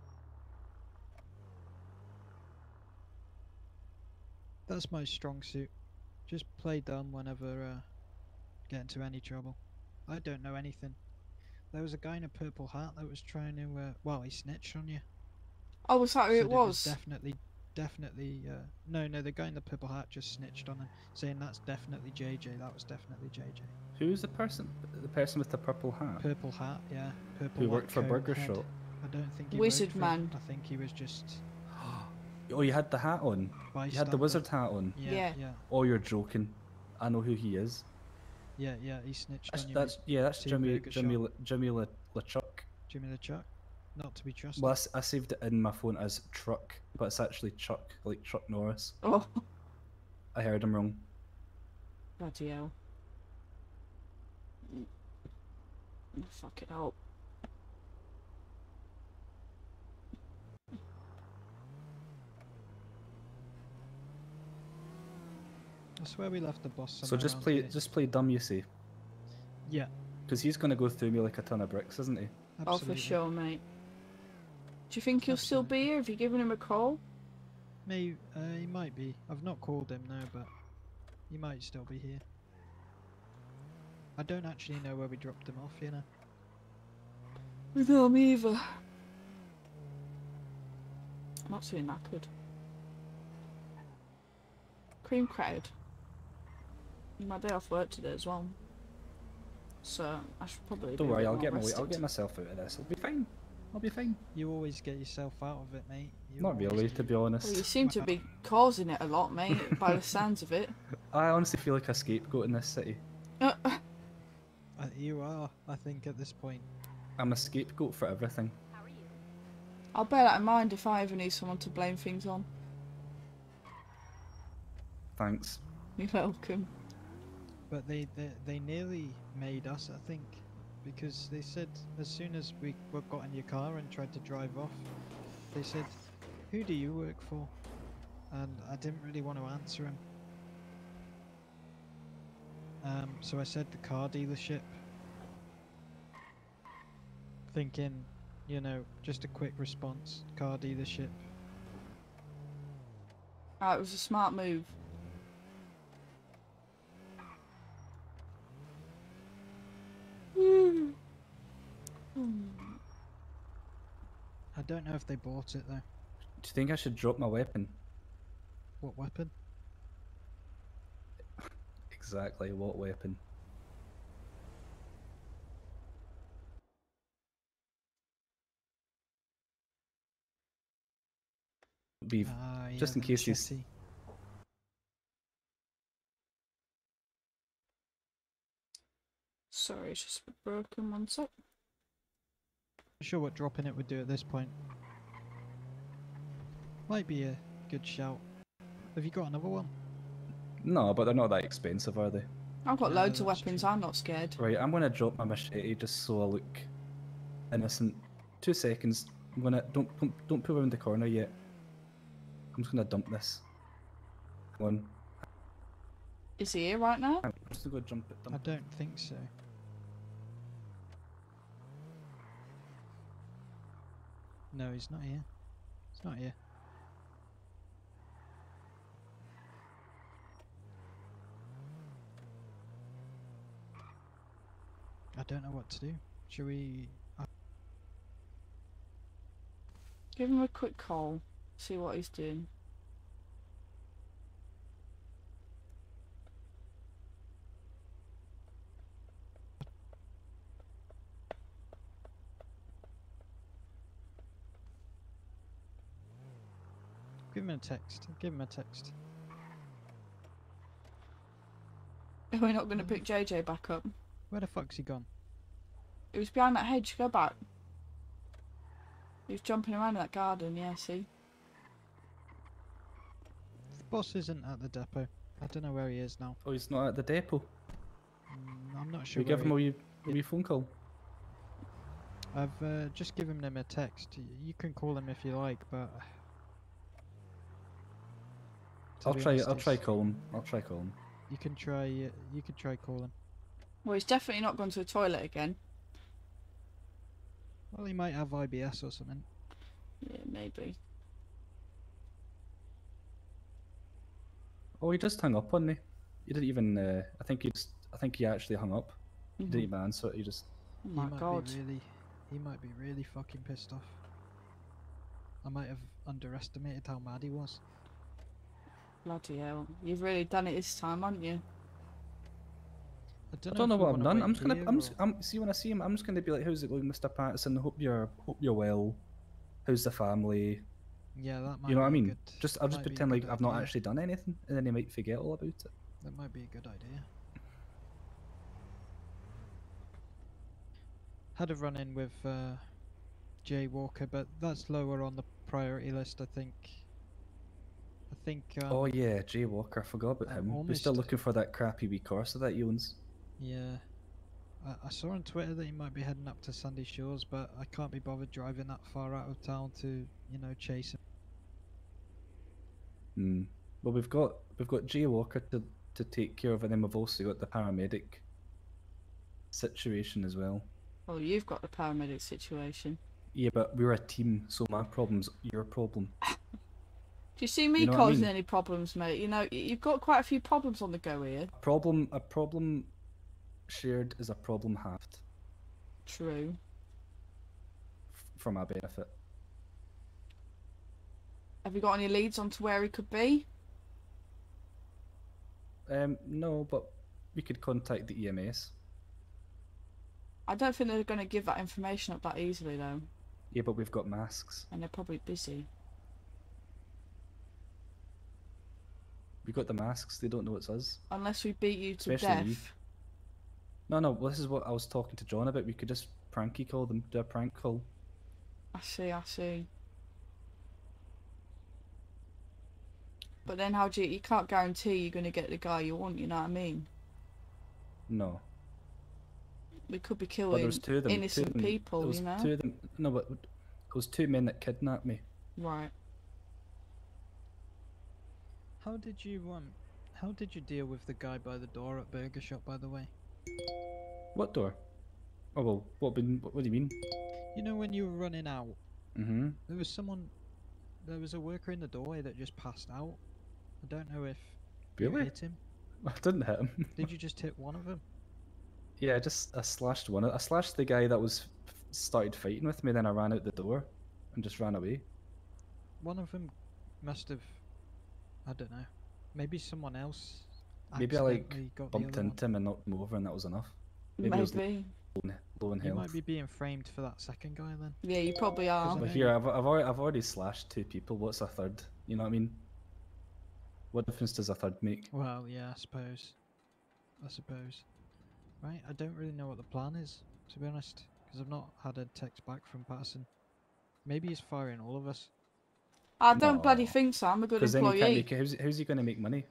That's my strong suit. Just play dumb whenever uh, get into any trouble. I don't know anything. There was a guy in a purple hat that was trying to. Uh, well, he snitched on you. Oh, was that who Said it was? definitely, definitely. Uh, no, no, the guy in the purple hat just snitched on him, saying that's definitely J J. That was definitely J J. Who's the person? The person with the purple hat? Purple hat, yeah. Purple Who white worked for cone Burger head. Shop? I don't think he Wizard worked for, man. I think he was just. Oh, you had the hat on. You had the Bystander. wizard hat on. Yeah, Yeah. yeah. Oh, you're joking. I know who he is. Yeah, yeah, he snitched That's, on you. that's mate. yeah, that's To Jimmy Burger Jimmy Shop. Le, Jimmy Le, LeChuck. Jimmy LeChuck, not to be trusted. Well, I, s- I saved it in my phone as Truck, but it's actually Chuck, like Chuck Norris. Oh. I heard him wrong. Bloody hell. Fuck it up. I swear we left the boss So somewhere just around play, here. just play dumb, you see. Yeah. Because he's gonna go through me like a ton of bricks, isn't he? Oh, for sure, mate. Do you think he'll still be here? Have you given him a call? May uh, he might be. I've not called him now, but he might still be here. I don't actually know where we dropped him off, you know. No, me either. I'm not too knackered. Cream crowd. My day off work today as well. So I should probably. Don't be a worry, bit I'll more get my way. I'll rested. get myself out of this. I'll be fine. I'll be fine. You always get yourself out of it, mate. You Not always really, do. to be honest. Well, you seem to be causing it a lot, mate, by the sounds of it. I honestly feel like a scapegoat in this city. Uh, you are, I think, at this point. I'm a scapegoat for everything. I'll bear that in mind if I ever need someone to blame things on. Thanks. You're welcome. But they, they they nearly made us, I think, because they said as soon as we w- got in your car and tried to drive off, they said, "Who do you work for?" And I didn't really want to answer him. Um, so I said the car dealership, thinking, you know, just a quick response, car dealership. Ah, it was a smart move. I don't know if they bought it though. Do you think I should drop my weapon? What weapon? Exactly, what weapon? Be Ah, yeah, just in the case he's. machete. Sorry, it's just a bit broken. One sec. Not sure what dropping it would do at this point. Might be a good shout. Have you got another one? No, but they're not that expensive, are they? I've got No, loads of that's weapons. I'm not scared. Right, I'm gonna drop my machete just so I look innocent. Two seconds. I'm gonna don't don't, don't pull around the corner yet. I'm just gonna dump this. Come on. Is he here right now? I'm just gonna go jump it. I Dump. don't think so. No, he's not here. He's not here. I don't know what to do. Should we? I Give him a quick call. See what he's doing. Give him a text. Give him a text. Are we not going to pick J J back up? Where the fuck's he gone? He was behind that hedge. Go back. He was jumping around in that garden. Yeah, see? The boss isn't at the depot. I don't know where he is now. Oh, he's not at the depot. Mm, I'm not Should sure. we give where him a he- wee, a wee phone call? I've uh, just given him a text. Y- You can call him if you like, but to I'll be try. honest, I'll try it's- call him. I'll try call him. You can try. Uh, you can try call him. Well, he's definitely not gone to the toilet again. Well, he might have I B S or something. Yeah, maybe. Oh, he just hung up on me. He didn't even. Uh, I think he just. I think he actually hung up. He Mhm. didn't even answer it. He just. Oh he my might god. be really. He might be really fucking pissed off. I might have underestimated how mad he was. Bloody hell. You've really done it this time, haven't you? I I don't know, don't know if we what I've wanna done. wait I'm just gonna. here I'm, or- just, I'm. See when I see him, I'm just gonna be like, "How's it going, Mister Patterson? Hope you're. Hope you're well. How's the family?" Yeah, that might You know what I be a mean? good- Just I'll just might be a pretend like good I've not idea. actually done anything, and then he might forget all about it. That might be a good idea. Had a run in with uh, Jay Walker, but that's lower on the priority list, I think. I think. Um, Oh yeah, Jay Walker. I forgot about I'm him. We're still almost- looking for that crappy wee Corsa that he owns. Yeah. I, I saw on Twitter that he might be heading up to Sandy Shores, but I can't be bothered driving that far out of town to, you know, chase him. Hmm. Well, we've got we've got Jay Walker to to take care of, and then we've also got the paramedic situation as well. Well, you've got the paramedic situation. Yeah, but we're a team, so my problem's your problem. Do you see me You know what I causing mean? any problems, mate? You know, y- you've got quite a few problems on the go here. A problem, a problem shared is a problem halved True. f- for my benefit. Have you got any leads on to where he could be? Um, no, but we could contact the E M S. I don't think they're going to give that information up that easily, though. Yeah, but we've got masks. And they're probably busy. We got the masks. They don't know it's us. Unless we beat you to Especially death. me. No, no. Well, this is what I was talking to John about. We could just pranky call them. Do a prank call. I see, I see. But then how do you... You can't guarantee you're going to get the guy you want, you know what I mean? No. We could be But killing there was two of them. two of innocent them- people, there was you know? Two of them. No, but it was two men that kidnapped me. Right. How did you um? How did you deal with the guy by the door at Burger Shop, by the way? What door? Oh well. What? been- What, what do you mean? You know when you were running out, Mm-hmm. there was someone, there was a worker in the doorway that just passed out. I don't know if you Really? hit him. I didn't hit him. Did you just hit one of them? Yeah, I just I slashed one. I slashed the guy that was started fighting with me. Then I ran out the door and just ran away. One of them must have, I don't know, maybe someone else. Maybe I like accidentally got the bumped other one. into him and knocked him over, and that was enough. Maybe, I was low, Maybe. in- low in You health. might be being framed for that second guy then. Yeah, you probably are. But here, I've I've already, I've already slashed two people. What's a third? You know what I mean? What difference does a third make? Well, yeah, I suppose. I suppose. Right, I don't really know what the plan is, to be honest, because I've not had a text back from Patterson. Maybe he's firing all of us. I don't bloody think so. I'm a good Because then he can't employee. make. How's, how's he going to make money?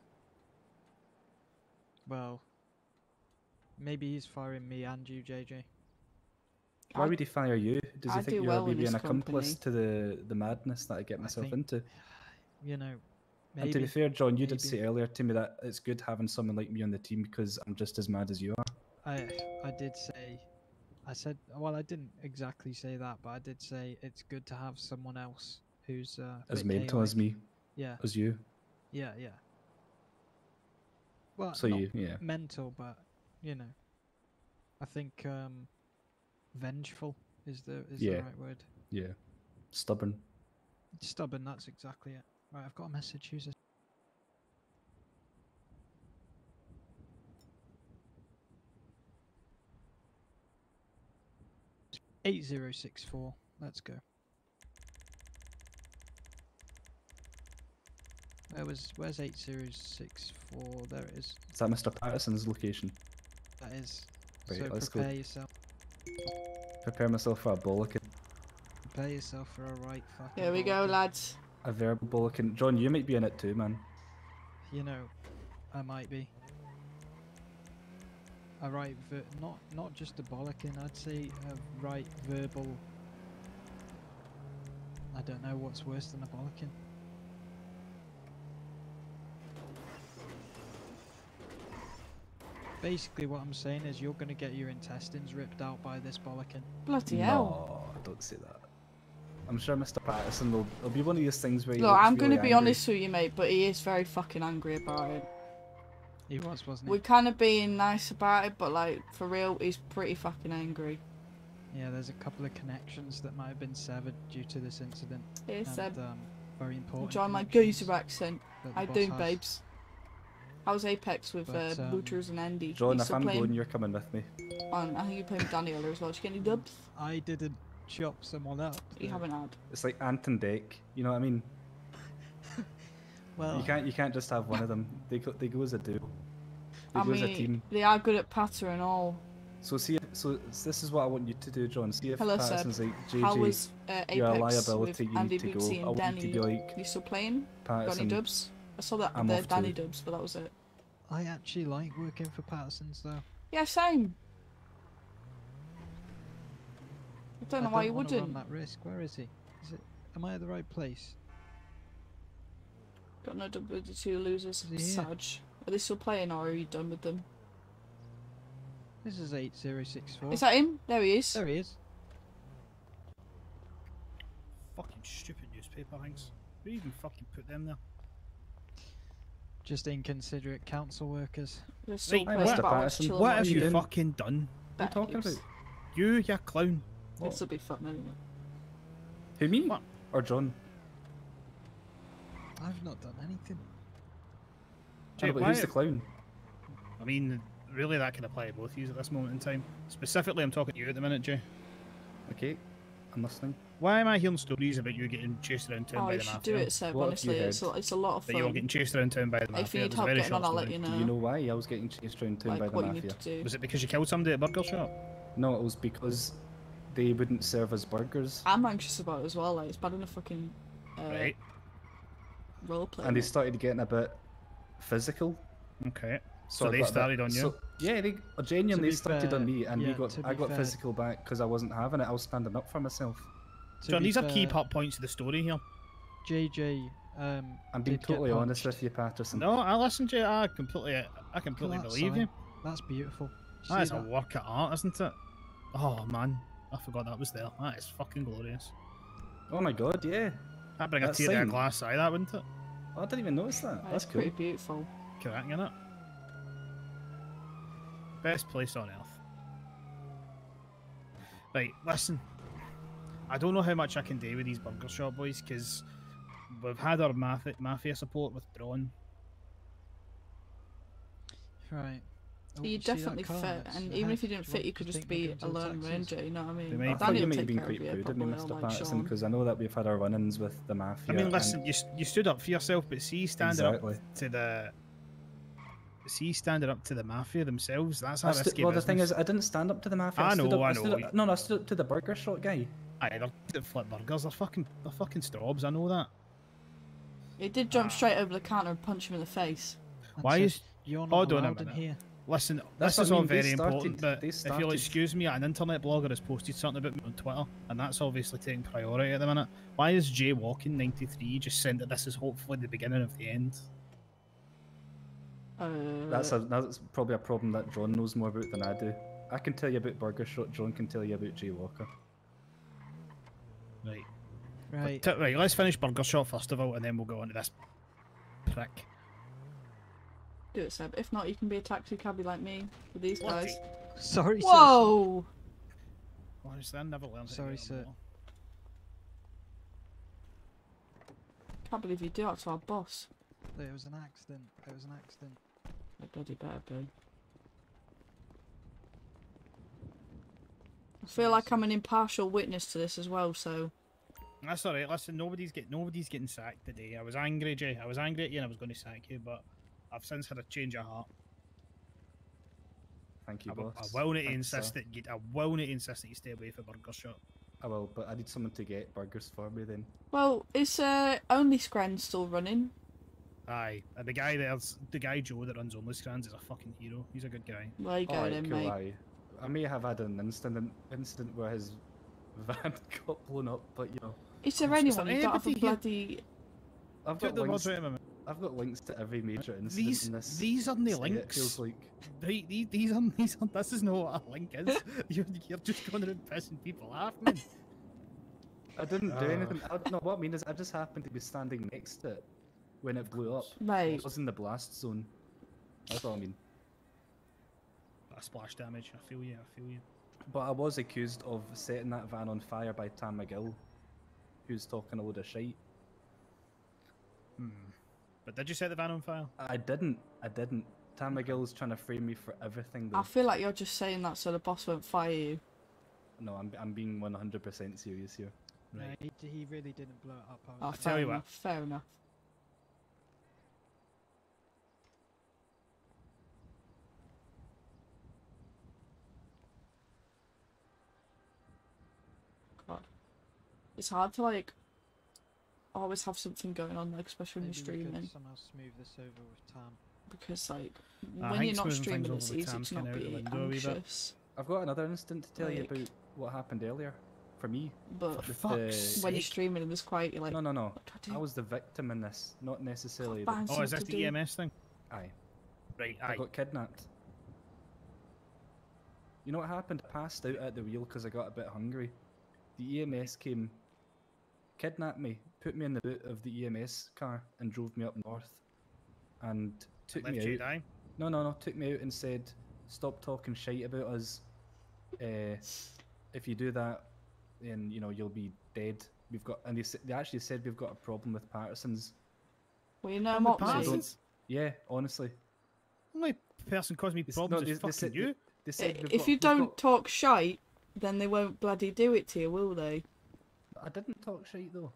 Well, maybe he's firing me and you, J J. Why would he fire you? Does he I think do you're well in maybe this an accomplice company. to the the madness that I get myself think- into? You know, And to maybe. be fair, John, you did maybe. say earlier to me that it's good having someone like me on the team because I'm just as mad as you are. I I did say, I said, well, I didn't exactly say that, but I did say it's good to have someone else who's uh, a As bit mental as chaotic. me. Yeah. As you. Yeah, yeah. Well, So not you- yeah. mental, but you know. I think um, vengeful is the is Yeah. the right word. Yeah. Stubborn. Stubborn. That's exactly it. Right, I've got a message. Who's this? Eight zero six four. Let's go. Where was where's eight zero six four? There it is. Is that Mister Patterson's location? That is. Right, so let's prepare go. yourself. Prepare myself for a bollocking. Prepare yourself for a right fucking. Here we go, lads. A verbal bollocking. John, you might be in it too, man. You know, I might be. A right, ver not not just a bollocking. I'd say a right verbal. I don't know what's worse than a bollocking. Basically, what I'm saying is you're gonna get your intestines ripped out by this bollocking. Bloody hell. No, don't say that. I'm sure Mister Patterson will. It'll be one of these things where. He Look, looks I'm really gonna be angry. honest with you, mate, but he is very fucking angry about it. He was, wasn't he? We're kind of being nice about it, but like for real, he's pretty fucking angry. Yeah, there's a couple of connections that might have been severed due to this incident. Yes, and, Seb. um, very important. Enjoy my connections geezer accent. that the How you boss doing, has. babes? How's Apex with But, uh, um, Booters and Andy? John, you if still I'm playing? going, you're coming with me. On, I think you're playing with Danny earlier as well. Did you get any dubs? I didn't chop someone up. You though. haven't had. It's like Ant and Deck. You know what I mean? Well, you can't. You can't just have one of them. They go. They go as a duo. They I go as a mean, team. they are good at patter and all. So see. So this is what I want you to do, John. See if Hello, Seb. Patterson's like J J. How was uh, you're a Apex liability. with You Andy need to go. Bootsy I and want Danny? you to be like You still playing? Patterson. Got any dubs? I saw that I'm the off Danny too. dubs, but that was it. I actually like working for Patterson's though. Yeah, same. I don't know I why don't you wanna wouldn't. Run that risk. Where is he? Is it? Am I at the right place? Got no dub with the two losers. Is he here? Saj. Are they still playing or are you done with them? This is eight zero six four. Is that him? There he is. There he is. Fucking stupid newspaper things. Who even fucking put them there? Just inconsiderate council workers. They're still Right, playing what, about what's chilling what on have you you doing? fucking done? What are you talking Babes. about? You, you clown. This will be fun anyway. Who, me? Or John? I've not done anything. I know, but who's the clown? I mean, really, that can apply to both of you at this moment in time. Specifically, I'm talking to you at the minute, Jay. Okay, I'm listening. Why am I hearing stories about you getting chased around town Oh, by you the should mafia? do it, Seb, What have honestly. you It's a, it's a lot of That fun. you were getting chased around town by the mafia. If you It need was a help very getting on, short I'll let story. you Do know. you know why I was getting chased around town Like by the what you mafia? need to do. Was it because you killed somebody at a burger shop? No, it was because they wouldn't serve us burgers. I'm anxious about it as well. Like, it's bad enough fucking uh, Right. roleplay. And they started getting a bit physical. Okay. So, I they got a bit- started on you? so- yeah, they genuinely be started on fair- me, and yeah, we got to I be got fair- physical back because I wasn't having it. I was standing up for myself. To John, be these are key fair, pop points of the story here. J J. Um, I'm being did get totally honest punched. with you, Patterson. No, I listen to you. I completely, I completely Look at that believe you. sign. That's beautiful. You see That is a that? work of art, isn't it? Oh man, I forgot that was there. That is fucking glorious. Oh my god, yeah. That'd bring a That tear to a sign. glass eye, that wouldn't it? Oh, I didn't even notice that. That's That's cool. pretty beautiful. Correct, innit? Best place on earth. Right, listen. I don't know how much I can do with these burger shop boys because we've had our mafia, mafia support withdrawn. Right. Oh, You you see that definitely car? fit, That's and the even if you hedge. didn't What fit, you do could you just think they're be going to a the lone taxis? ranger. You know what I I mean? thought Danny you will might take be care quite of you, proud of me, probably, Mister like Patterson, Sean. because I know that we've had our run-ins with the mafia. I mean, and- listen, you, you stood up for yourself, but see, standing Exactly. up to the, see, standing up to the mafia themselves. That's I how stu- risky well, the thing business. is, I didn't stand up to the mafia. I stood know, up, I stood know. up- no, no, I stood up to the burger shop guy. Aye, they're they flip burgers. They're fucking, they're fucking strobs. I know that. He did jump straight over the counter and punch him in the face. And Why said, is? "You're not Hold on a allowed in minute. here." Listen, That's this what is I all mean, they very important, started- but they if you'll started- excuse me, an internet blogger has posted something about me on Twitter, and that's obviously taking priority at the minute. Why is Jay Walking ninety-three just saying that this is hopefully the beginning of the end? Uh, That's a that's probably a problem that John knows more about than I do. I can tell you about burger shop. John can tell you about Jay Walker. Right. Right. T- right, let's finish Burger Shop first of all, and then we'll go on to this prick. do it, Seb. If not, you can be a taxi cabbie like me with these guys. Sorry, sir. Whoa! Honestly, I never learned. Sorry, sir. Can't believe you do that to our boss. It was an accident. It was an accident. It bloody better be. I feel like I'm an impartial witness to this as well, so... That's alright, listen, nobody's get nobody's getting sacked today. I was angry, Jay. I was angry at you and I was going to sack you, but I've since had a change of heart. Thank you, I will, boss. I will not Thank you, insist sir. that you, I will not insist that you stay away from Burger Shop. I will, but I need someone to get burgers for me then. Well, is uh, Only Scran still running? Aye, and the guy there's the guy Joe that runs Only Scrans is a fucking hero. He's a good guy. There you go Alright, then, cool, mate. aye. I may have had an incident incident where his van got blown up, but you know. Is there Is anyone there who don't have a anybody here? bloody... I've Took got the links. words out of my mouth. I've got links to every major incident These in this. these are the city, it links. feels like. Right, these, these are these are, this is not what a link is. you're, you're just going around pissing people off, man. I didn't do Uh. anything. I, no, what I mean is I just happened to be standing next to it when it blew up. Right. It was in the blast zone. That's all I mean. Bit of splash damage. I feel you. I feel you. But I was accused of setting that van on fire by Tam McGill, who's talking a load of shite. Hmm. But did you set the van on fire? I didn't. I didn't. Tam McGill's trying to frame me for everything though. I feel like you're just saying that so the boss won't fire you. No, I'm I'm being one hundred percent serious here. No, he, he really didn't blow it up. I Oh, was fair enough, fair enough. God. It's hard to, like, always have something going on, like, especially when Maybe you're we could streaming. somehow smooth this over with Tam. Because, like, I when think you're not smoothing streaming, things it's over with easy Tam's to not kinda out the be window a wee bit. anxious. I've got another instant to tell you Like- about what happened earlier. For me. But With when the- you're streaming and it's quiet, you're like, No, no, no. what do I do? I was the victim in this, not necessarily. Can't The... find Oh, is this something the to E do. M S thing? Aye. Right, I aye. got kidnapped. You know what happened? I passed out at the wheel because I got a bit hungry. The E M S came, kidnapped me, put me in the boot of the E M S car, and drove me up north. And took Left me you out. to die? No, no, no. Took me out and said, "Stop talking shite about us. Uh, if you do that, then you know you'll be dead. We've got." And they s- they actually said we've got a problem with Patterson's. Well, you know, Problem with Moxie. Patterson's? Yeah, honestly. Only person causing me They s- problems no, they- is they fucking said- you. They said we've If got- you we've don't got- talk shite, then they won't bloody do it to you, will they? I didn't talk shite though.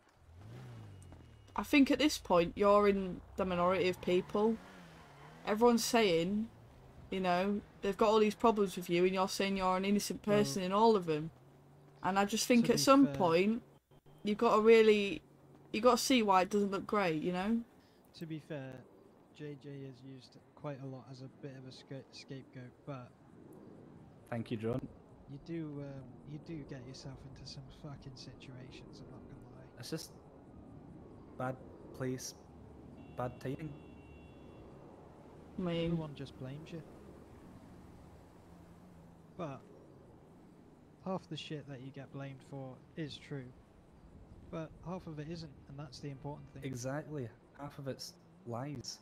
I think at this point you're in the minority of people. Everyone's saying, you know, they've got all these problems with you, and you're saying you're an innocent person in all of them. And I just think To at be some fair- point you've got to really, you got to see why it doesn't look great, you know. To be fair, J J is used quite a lot as a bit of a sca- scapegoat, but Thank you, John. you do um, you do get yourself into some fucking situations. I'm not gonna lie. It's just bad place, bad timing. I mean, Everyone just blames you. But half the shit that you get blamed for is true, but half of it isn't, and that's the important thing. Exactly. Half of it's lies.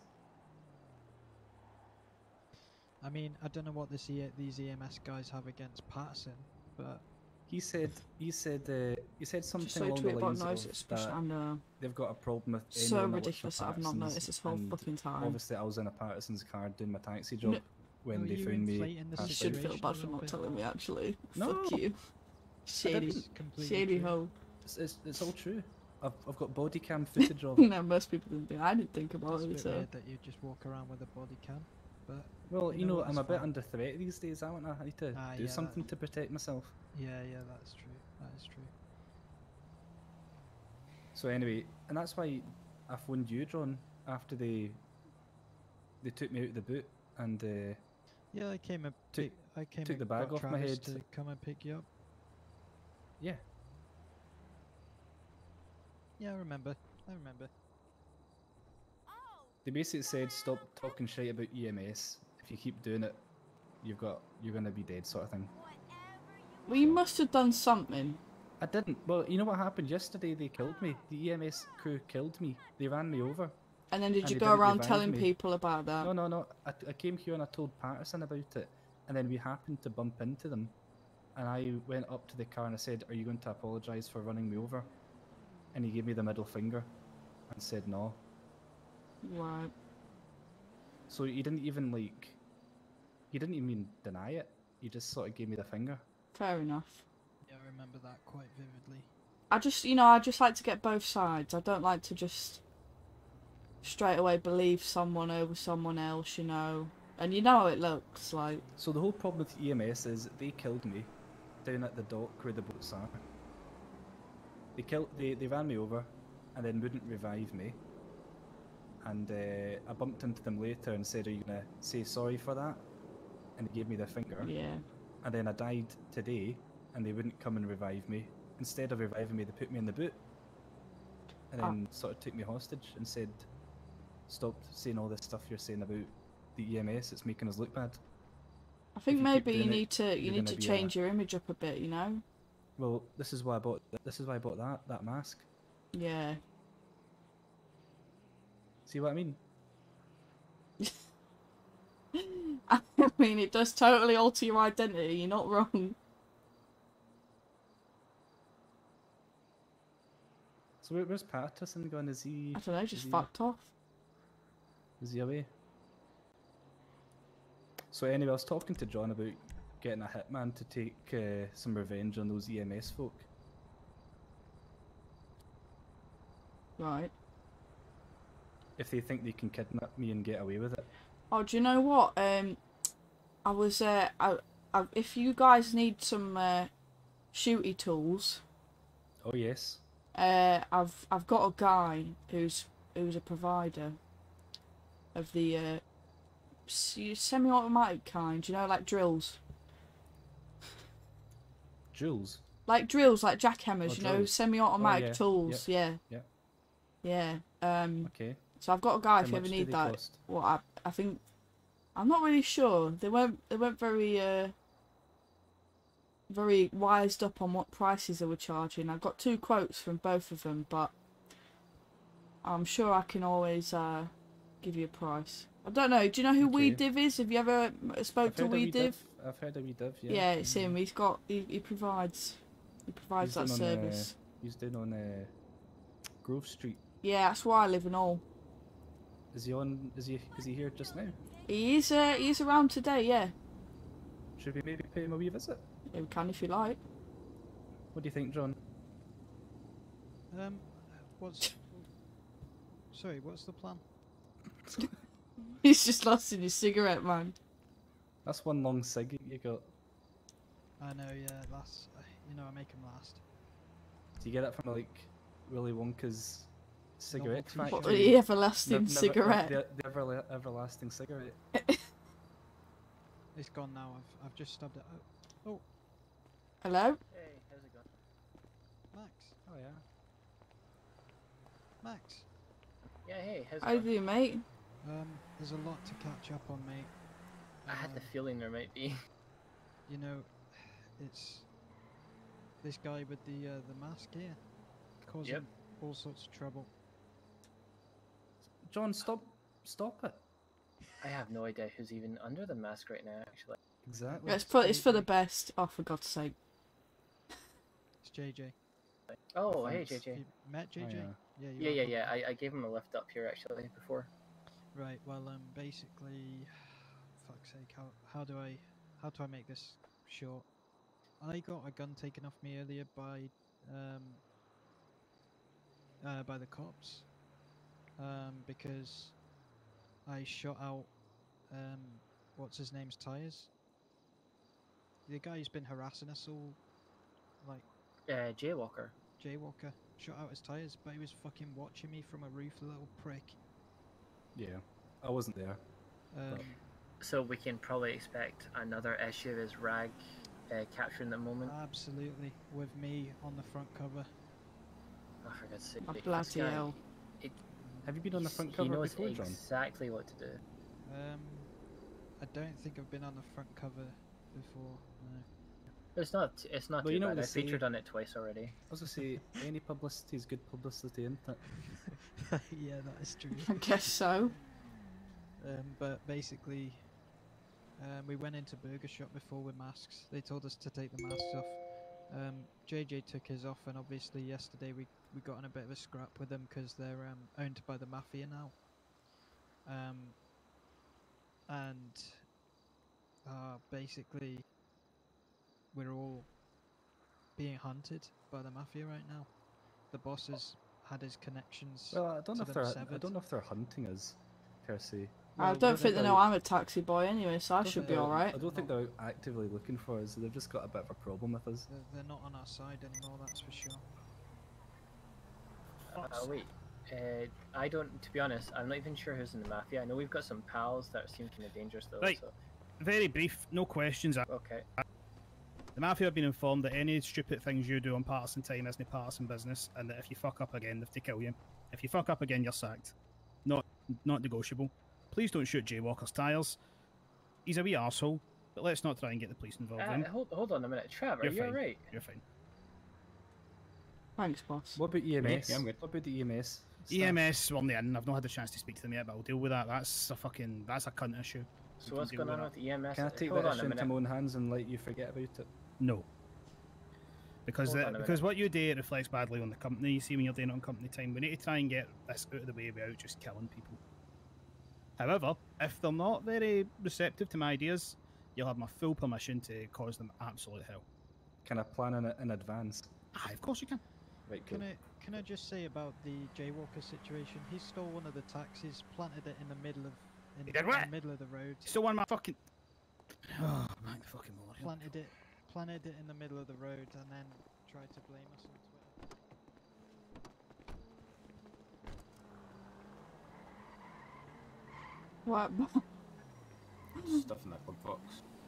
I mean, I don't know what this e- these E M S guys have against Patterson, but He said. He said. Uh, he said something so along tweet the about lines noise, of especially- that I know. they've got a problem with So anyone that works for ridiculous that I've not Patterson's, noticed this whole and fucking time. Obviously, I was in a Patterson's car doing my taxi job No- when No, they you found me. inflating the passed You should out. feel situation bad a for little not bit. telling me, actually. No. Fuck you. Shady. It's completely Shady true. hoe. It's, it's, it's all true. I've, I've got body cam footage of. No, most people didn't think. I didn't think about It's a it, bit so. weird that you just walk around with a body cam, but Well, you know, what, I'm it's a bit fine. under threat these days, aren't I? I need to Ah, do yeah, something that- to protect myself. Yeah, yeah, that's true. That is true. So anyway, and that's why I phoned you, John, after they they took me out of the boot and uh, Yeah, I came and Took- pick, I came took and the bag got off my Travis head. to come and pick you up. yeah, Yeah, I remember. I remember. they basically said stop talking shit about E M S. If you keep doing it, you've got you're gonna be dead, sort of thing. Well, you must have done something. I didn't. Well, you know what happened yesterday? They killed me. The E M S crew killed me. They ran me over. And then did And you they go didn't around revive telling me. people about that? No, no, no. I, I came here and I told Patterson about it, and then we happened to bump into them, and I went up to the car and I said, "Are you going to apologise for running me over?" And he gave me the middle finger and said no. Right. So he didn't even like, he didn't even deny it. He just sort of gave me the finger. Fair enough. Yeah, I remember that quite vividly. I just, you know, I just like to get both sides. I don't like to just straight away believe someone over someone else, you know. And you know how it looks like. So the whole problem with E M S is they killed me down at the dock where the boats are. They killed, they, they ran me over and then wouldn't revive me. And uh, I bumped into them later and said, "Are you gonna say sorry for that?" And they gave me the finger. Yeah. And then I died today and they wouldn't come and revive me. Instead of reviving me, they put me in the boot. And then Ah. sort of took me hostage and said, "Stop saying all this stuff you're saying about the E M S, it's making us look bad." I think If you keep maybe you doing it, need to you you're need gonna to be a- change your image up a bit, you know. Well, this is why I bought. This is why I bought that that mask. Yeah. See what I mean? I mean, it does totally alter your identity. You're not wrong. So where, where's Patterson gone? Is he? I don't know, is just he- fucked off. Is he away? So anyway, I was talking to John about getting a hitman to take uh, some revenge on those E M S folk. Right. If they think they can kidnap me and get away with it. Oh, do you know what? Um, I was uh, I, I, if you guys need some uh, shooty tools, Oh yes. uh, I've I've got a guy who's who's a provider of the uh, se- semi-automatic kind. You know, like drills, Jules. like drills, like jackhammers. Oh, you know, drills. semi-automatic Oh, yeah, tools. yeah, Yeah. yeah. Yeah. Um. Okay. So I've got a guy How if you ever much do need they that. cost? Well, I I think I'm not really sure. They weren't they weren't very uh very wised up on what prices they were charging. I got two quotes from both of them, but I'm sure I can always uh give you a price. I don't know. Do you know who Okay. Wee Div is? Have you ever spoke I've to heard of Wee Wee Div? I've heard of Wee Div. Yeah. Yeah, it's him. He's got he, he provides he provides He's that down on, uh, service. he's down on uh, Grove Street. Yeah, that's where I live and all. Is he on? Is he? Is he here just now? He is uh he's around today. Yeah, Should we maybe pay him a wee visit? yeah we can if you like. What do you think, John? Um, what's... Sorry, what's the plan? He's just lost in his cigarette, man. That's one long cig you got. I know, yeah, last... You know, I make him last. Do you get it from like Willy Wonka's cigarette Novelty factory? What, the everlasting Nev- never- cigarette? The, the everla- everlasting cigarette. It's gone now, I've, I've just stabbed it out. Oh, Hello? hey, how's it going? Max. Oh yeah. Max. Yeah, hey, how's it How going? do you, mate? Um, there's a lot to catch up on, mate. I had the Um, feeling there might be. You know, it's this guy with the uh, the mask here, causing Yep. all sorts of trouble. John, stop, stop it. I have no idea who's even under the mask right now, actually. Exactly. It's for, it's for the best. Oh, for God's sake. It's J J. Oh, hey, Thanks. J J. You met J J? Oh, yeah. Yeah, you Yeah, are yeah, from- yeah. I, I gave him a lift up here actually before. Right. Well, um, basically, fuck's sake, how how do I how do I make this short? I got a gun taken off me earlier by um uh, by the cops um because I shot out um what's his name's tires. The guy who's been harassing us all, like Uh, Jaywalker. Jaywalker, shot out his tires, but he was fucking watching me from a roof, the little prick. Yeah, I wasn't there. Um, So we can probably expect another issue of his rag uh, capturing the moment. Absolutely, with me on the front cover. Oh, for God's sake. Oh, this bloody guy, hell. It, Have you been on the front he cover knows before, John? exactly what to do. Um, I don't think I've been on the front cover before. No. It's not. It's not Well, too you know bad. what I they say- featured on it twice already. I was gonna say, any publicity is good publicity, isn't it? Yeah, that is true. I guess so. Um, but basically, Um, we went into Burger Shop before with masks. They told us to take the masks off. Um, J J took his off, and obviously yesterday we, we got in a bit of a scrap with them because they're um, owned by the mafia now. Um, and uh, basically we're all being hunted by the mafia right now. The boss has had his connections. Well, I don't know to if them they're. severed. I don't know if they're hunting us, per se. I don't think they know I'm a taxi boy anyway, so I should be they're- alright. I don't think they're actively looking for us. They've just got a bit of a problem with us. They're, they're not on our side anymore, that's for sure. Uh, wait, uh, I don't. To be honest, I'm not even sure who's in the mafia. I know we've got some pals that seem kind of dangerous though. Right. So. Very brief, no questions. Okay. The mafia have been informed that any stupid things you do on partisan time isn't partisan business, and that if you fuck up again, they have to kill you. If you fuck up again, you're sacked. Not, not negotiable. Please don't shoot Jaywalker's tyres. He's a wee arsehole, but let's not try and get the police involved. Uh, in. hold, hold on a minute, Trav. Are You're you fine. alright? You're fine. Thanks, boss. What about E M S? Yeah, I'm good. What about the E M S? E M S, well, in. I've not had the chance to speak to them yet, but I'll deal with that. That's a fucking, that's a cunt issue. So We can what's deal going on that. with E M S? Can I take hold that on issue a into minute. my own hands and let you forget about it? No. Because Hold the, on a because minute. what you do, it reflects badly on the company. You see, when you're doing it on company time, we need to try and get this out of the way without just killing people. However, if they're not very receptive to my ideas, you'll have my full permission to cause them absolute hell. Can I plan in it in advance? Aye, of course you can. Right, cool. Can I can I just say about the Jaywalker situation? He stole one of the taxis, planted it in the middle of in, He did in what? the middle of the road. Still one of my fucking. Oh, my fucking lord. Planted it, planted it in the middle of the road, and then tried to blame us on Twitter. What? Stuff in that bug box.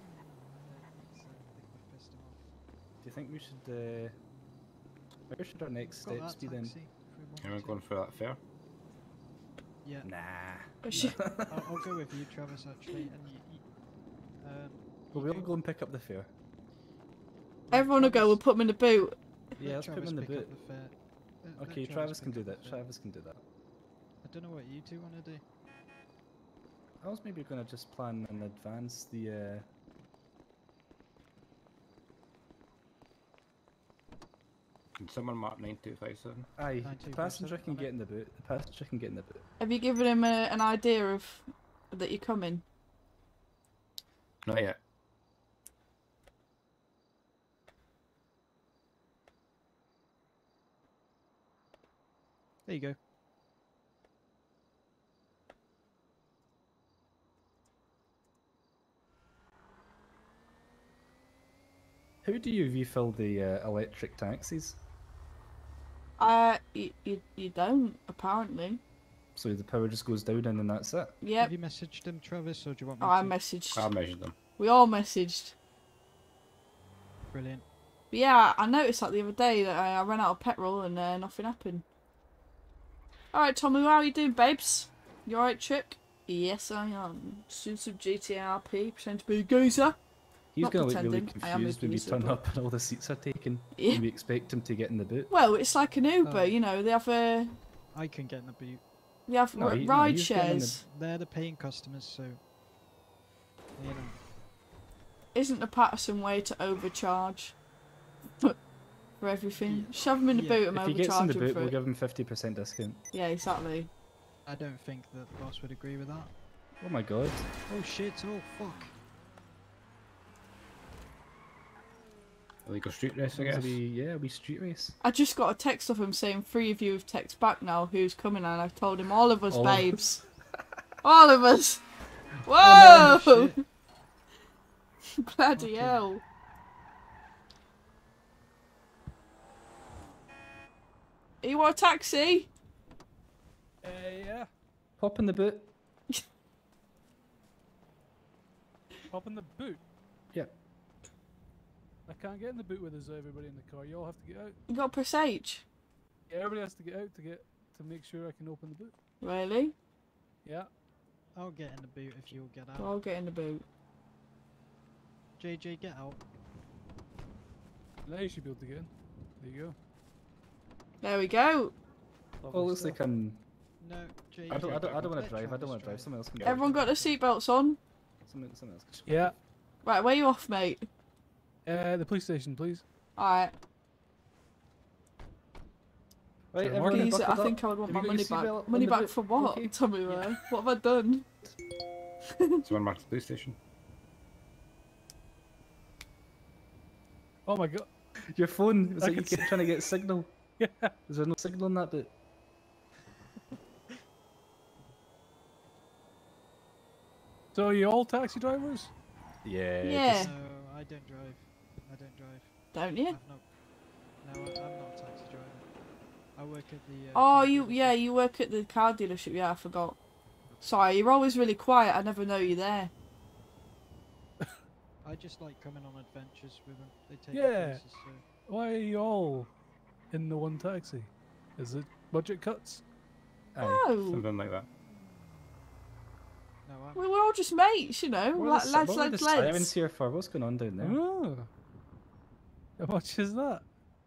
Do you think we should? Uh, where should our next Got steps that be then? taxi if we want Am I to. going for that fair? Yeah. Nah. I'll, I'll go with you, Travis. Actually, and you. you um, Well, we'll go and pick up the fare. Everyone will go, we'll put them in the boot. Yeah, let's put him in the pick up boot. the fare. Let- let Okay, Travis can pick do up that. the fare. Travis can do that. I don't know what you two want to do. I was maybe gonna just plan in advance the. Uh... Can someone mark nine two five seven? Aye, Nine the two five passenger seven, can on get it. in the boot. The passenger can get in the boot. Have you given him a, an idea of that you're coming? Not yet. There you go. How do you refill the uh, electric taxis? Uh, you, you, you don't, apparently. So the power just goes down and then that's it? Yep. Have you messaged them, Travis, or do you want me Oh, I to? messaged. I measured them. We all messaged. Brilliant. But yeah, I noticed that the other day that I, I ran out of petrol and uh, nothing happened. Alright, Tommy, how are you doing, babes? You alright, chick? Yes, I am. Students of G T R P, pretend to be a geezer. He's Not gonna look really pretending, I am a confused when we geezer, turn but- up and all the seats are taken. Yeah. And we expect him to get in the boot. Well, it's like an Uber, Oh. you know, they have a... I can get in the boot. They have No, r- he- no, ride he's getting in the- shares. They're the paying customers, so you know. Isn't the Patterson way to overcharge for everything? Shove him in the Yeah. boot and If he gets in overcharge the him boot, for we'll it. give him fifty percent discount. Yeah, exactly. I don't think that the boss would agree with that. Oh my god. Oh shit! Oh fuck! Illegal street race, I That was guess. a wee- yeah, we street race. I just got a text off him saying three of you have text back now who's coming, and I've told him all of us, All of babes. All of us. Whoa! Oh, no, shit. Bloody Okay. hell. You want a taxi? Uh, yeah. Pop in the boot. Hop in the boot. Yep. I can't get in the boot with us, everybody in the car. You all have to get out. You got to press H. Yeah, everybody has to get out to get to make sure I can open the boot. Really? Yeah. I'll get in the boot if you'll get out. Well, I'll get in the boot. J J, get out. Now you should be able to get in. There you go. There we go. Oh, looks like I'm. No, J J. I don't. I don't. I don't want let to drive. I don't Travis want to drive. Someone else can drive. Everyone got their seatbelts on? Something, something else. Yeah. Right, where you off, mate? Uh, the police station, please. Alright. Right, Sorry, everyone Please, I buckled think up. I would want Have my you got your money back. seatbelt on Money the back boot? for what? Okay. Tell me where. What have I done? Someone back to the police station. Oh my god. Your phone was I like you can kept trying to get signal. Yeah. Is there no signal in that bit? So are you all taxi drivers? Yeah. Yeah. just- No, I don't drive. I don't drive. Don't you? I've not, no, I- I'm not a taxi driver. I work at the. Uh, Oh, car you, dealership. yeah, you work at the car dealership. Yeah, I forgot. Sorry, you're always really quiet. I never know you're there. I just like coming on adventures with them. They take me Yeah. places, so. Why are you all in the one taxi? Is it budget cuts? Aye, No. Something like that. No, I'm. Well, we're all just mates, you know. What are La- the, lads, what are the lads, sirens lads. here for? What's going on down there? Oh. How much is that?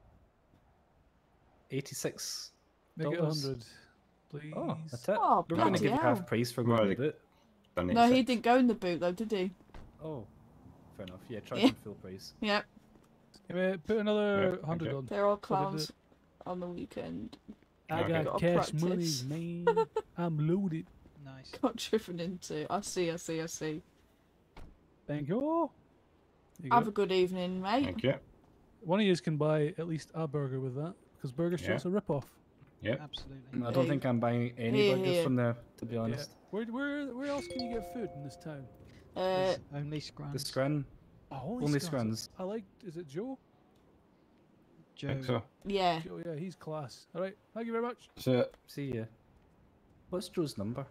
eighty-six. Make it a dollars. hundred, please. Oh, that's it. Oh, We're going to bloody give you half hell. price for Well, going they- to boot. No, he didn't go in the boot though, did he? Oh, fair enough. Yeah, charge Yeah. him full price. Yep. Give me- Put another Yeah, hundred okay. on. They're all What did clowns on the weekend. I Okay. got Gotta cash money, practice. man. I'm loaded. Nice. Got driven into. I see, I see, I see. Thank you. There you Have go. a good evening, mate. Thank you. One of you can buy at least a burger with that, because Burger Street's a rip-off. Yep. Absolutely. I don't Hey. think I'm buying any Here, burgers here. from there, to be Yeah. honest. Where, where, where else can you get food in this town? Uh, There's only scrans. The Scran. Oh, Only scrans. scrans. I like. Is it Joe? Joe. Think so. yeah. Joe, yeah, he's class. All right, thank you very much. So, See ya. What's Joe's number?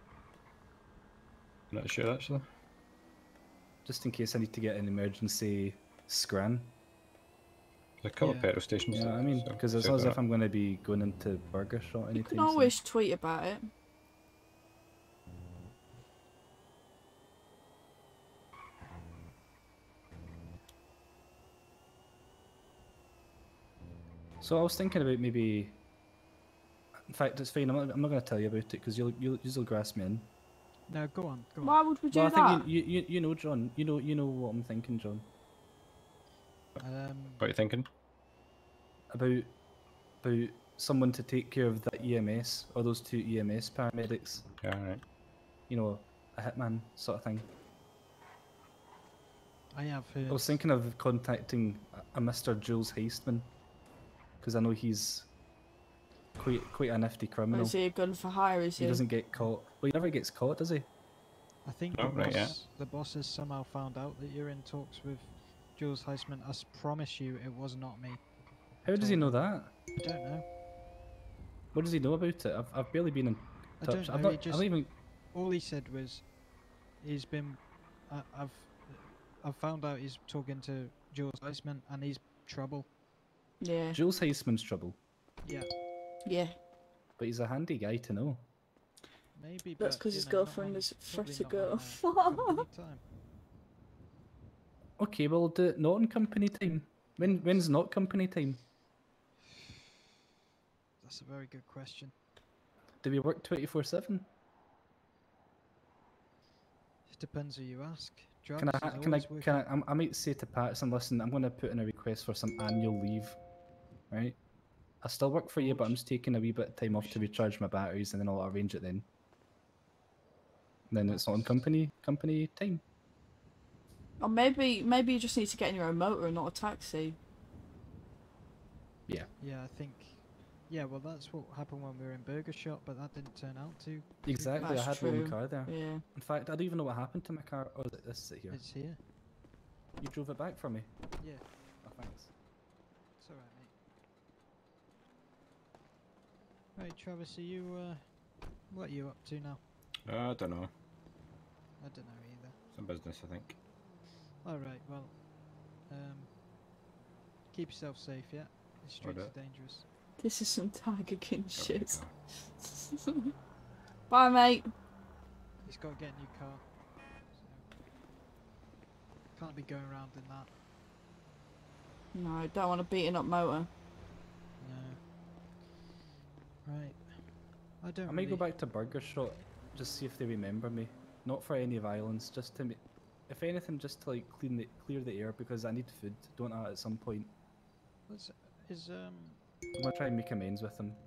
I'm not sure actually. Just in case I need to get an emergency Scran. There's a couple Yeah. of petrol stations. You know what I there, mean? so Because it's check not as that if out. I'm going to be going into Burger Shot anytime You can soon. always tweet about it. So I was thinking about maybe. In fact, it's fine. I'm not, I'm not going to tell you about it because you'll you'll you'll grasp me in. No, go on, go on. Why would we do Well, I that? think you, you you you know, John. You know you know what I'm thinking, John. Um, What are you thinking? About about someone to take care of the E M S or those two E M S paramedics. Yeah, alright. You know, a hitman sort of thing. I have heard. I was thinking of contacting a, a Mister Jules Heistman because I know he's quite quite a nifty Or criminal. is he a gun for hire? Is He he? doesn't get caught. Well, he never gets caught, does he? I think Oh, the, right, boss, yeah. the boss has somehow found out that you're in talks with Jules Heisman. I s- promise you, it was not me. How does he know that? I don't know. What does he know about it? I've, I've barely been in I touch. don't I've know. not, He just I've not even. all he said was, he's been. I, I've, I've found out he's talking to Jules Heisman and he's trouble. Yeah. Jules Heisman's trouble, Yeah, Yeah. but he's a handy guy to know. maybe. That's but, because you his know, not girlfriend on- is probably fret a not girl. on, uh, company time. Okay, well, we'll do it not on company time. When when's not company time? That's a very good question. Do we work twenty-four seven? It depends who you ask. Can Travis I is can I always can working. I I'm- I might say to Patterson, listen, I'm going to put in a request for some annual leave, right? I still work for you, but I'm just taking a wee bit of time off to recharge my batteries, and then I'll arrange it then. Then it's not on company company time. Or maybe maybe you just need to get in your own motor and not a taxi. Yeah. Yeah, I think. Yeah, well, that's what happened when we were in Burger Shop, but that didn't turn out to. Exactly, That's I had my own true. car there. Yeah. In fact, I don't even know what happened to my car. Oh, th- this is it here. It's here. You drove it back for me. Yeah, Oh, thanks. it's alright, mate. Right, Travis, are you, uh, what are you up to now? Uh, I don't know. I don't know either. Some business, I think. Alright, well, um, keep yourself safe, yeah? The streets do. are dangerous. This is some Tiger King Okay, shit. so- Bye, mate. He's got to get a new car. So. Can't be going around in that. No, don't want a beating up motor. No. Right. I don't I might go really- back to Burger Shot, just see if they remember me. Not for any violence, just to, ma- if anything, just to like clean the clear the air because I need food. Don't I? At some point, Is, is um. I'm gonna try and make amends with them.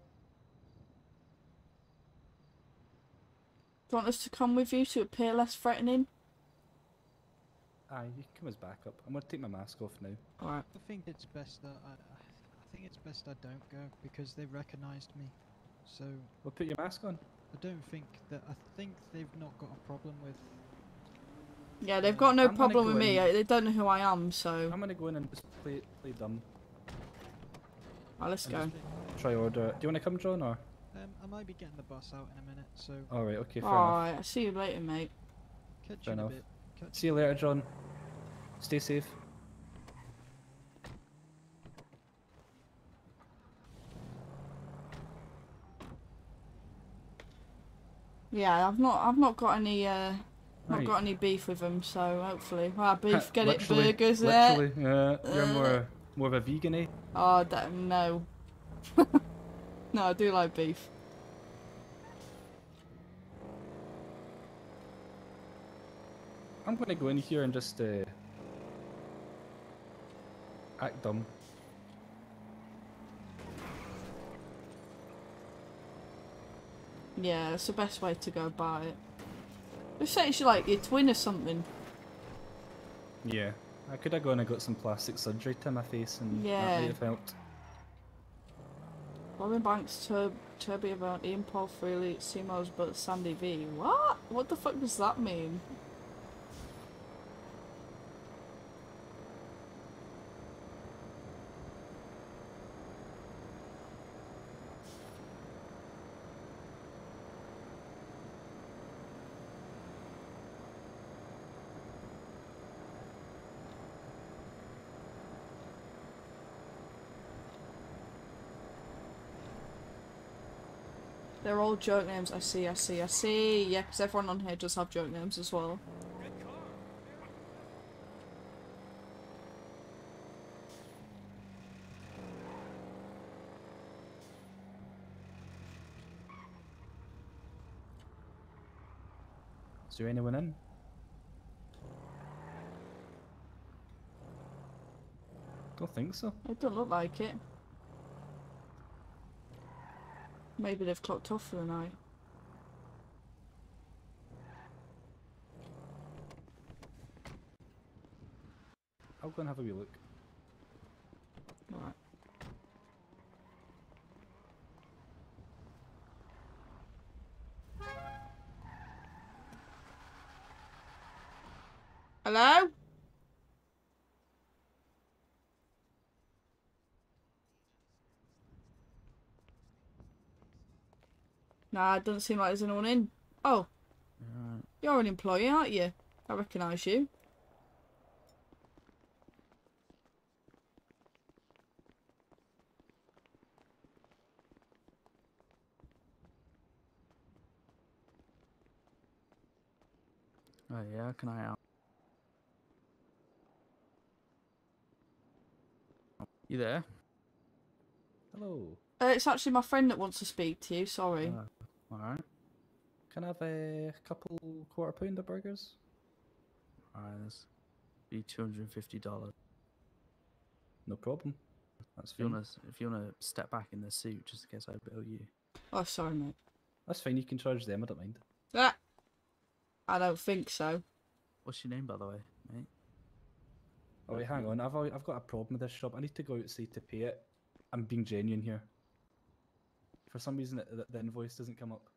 Do you want us to come with you to appear less threatening? Aye, you can come as backup. I'm gonna take my mask off now. Alright. I think it's best that I, I, I think it's best I don't go because they've recognised me. So. Well, put your mask on. I don't think that. I think they've not got a problem with. Yeah, they've got no I'm gonna problem go with me. in- I- They don't know who I am, so. I'm gonna go in and just play play dumb. Right, let's and go. just Try order. it. Do you want to come, John, or? Um, I might be getting the bus out in a minute, so. All right. Okay. Fair enough. Alright, I'll see you later, mate. Catch Fair you in a enough. bit. Catch See you later, John. Stay safe. Yeah, I've not, I've not got any, uh, not Right. got any beef with them. So hopefully, well, beef, get it, Literally- burgers, there. Literally, yeah. You're Uh. more more of a vegan, eh? Oh, that, no. No, I do like beef. I'm gonna go in here and just uh, act dumb. Yeah, that's the best way to go about it. Just say it's like your twin or something. Yeah. I could have gone and got some plastic surgery to my face and Yeah. that might have helped. Robin Banks, Tur Turby about Ian Paul Freely, Seymour's but Sandy V. What? What the fuck does that mean? They're all joke names. I see, I see, I see. Yeah, because everyone on here does have joke names as well. Is there anyone in? Don't think so. It doesn't look like it. Maybe they've clocked off for the night. I'll go and have a wee look. Right. Hello? Nah, it doesn't seem like there's anyone in. Oh. Alright. You're an employee, aren't you? I recognise you. Oh yeah, can I out? You there? Hello. Uh, it's actually my friend that wants to speak to you, sorry. Uh, Alright. Can I have a couple quarter pounder burgers? Alright, that's be two hundred and fifty dollars. No problem. That's If you fine. wanna if you wanna step back in the suit just in case I bill you. Oh, sorry, mate. That's fine. You can charge them. I don't mind. Ah! I don't think so. What's your name by the way, mate? Oh wait, hang on. I've al- I've got a problem with this shop. I need to go outside to pay it. I'm being genuine here. For some reason, it, the, the invoice doesn't come up.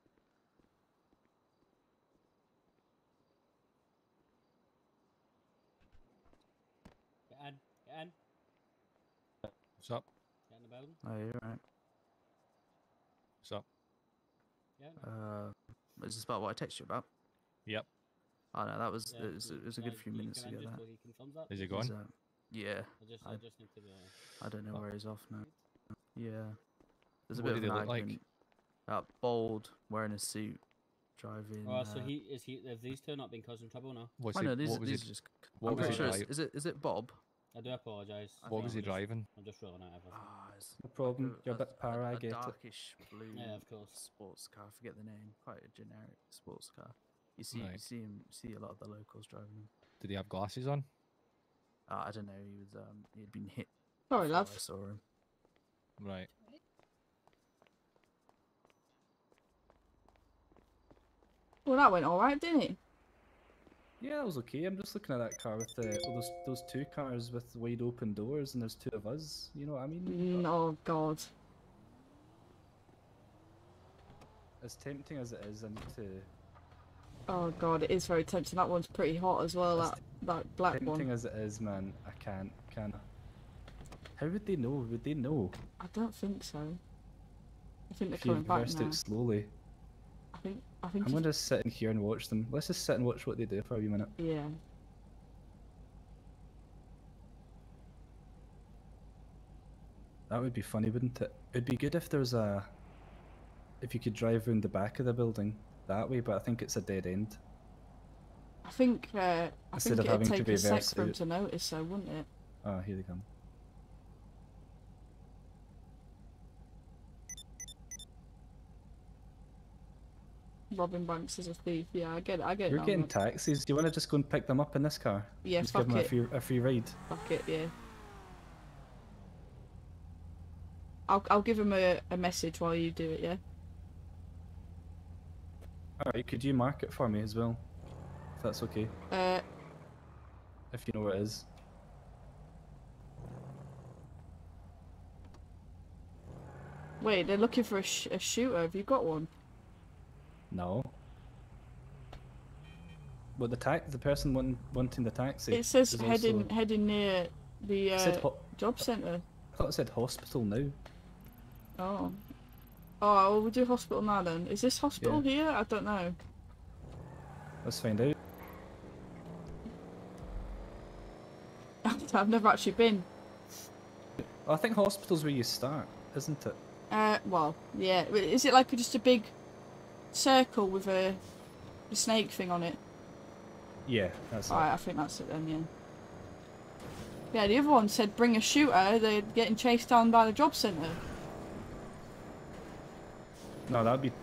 Get in, get in, What's up? get in the building. Oh, you're right. What's up? Yeah. Uh, is this about what I texted you about? Yep. Oh no, that was Yeah, it was, you- it was a yeah, good few you minutes come to in get just that. till he confirms that. Is he He's, gone? uh, yeah. I just, I, I, just need to be. Uh, I don't know Oh. where he's off now. Yeah. There's a What bit do of they an look like? argument. Uh, bald, wearing a suit, driving. oh, so uh, he is he? Have these two not been causing trouble now? Was I he, know these, what was these he, are just. what I'm was pretty he sure. It's, drive- is it is it Bob? I do apologise. I What think was he I'm just- driving? I'm just rolling out everything. Ah, it's No problem. like a- You're a a- bit para. I a get it. darkish blue. Yeah, of course. Sports car. I forget the name. Quite a generic sports car. You see, you Right. see him, see a lot of the locals driving them. Did he have glasses on? Uh, I don't know. He was um, he had been hit. Sorry, before love. I saw him. Right. Well, that went all right, didn't it? Yeah, that was okay. I'm just looking at that car with the well, those those two cars with wide open doors, and there's two of us. You know what I mean? Mm, oh God. As tempting as it is, I need to. Oh God, it is very tempting. That one's pretty hot as well. As That that black tempting one. as it is, man, I can't. Can I? How would they know? Would they know? I don't think so. I think they're If you coming back reversed now. it slowly. I think. I think. I'm if- gonna just sit in here and watch them. Let's just sit and watch what they do for a wee minute. Yeah. That would be funny, wouldn't it? It'd be good if there's a. If you could drive round the back of the building that way, but I think it's a dead end. I think. Uh, I Instead think of it'd having to take a sec reverse for them out. to notice, so wouldn't it? Oh, here they come. Robbing banks as a thief. Yeah, I get it. I get You're it. now, getting mate. taxis. Do you want to just go and pick them up in this car? Yeah, just fuck give them it. a free a free ride. Fuck it. Yeah. I'll I'll give him a, a message while you do it. Yeah. All right, could you mark it for me as well, if that's okay? Uh. If you know where it is. Wait, they're looking for a, sh a shooter. Have you got one? No. But the tax, the person wanting wanting the taxi. It says is heading also- heading near the It said uh, ho- job centre. I thought it said hospital now. Oh. Oh, well, we'll do hospital now then. Is this hospital Yeah. here? I don't know. Let's find out. I've never actually been. I think hospital's where you start, isn't it? Uh, well, yeah. Wait, is it like just a big circle with a, a snake thing on it? Yeah, that's Alright, I think that's it then, yeah. Yeah, the other one said bring a shooter, they're getting chased down by the job centre. it. No, that'd be.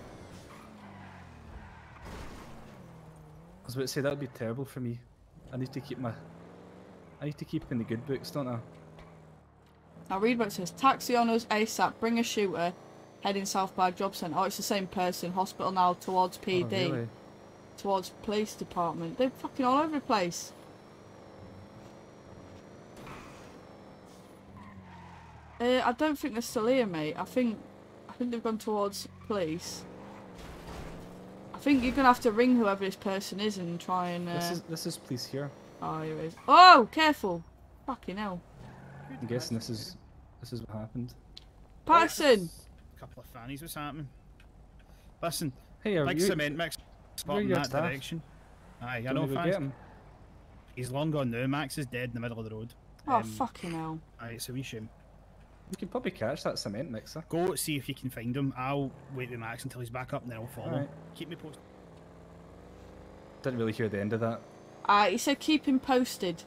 I was about to say that'd be terrible for me. I need to keep my. I need to keep in the good books, don't I? Now read what it says. Taxi on us ASAP, bring a shooter, heading south by job centre. Oh, it's the same person. Hospital now towards P D. Oh, really? Towards police department. They're fucking all over the place. Uh, I don't think they're still here, mate. I think I think they've gone towards police. I think you're gonna have to ring whoever this person is and try and. Uh... This is this is police here. Oh, here it is. Oh, careful! Fucking hell. I'm guessing this is this is what happened. Patterson! Couple of fannies, what's happening? Listen, Hey, are big you- cement mix spot you're in your that staff. direction. Aye, I Don't know, we go Fanny. get him? He's long gone now. Max is dead in the middle of the road. Oh, fucking hell. Aye, it's a wee shame. You can probably catch that cement mixer. Go see if you can find him. I'll wait with Max until he's back up and then I'll follow. Alright. Keep me posted. Didn't really hear the end of that. Uh, he said keep him posted.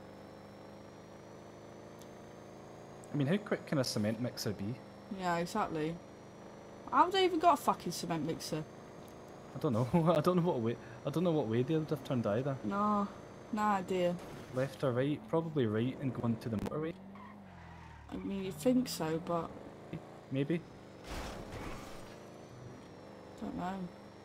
I mean, how quick can a cement mixer be? Yeah, exactly. How have they even got a fucking cement mixer? I don't know. I don't know what way. I don't know what way they would have turned either. No, no idea. Left or right? Probably right and going to the motorway. I mean, you'd think so, but Maybe. don't know.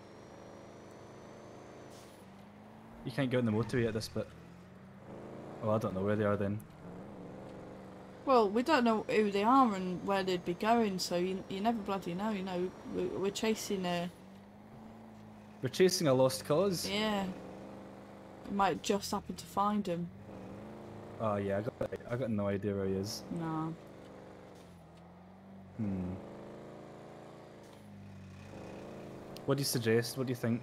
You can't get on the motorway at this bit. Oh, I don't know where they are then. Well, we don't know who they are and where they'd be going, so you you never bloody know. You know, we, we're chasing a We're chasing a lost cause. yeah. We might just happen to find him. Oh yeah, I got I got no idea where he is. No. Hmm. What do you suggest? What do you think?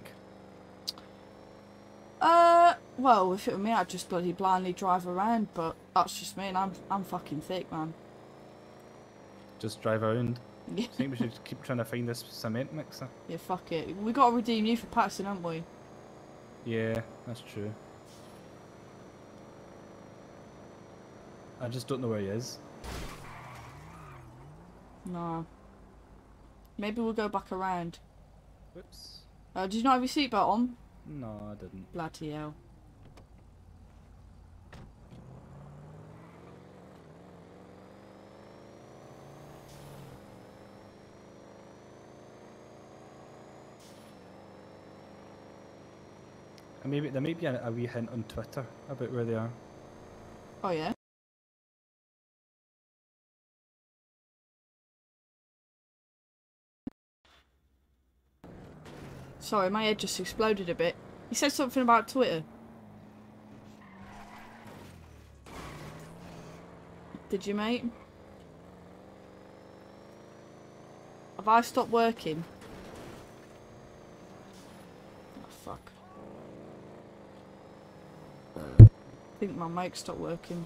Uh, well, if it were me, I'd just bloody blindly drive around. But that's just me, and I'm I'm fucking thick, man. Just drive around. Yeah. I think we should keep trying to find this cement mixer. Yeah, fuck it. We got to redeem you for Patterson, haven't we? Yeah, that's true. I just don't know where he is. No. Maybe we'll go back around. Whoops. Uh, did you not have your seatbelt on? No, I didn't. Bloody hell. And maybe there may be a, a wee hint on Twitter about where they are. Oh yeah? Sorry, my head just exploded a bit. You said something about Twitter. Did you, mate? Have I stopped working? Oh, fuck. I think my mic stopped working.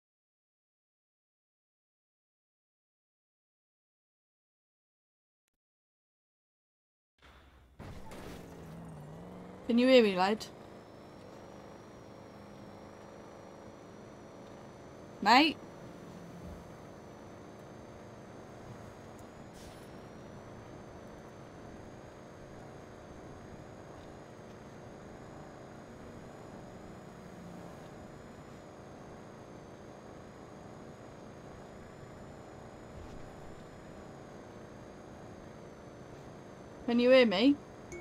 Can you hear me, lad? Mate? Can you hear me?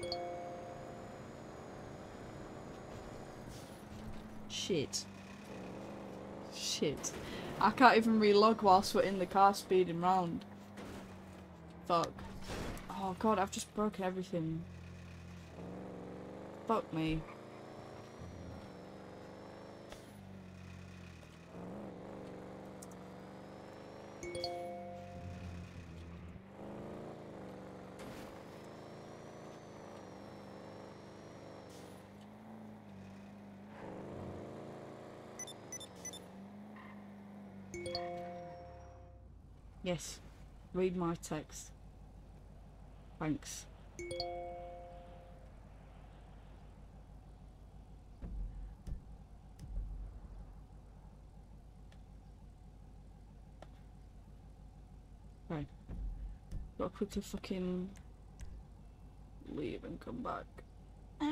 Shit. Shit. I can't even relog whilst we're in the car speeding round. Fuck. Oh god, I've just broken everything. Fuck me. Yes. Read my text. Thanks. Right. Gotta quickly fucking leave and come back. I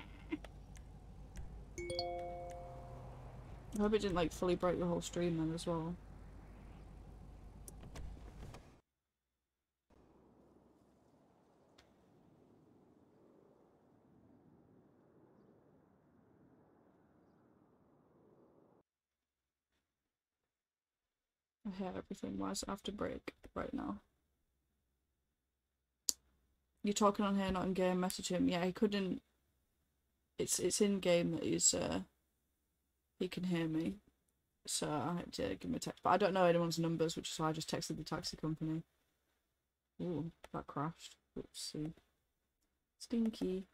hope it didn't like fully break the whole stream then as well. I hate everything. Why does it have to break right now? You're talking on here, not in game. Message him. Yeah, he couldn't. It's it's in game that he's uh he can hear me, so I had to give him a text. But I don't know anyone's numbers, which is why I just texted the taxi company. Ooh, that crashed. Oopsie. Stinky.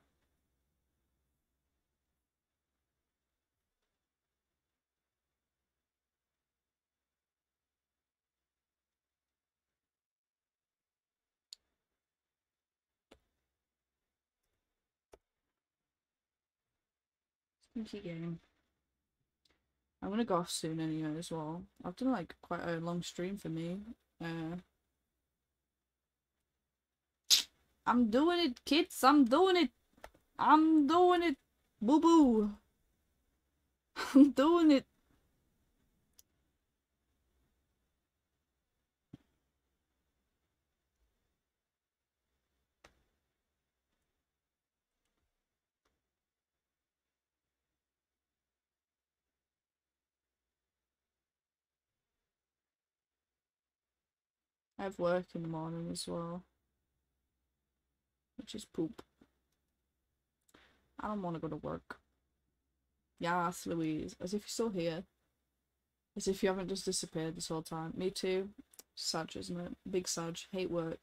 Stinky game. I'm gonna go off soon anyway as well. I've done like quite a long stream for me. Uh, I'm doing it, kids. I'm doing it. I'm doing it. Boo boo. I'm doing it. I have work in the morning as well, which is poop. I don't want to go to work. Yes, Louise. As if you're still here. As if you haven't just disappeared this whole time. Me too. Sad, isn't it? Big sad. Hate work.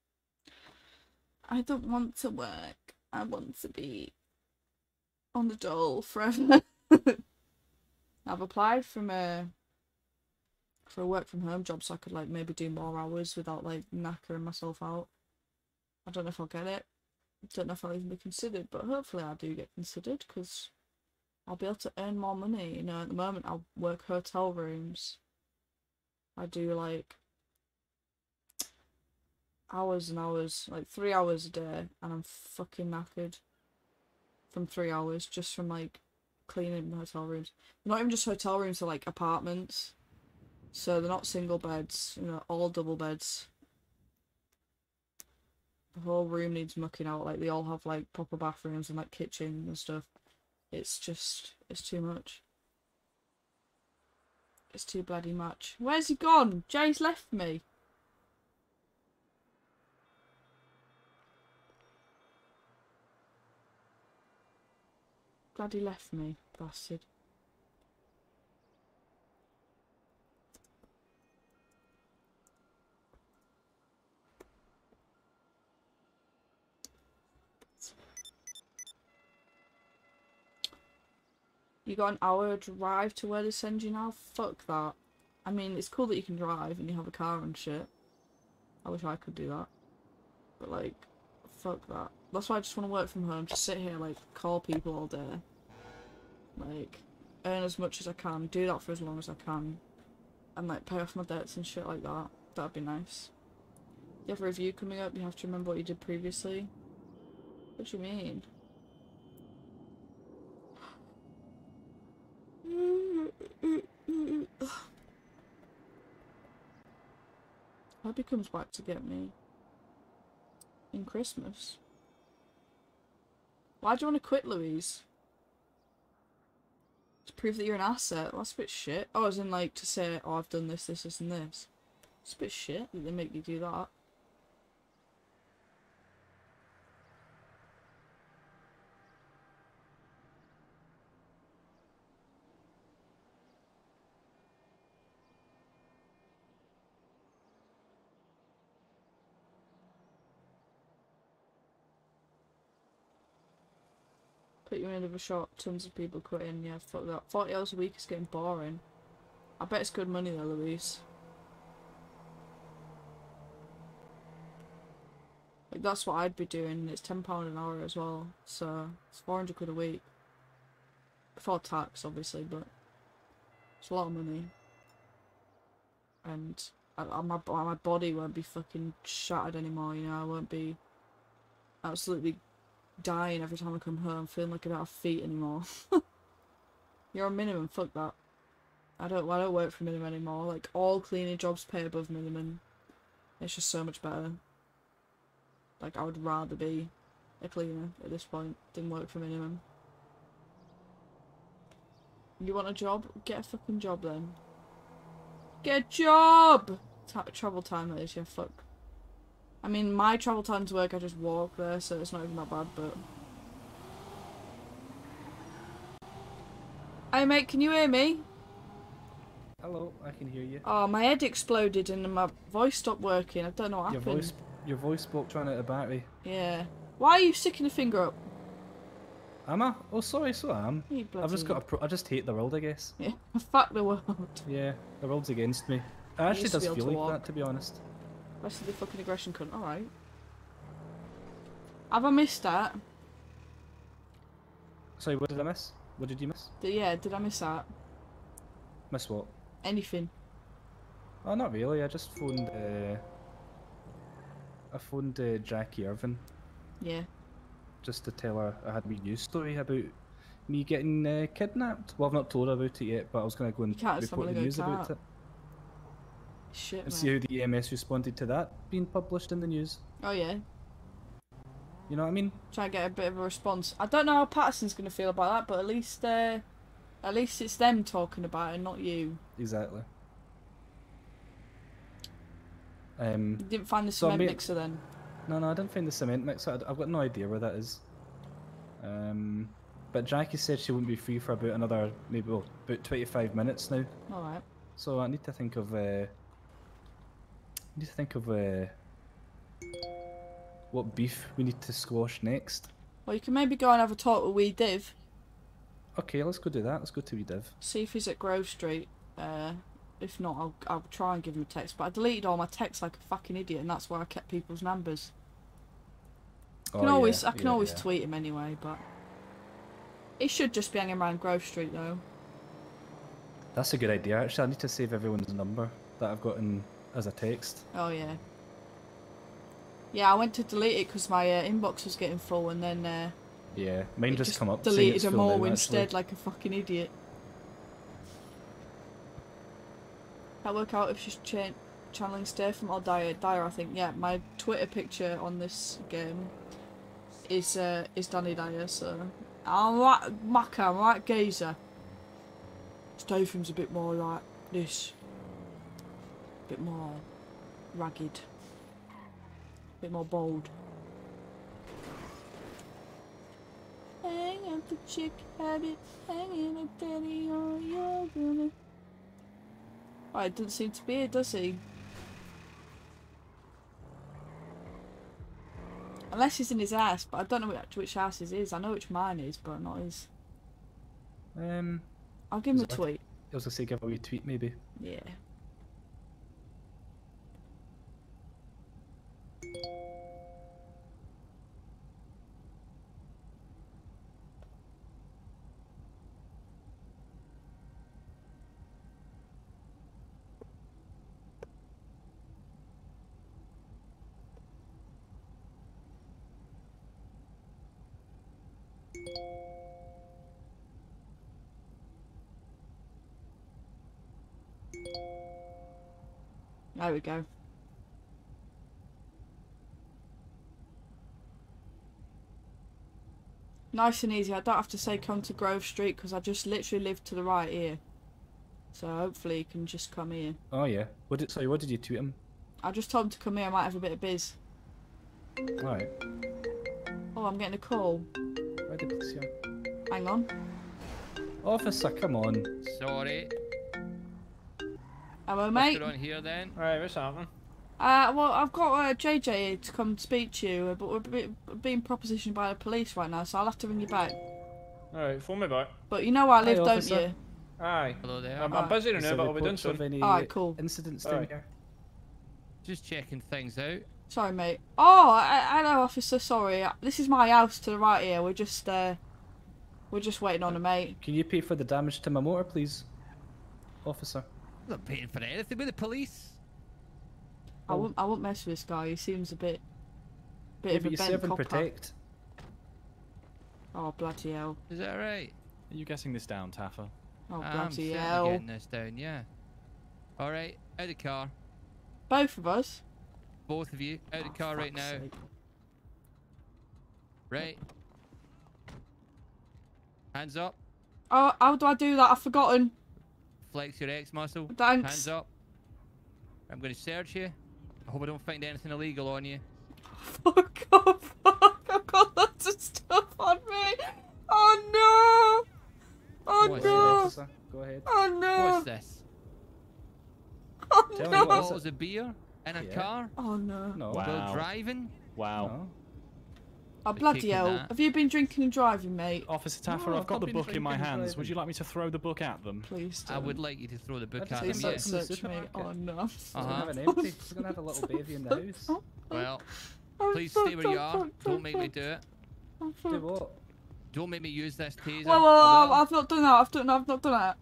I don't want to work. I want to be on the dole forever. I've applied from a for a work from home job so I could like maybe do more hours without like knackering myself out. I don't know if I'll get it. Don't know if I'll even be considered, but hopefully I do get considered because I'll be able to earn more money. You know, at the moment I work hotel rooms. I do like hours and hours, like three hours a day, and I'm fucking knackered. from three hours just from like cleaning hotel rooms. Not even just hotel rooms, they're like apartments. So they're not single beds, you know, all double beds. The whole room needs mucking out. Like they all have like proper bathrooms and like kitchens and stuff. It's just, it's too much. It's too bloody much. Where's he gone? Jay's left me. Glad he left me, bastard. You got an hour drive to where they send you now? Fuck that. I mean, it's cool that you can drive and you have a car and shit. I wish I could do that. But like, fuck that. That's why I just want to work from home. Just sit here, like, call people all day. Like, earn as much as I can. Do that for as long as I can. And like, pay off my debts and shit like that. That'd be nice. You have a review coming up, you have to remember what you did previously. What do you mean? I hope he comes back to get me in Christmas. Why do you want to quit, Louise? To prove that you're an asset? Well, that's a bit shit. Oh, as in like to say, oh, I've done this, this, this and this. It's a bit shit that they make you do that. Put you in another shot, tons of people quitting, yeah, fuck that. forty hours a week is getting boring. I bet it's good money though, Louise. Like, that's what I'd be doing, it's ten pounds an hour as well, so it's four hundred quid a week. Before tax, obviously, but it's a lot of money. And I, I, my, my body won't be fucking shattered anymore, you know, I won't be absolutely dying every time I come home, feeling like I don't have feet anymore. You're on minimum, fuck that. I don't I don't work for minimum anymore. Like, all cleaning jobs pay above minimum. It's just so much better. Like, I would rather be a cleaner at this point than work for minimum. You want a job? Get a fucking job then. Get a job! Ta travel time that is, yeah, fuck. I mean, my travel time to work, I just walk there, so it's not even that bad, but... Hey mate, can you hear me? Hello, I can hear you. Oh, my head exploded and my voice stopped working. I don't know what Your happened. voice, your voice spoke trying out a battery. Yeah. Why are you sticking a finger up? Am I? Oh, sorry, so I am. You I've just bloody- got a pro I just hate the world, I guess. Yeah, fuck the world. Yeah, the world's against me. It I actually used to does be able feel to like walk. that, to be honest. Rest of the fucking aggression cunt. Alright. Have I missed that? Sorry, what did I miss? What did you miss? D- yeah, did I miss that? Miss what? Anything? Oh, not really. I just phoned. Uh, I phoned uh, Jackie Irvin Yeah. just to tell her I had a wee news story about me getting uh, kidnapped. Well, I've not told her about it yet, but I was going to go and You can't just report wanna the go news about cat. it Shit, and man. see how the E M S responded to that being published in the news. Oh yeah. You know what I mean? Try and get a bit of a response. I don't know how Patterson's gonna feel about that, but at least uh, at least it's them talking about it, not you. Exactly. Um, You didn't find the so I'm cement being- mixer then? No, no, I didn't find the cement mixer. I- I've got no idea where that is. Um, but Jackie said she wouldn't be free for about another, maybe well, about twenty-five minutes now. Alright. So I need to think of, uh, need to think of, uh, what beef we need to squash next. Well, you can maybe go and have a talk with Wee Div. Okay, let's go do that. Let's go to Wee Div. See if he's at Grove Street. Uh, if not, I'll I'll try and give him a text. But I deleted all my texts like a fucking idiot, and that's where I kept people's numbers. I can Oh, always yeah, I can yeah, always yeah. tweet him anyway, but he should just be hanging around Grove Street though. That's a good idea. Actually, I need to save everyone's number that I've got in as a text. Oh yeah. Yeah, I went to delete it because my uh, inbox was getting full, and then uh, Yeah, mine It just, just come up. saying deleted it's them full all now, instead, actually. like a fucking idiot. Can't work out if she's cha channeling Statham or Dyer. Dyer, I think. Yeah, my Twitter picture on this game is uh, is Danny Dyer. So I'm like Macca, I'm like Gazer. Statham's a bit more like this, a bit more ragged, a bit more bold. Hang up the chick habit, hanging a daddy on your gonna. Oh, it doesn't seem to be it, does he? Unless he's in his house, but I don't know which, which house his is. I know which mine is, but not his. Um, I'll give him a was it- tweet. I was gonna say give a wee tweet maybe. Yeah. There we go. Nice and easy. I don't have to say come to Grove Street because I just literally live to the right here. So hopefully you can just come here. Oh yeah. What did sorry? What did you tweet him? I just told him to come here. I might have a bit of biz. Alright. Oh, I'm getting a call. Why did this here? Hang on. Officer, come on. Sorry. Hello, What's mate. going on here then? Alright, what's happening? Uh, well, I've got uh, J J here to come speak to you, but we're be being propositioned by the police right now, so I'll have to ring you back. Alright, phone me back. But you know where I live, Hi, don't officer. you? Aye. Hello there. I'm, I'm busy Is now, there but I'll be doing reports of soon. any Alright, cool. incidents down Alright. here? Just checking things out. Sorry, mate. Oh, I, hello, officer. Sorry, this is my house to the right here. We're just, uh, we're just waiting on a mate. Can you pay for the damage to my motor, please, officer? I'm not paying for anything with the police. I won't, I won't mess with this guy. He seems a bit, bit Yeah, of but a you bent serve and copper. protect. Oh bloody hell! Is that right? Are you getting this down, Taffa? Oh I'm bloody certainly hell! getting this down, yeah. Alright, out of the car. Both of us. Both of you, out of the car right fuck's now. sake. Right. Hands up. Oh, how do I do that? I've forgotten. Flex your X muscle. Thanks. Hands up. I'm going to search you. I hope I don't find anything illegal on you. Fuck off! Fuck! I've got lots of stuff on me. Oh no! Oh What's no! this? Go ahead. Oh no! What's this? Oh Tell me no! what is Bottles of beer in a Yeah. car? Oh no! No. While driving? Wow. No. Oh bloody taking hell! that. Have you been drinking and driving, mate? Officer Taffa, No, I've I've got not the been book in my drinking and hands. Would driving. you like me to throw the book at them? Please I don't. would like you to throw the book I at just them, said yes. in the Search me. supermarket. Oh no! We're Uh-huh. gonna have an empty. We're gonna have a little baby in the house. Well, Oh, please fuck, stay where you fuck, are. fuck, Don't fuck, make me fuck. do it. Oh, fuck. Do what? Don't make me use this taser. Whoa, whoa, I whoa, will. I've not done that. I've done. I've not done that.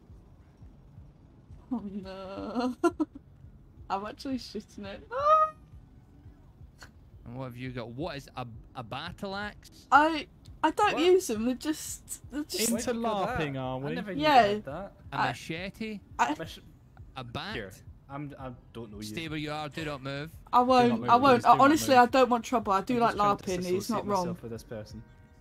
Oh no! I'm actually shitting it. And what have you got? What is a a battle axe? I I don't What? use them. They're just they're just. Into LARPing, are I we? never knew Yeah. you had that. A I- machete? I, Mish- A bat? Here, I'm. I don't know you. Stay where you are. Do not move. I won't. move, I won't. please, do not Honestly, move. I don't want trouble. I do I'm like just trying to LARPing. He's disassociate not wrong. myself with this person.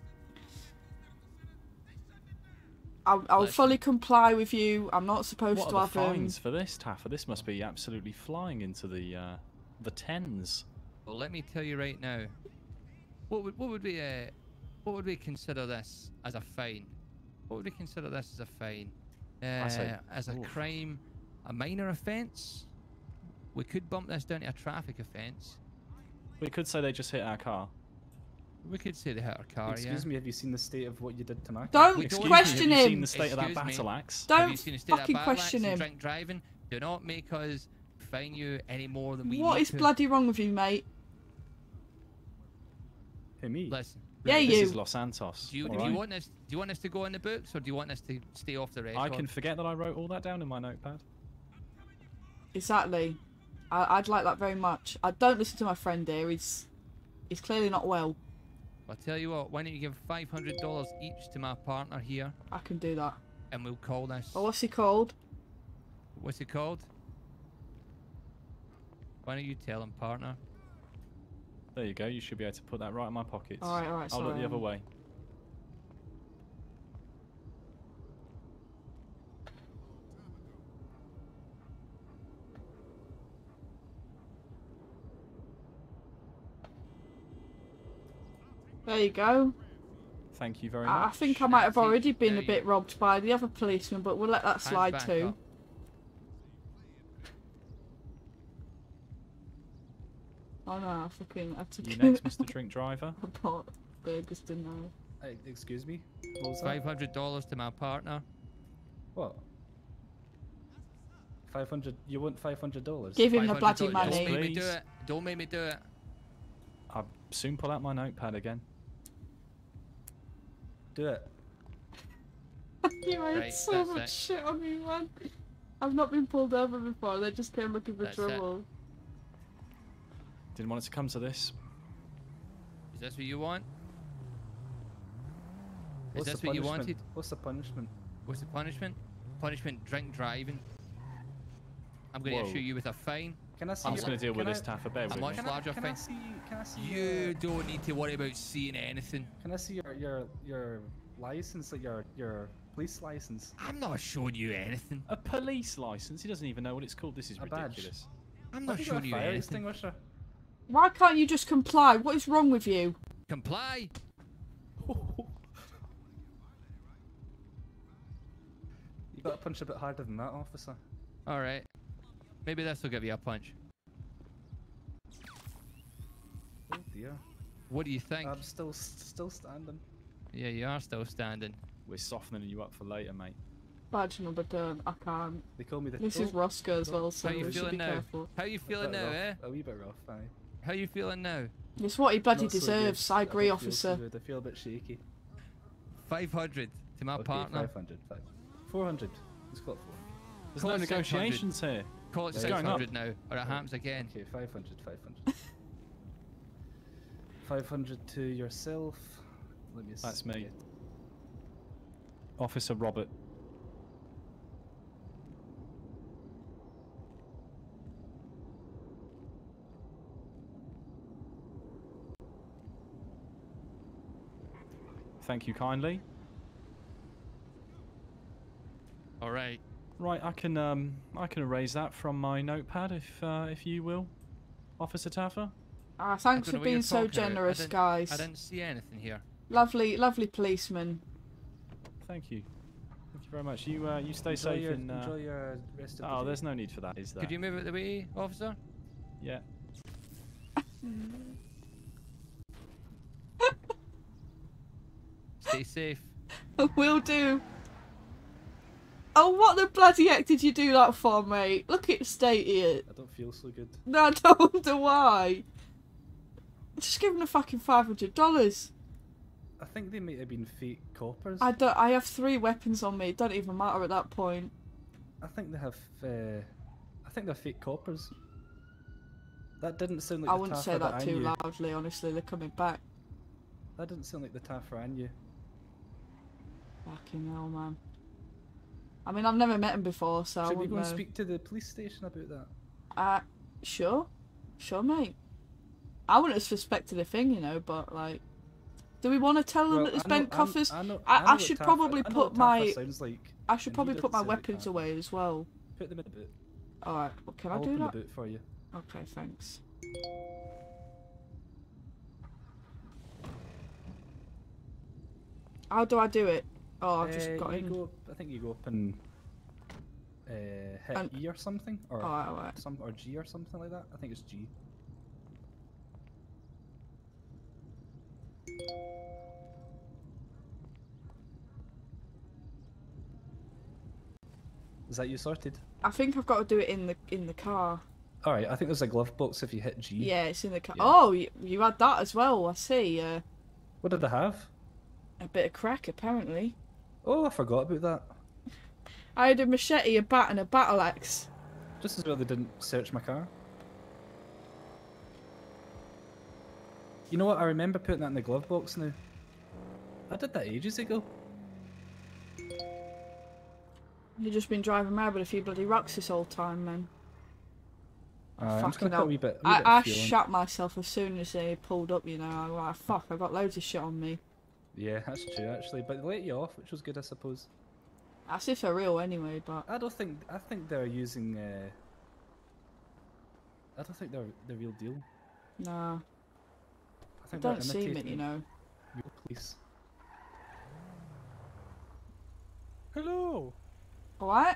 I'll, I'll Listen. fully comply with you. I'm not supposed What to are the have um, fines for this, Taffa? This must be absolutely flying into the uh, the tens. Well, let me tell you right now. What would what would we uh, what would we consider this as a fine? What would we consider this as a fine? Uh, say- as a oof. crime, a minor offence. We could bump this down to a traffic offence. We could say they just hit our car. We could say they hit our car. Excuse yeah. me, have you seen the state of what you did to my car? Don't We Excuse question me, have you him. seen the state of that Excuse me. battle axe? Have Don't you seen the state of fucking that battle question axe and him. drink driving? Do not make us fine you any more than we What need is to. bloody wrong with you, mate? Who, me? Listen. Yeah, This you. is Los Santos. Do you, do alright? you want this? Do you want us to go in the books, or do you want us to stay off the record? I can forget that I wrote all that down in my notepad. Exactly. I, I'd like that very much. I don't listen to my friend here. He's he's clearly not well. I'll tell you what, why don't you give five hundred dollars each to my partner here, I can do that. and we'll call this. Oh, what's he called? What's it called? Why don't you tell him, partner? There you go. You should be able to put that right in my pockets. Alright, alright, I'll look sorry, the other um, way. There you go. Thank you very I, I much. think I might have That's it. already been There a you bit robbed by the other policeman, but we'll let that Hands slide back too. up. Oh no, I fucking I took You next, Mister Drink Driver. I bought burgers, didn't I? Uh, excuse me? What was that? Five hundred dollars to my partner. What? Five hundred? You want five hundred dollars? Give him the five bloody hundred dollars. money. Don't make me do Please. it. Don't make me do it. I'll soon pull out my notepad again. Do it. You had Right, so that's much it. shit on me, man. I've not been pulled over before. They just came looking for That's it. trouble. Didn't want it to come to this. Is this what you want? Is What's this the what you punishment? wanted? What's the punishment? What's the punishment? Punishment: drink driving. I'm going to Whoa. issue you with a fine. Can I see I'm your- just going to deal with can this, I- Taffa. Bear A with much me. Can I, larger can I fine. see? Can I see? You don't need to worry about seeing anything. Can I see your your your license, like your your police license? I'm not showing you anything. A police license? He doesn't even know what it's called. This is A badge. ridiculous. I'm Have not you got showing a you fire anything. extinguisher? Why can't you just comply? What is wrong with you? Comply. You got to punch a bit harder than that, officer. All right. Maybe this will give you a punch. Oh dear. What do you think? I'm still still standing. Yeah, you are still standing. We're softening you up for later, mate. Badge number done. I can't. They call me the. This is oh, Roscoe as well, so How you we should feeling be now? careful. How you a feeling bit now, rough, eh? A wee bit rough, aye. How you feeling now? It's what he bloody Not so deserves. good. I agree, don't feel so officer. good. I feel a bit shaky. Five hundred to my Okay, partner. five hundred. Five. Four hundred. Let's call it four hundred. There's Call no it six hundred. negotiations here. Call it It's six going up. hundred now, or it happens again. Okay, five hundred. Five hundred. Five hundred to yourself. Let me. That's see. me. Officer Robert. Thank you kindly. All right. Right, I can um I can erase that from my notepad if uh, if you will, Officer Taffa. Ah, I thanks don't for know what you're being so talking about. I generous, didn't- guys. I didn't see anything here. Lovely, lovely policeman. Thank you. Thank you very much. You uh, you stay Enjoy safe your, and uh, enjoy your rest of the oh, day. there's no need for that, is there? Could you move it the way, officer? Yeah. Stay safe. Will do. Oh, what the bloody heck did you do that for, mate? Look at state here. I don't feel so good. No, I don't wonder why. Just give him the fucking five hundred dollars. I think they might have been fake coppers. I don't. I have three weapons on me. It don't even matter at that point. I think they have. Uh, I think they're fake coppers. That didn't sound like I the wouldn't Taffa say that I too knew. loudly. Honestly, they're coming back. That didn't sound like the Taffa I knew. Fucking hell, man. I mean, I've never met him before, so I Should we wouldn't go and know. speak to the police station about that? Uh, sure, sure, mate. I wouldn't have suspected a thing, you know, but like, do we want to tell them Well, that there's I know- bent I- coffers? I know- I, I know I what should Taffa- probably I know put what Taffa my. sounds like, I should and he probably doesn't put my sound like weapons that. away as well. Put them in the boot. All right, well, can I'll I do open that? the boot for you. Okay, thanks. How do I do it? Oh, I've just Uh, got you in. Go, I think you go up and uh, hit And- E or something, or Alright, alright. some or G or something like that. I think it's G. Is that you sorted? I think I've got to do it in the in the car. All right. I think there's a glove box if you hit G. Yeah, it's in the car. Yeah. Oh, you, you had that as well. I see. Uh, What did I have? a bit of crack, apparently. Oh, I forgot about that. I had a machete, a bat, and a battle axe. Just as well they didn't search my car. You know what? I remember putting that in the glove box now. I did that ages ago. You've just been driving around with a few bloody rocks this whole time, man. Uh, I'm just Fucking gonna put a hell. wee bit, a wee I, bit I of fuel in. shat myself as soon as they pulled up, you know. I was like, fuck, I got loads of shit on me. Yeah, that's true actually. But they let you off, which was good, I suppose. That's if they're real anyway, but... I don't think. I think they're using. Uh, I don't think they're the real deal. Nah. I I think don't they're seem it, imitating you know. real police. Hello. What?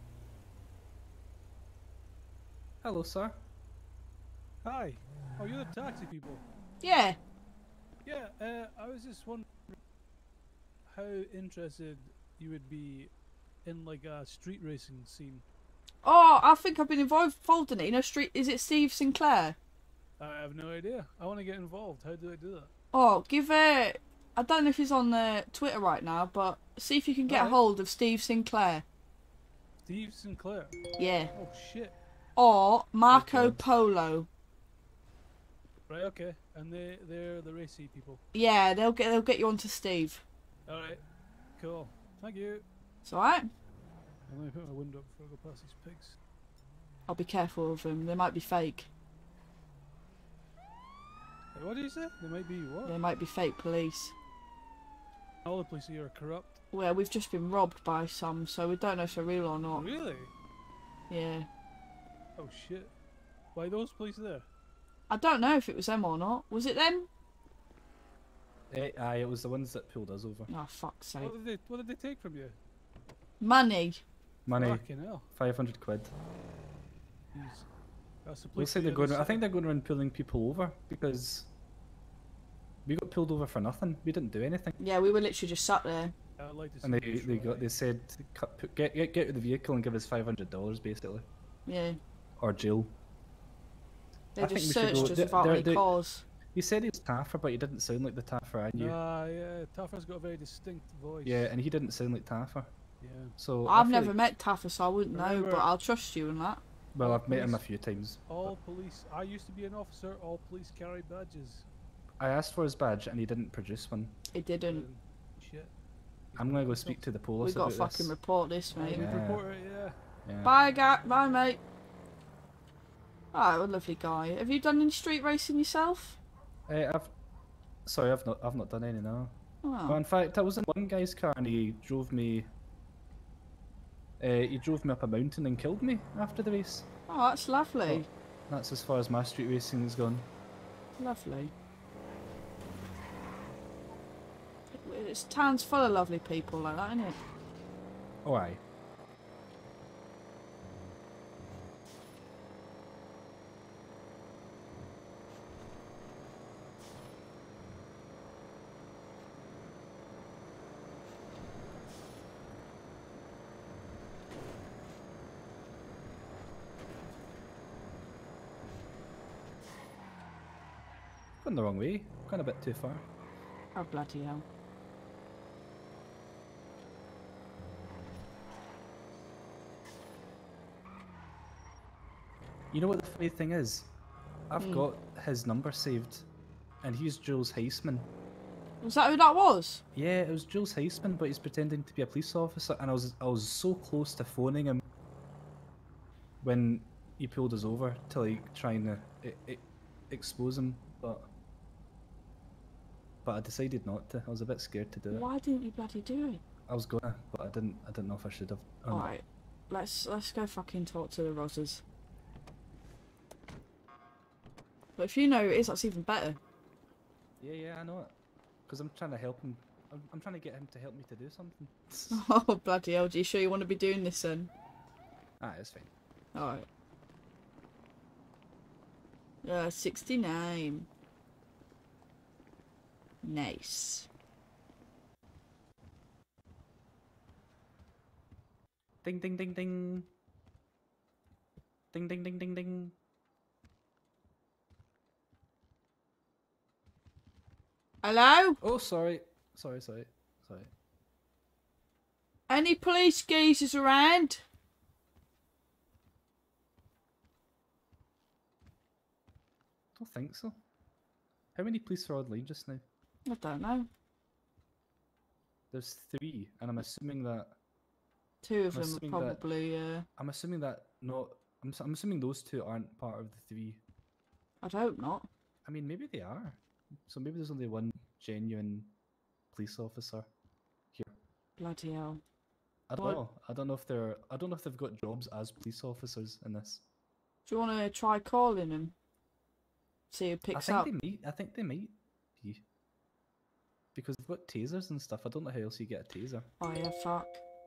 Hello, sir. Hi. Oh, you're the taxi people. Yeah. Yeah. Uh, I was just wondering how interested you would be in like a street racing scene. Oh, I think I've been involved, involved in it. You know, street. Is it Steve Sinclair? I have no idea. I want to get involved. How do I do that? Oh, give it. I don't know if he's on uh, Twitter right now, but see if you can get a Alright. hold of Steve Sinclair. Steve Sinclair. Yeah. Oh shit. Or Marco Polo. Right. Okay. And they they're the racy people. Yeah, they'll get they'll get you onto Steve. All right. Cool. Thank you. It's alright. Let me put my window up before I go past these pigs. I'll be careful of them. They might be fake. Wait, what did you say? They might be what? They might be fake police. All the police here are corrupt. Well, we've just been robbed by some, so we don't know if they're real or not. Really? Yeah. Oh shit. Why are those police there? I don't know if it was them or not. Was it them? Eh, aye, it was the ones that pulled us over. Oh, fuck's sake. What did they What did they take from you? Money. Money. Fucking hell. Five hundred quid. Jeez. That's the Looks police like they're here, going. this I think city. they're going around pulling people over because we got pulled over for nothing. We didn't do anything. Yeah, we were literally just sat there. I'd like to see And they them they try. got they said cut, put, get get get to the vehicle and give us five hundred dollars basically, Yeah. or jail. They I think just we should searched go- us they- without they're- any they- cause. He said he was Taffer, but he didn't sound like the Taffer I knew. Ah, yeah. Taffer's got a very distinct voice. Yeah, and he didn't sound like Taffer. Yeah. So I I've feel never like- met Taffer, so I wouldn't know, Remember- but I'll trust you in that. Well, all I've met him a police- few times. All police. I used to be an officer. All police carry badges. I asked for his badge and he didn't produce one. It didn't. Shit. I'm gonna go speak to the police We got to about fucking this. report this, mate. We'd Yeah. report it, yeah. Yeah. Bye, guy. Bye, mate. Oh, what a lovely guy. Have you done any street racing yourself? Eh, I've sorry, I've not I've not done any now. Oh. Well, in fact, I was in one guy's car and he drove me. Uh, he drove me up a mountain and killed me after the race. Oh, that's lovely. That's as far as my street racing has gone. Lovely. It's town's full of lovely people like that, isn't it? Oh, aye. Gone the wrong way. Gone a bit too far. Oh, bloody hell. You know what the funny thing is? I've Hmm. got his number saved, and he's Jules Heisman. Was that who that was? Yeah, it was Jules Heisman, but he's pretending to be a police officer, and I was I was so close to phoning him when he pulled us over to like trying to I- I- expose him, but but I decided not to. I was a bit scared to do it. Why didn't you bloody do it? I was gonna, but I didn't. I didn't know if I should have. or not. Alright. Let's let's go fucking talk to the Rozzers. But if you know who it is, that's even better. Yeah, yeah, I know it. Because I'm trying to help him. I'm, I'm trying to get him to help me to do something. Oh, bloody hell. Do you sure you want to be doing this then? Ah, it's fine. Alright. Uh, sixty-nine. Nice. Ding, ding, ding, ding. Ding, ding, ding, ding, ding. Hello? Oh, sorry. Sorry, sorry, sorry. Any police geezers around? Don't think so. How many police are online just now? I don't know. There's three, and I'm assuming that. Two of I'm them are assuming that- probably. Uh, I'm assuming that not. I'm, s- I'm assuming those two aren't part of the three. I'd hope not. I mean, maybe they are. So maybe there's only one genuine police officer here. Bloody hell. I don't What- know. I don't know if they're. I don't know if they've got jobs as police officers in this. Do you want to try calling him? See who picks I think up. they might. I think they might be. Because they've got tasers and stuff. I don't know how else you get a taser. Oh yeah, fuck.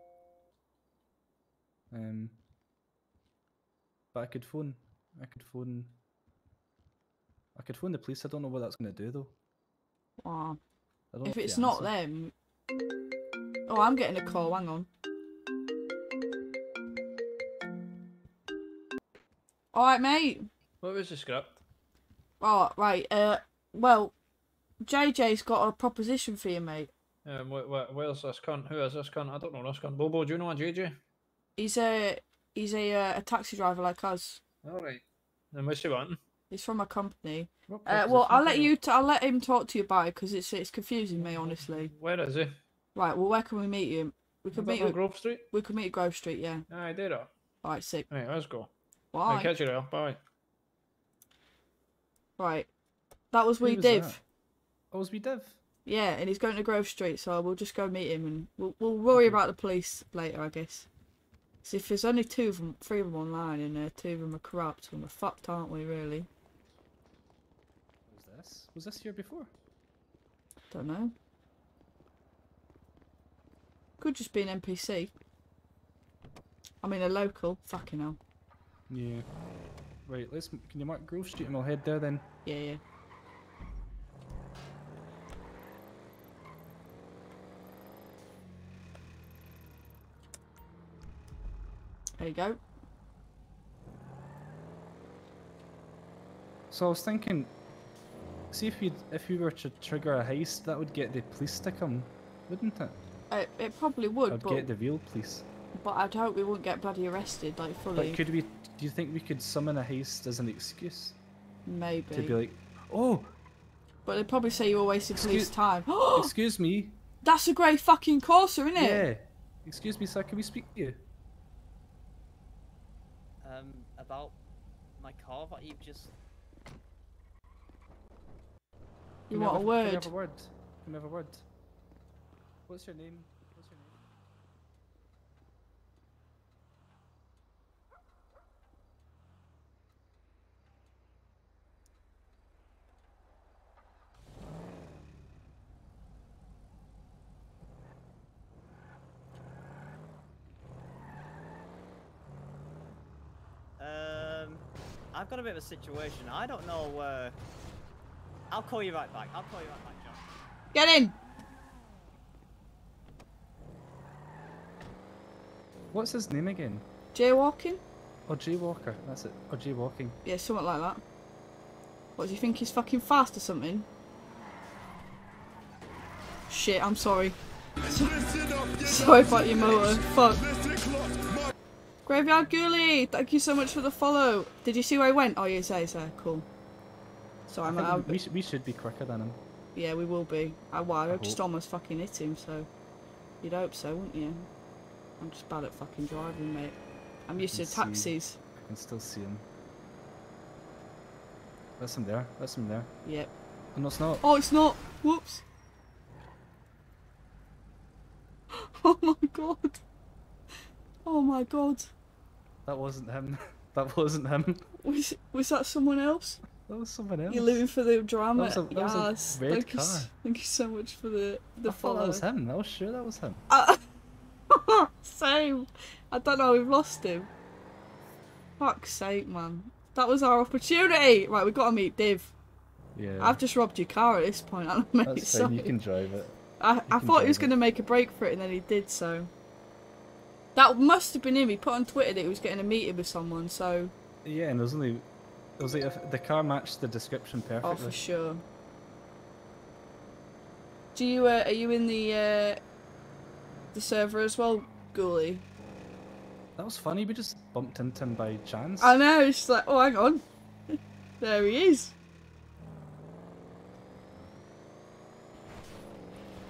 Um. But I could phone. I could phone. I could phone the police. I don't know what that's going to do though. Wow. I don't know If they it's not answer. them. Oh, I'm getting a call. Hang on. All right, mate. What was the script? Oh, right. Uh, well, J J's got a proposition for you, mate. Um, wh- wh- where's this cunt? Who is this cunt? I don't know this cunt. Bobo, do you know a J J? He's a he's a uh, a taxi driver like us. All right. And what's he wanting? He's from a company. What Uh, well, I'll proposition let do you you. T- I'll let him talk to you about it because it's it's confusing me, honestly. Where is he? Right. Well, where can we meet you? We Is could that meet on you. Grove Street? We could meet at Grove Street. Yeah. Aye, do that. All right. Sick. Right, let's go. Why? Right, catch you there. Bye. Right. That was Who we was div. that? Oh, was we div? Yeah, and he's going to Grove Street, so we'll just go meet him and we'll we'll worry about the police later, I guess. So if there's only two of them, three of them online, and uh, two of them are corrupt, then we're fucked, aren't we? Really? What was this? Was this here before? Don't know. Could just be an N P C. I mean, a local. Fucking hell. Yeah. Right. Let's. Can you mark Grove Street and we'll head there then? Yeah, yeah. There you go. So I was thinking, see if we if we were to trigger a heist, that would get the police to come, wouldn't it? It, it probably would, I'd but get the real police. but I'd hope we wouldn't get bloody arrested, like fully. But could we? Do you think we could summon a heist as an excuse Maybe. to be like, oh, But they'd probably say you were wasting police Excuse- time. excuse me? That's a grey fucking Corsa, isn't it? Yeah. Excuse me, sir. Can we speak to you? Um, about my car that you've just. You Can want a have Can word? we have a word? Can we have a word? What's your name? What's your name? Um, I've got a bit of a situation. I don't know. Uh, I'll call you right back. I'll call you right back, John. Get in! What's his name again? Jaywalking? Oh, Jaywalker. That's it. Or Jaywalking. Yeah, something like that. What, do you think he's fucking fast or something? Shit, I'm sorry. So sorry about your motor. Fuck. Graveyard Ghoulie, thank you so much for the follow. Did you see where he went? Oh, yeah, he's there, he's there. Cool. Sorry, I I'm think out. we, sh we should be quicker than him. Yeah, we will be. I, well, I, I just hope. almost fucking hit him, so you'd hope so, wouldn't you? I'm just bad at fucking driving, mate. I'm used to can see- taxis. I can still see him. That's him there. That's him there. Yep. Oh, no, it's not. Oh, it's not. Whoops. Oh my god. Oh my god. That wasn't him. That wasn't him. Was was that someone else? That was someone else. You're living for the drama. That was a- that was a yes. red thank you. s- car. Thank you so much for the the I thought follow. that was him. I was sure that was him. Uh, same. I don't know. We've lost him. Fuck's sake, man. That was our opportunity. Right, we've got to meet Div. Yeah. I've just robbed your car at this point, Alan, mate. That's fine. Sorry. You can drive it. I, You I can thought he was drive going to make a break for it, and then he did, so. That must have been him. He put on Twitter that he was getting a meeting with someone, so. Yeah, and there's only. It was like if the car matched the description perfectly. Oh, for sure. Do you, uh, are you in the, uh, the server as well, Ghoulie? That was funny. We just bumped into him by chance. I know, it's like, oh, hang on. There he is.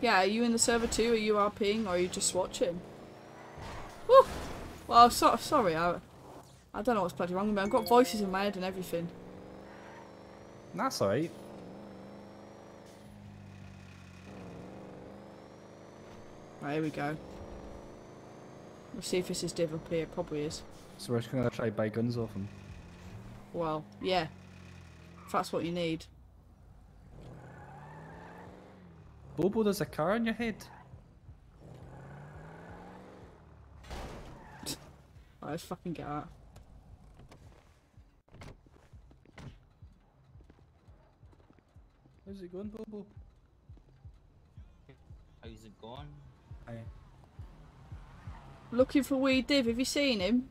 Yeah, are you in the server too? Are you RPing or are you just watching? Woo! Well, so, sorry, I, I don't know what's bloody wrong with me. I've got voices in my head and everything. That's alright. Right, here we go. Let's see if this is div up here. It probably is. So we're just gonna try buy guns off him. Well, yeah. If that's what you need. Bobo, there's a car in your head. Right, let's fucking get out. How's it going, Bobo? How's it going? Aye. Looking for wee div. Have you seen him?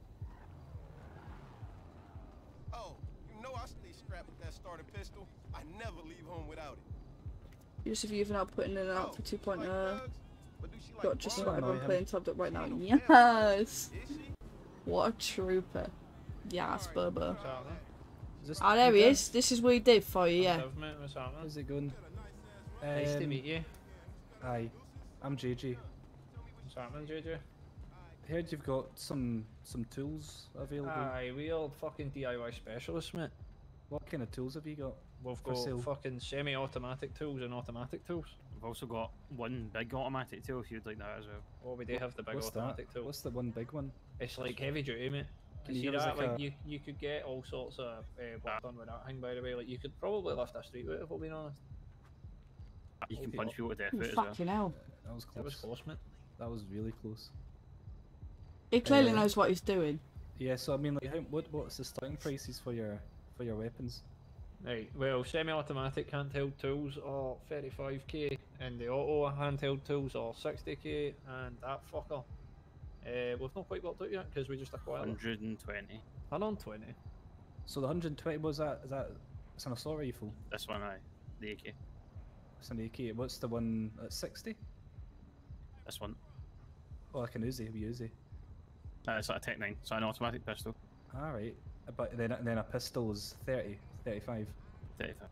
Oh, you know I stay strapped with that starter pistol. I never leave home without it. Just if you've not putting in an out for two point oh. Like Got just bugs? about everyone No, I playing tabbed up right now. Yes! What a trooper. Yes, Bobo. Ah, there he is. This is wee div for you, yeah. How's it going? Nice to Um, meet you. Aye. I'm J J. What's happening, J J? Heard you've got some some tools available. Aye, we are fucking D I Y specialists, mate. What kind of tools have you got? We've for got sale? fucking semi-automatic tools and automatic tools. We've also got one big automatic tool if you'd like that as well. Oh, we do have the big What's automatic that? tool. What's the one big one? It's like heavy duty, mate. Can You you see give us that? like Like a- you, you could get all sorts of uh, work done with that thing. By the way, like you could probably lift a street with it, if we're being honest. You can Okay. punch people to death Oh, with it as well. fucking hell. That was close. That was close, mate. That was really close. He clearly Uh, knows what he's doing. Yeah, so I mean, like, how, what what's the starting prices for your for your weapons? Right, well, semi-automatic handheld tools are thirty-five k, and the auto handheld tools are sixty k, and that fucker, uh, we've not quite worked out yet because we just acquired one it. hundred and twenty. one hundred twenty. So the one hundred twenty was that is that it's an assault rifle? This one, aye. The A K. It's an A K. What's the one at sixty? This one. Oh, like an Uzi, a wee Uzi. Uh, it's like a Tech nine, so an automatic pistol. Alright. But then then a pistol is thirty, thirty-five. thirty-five.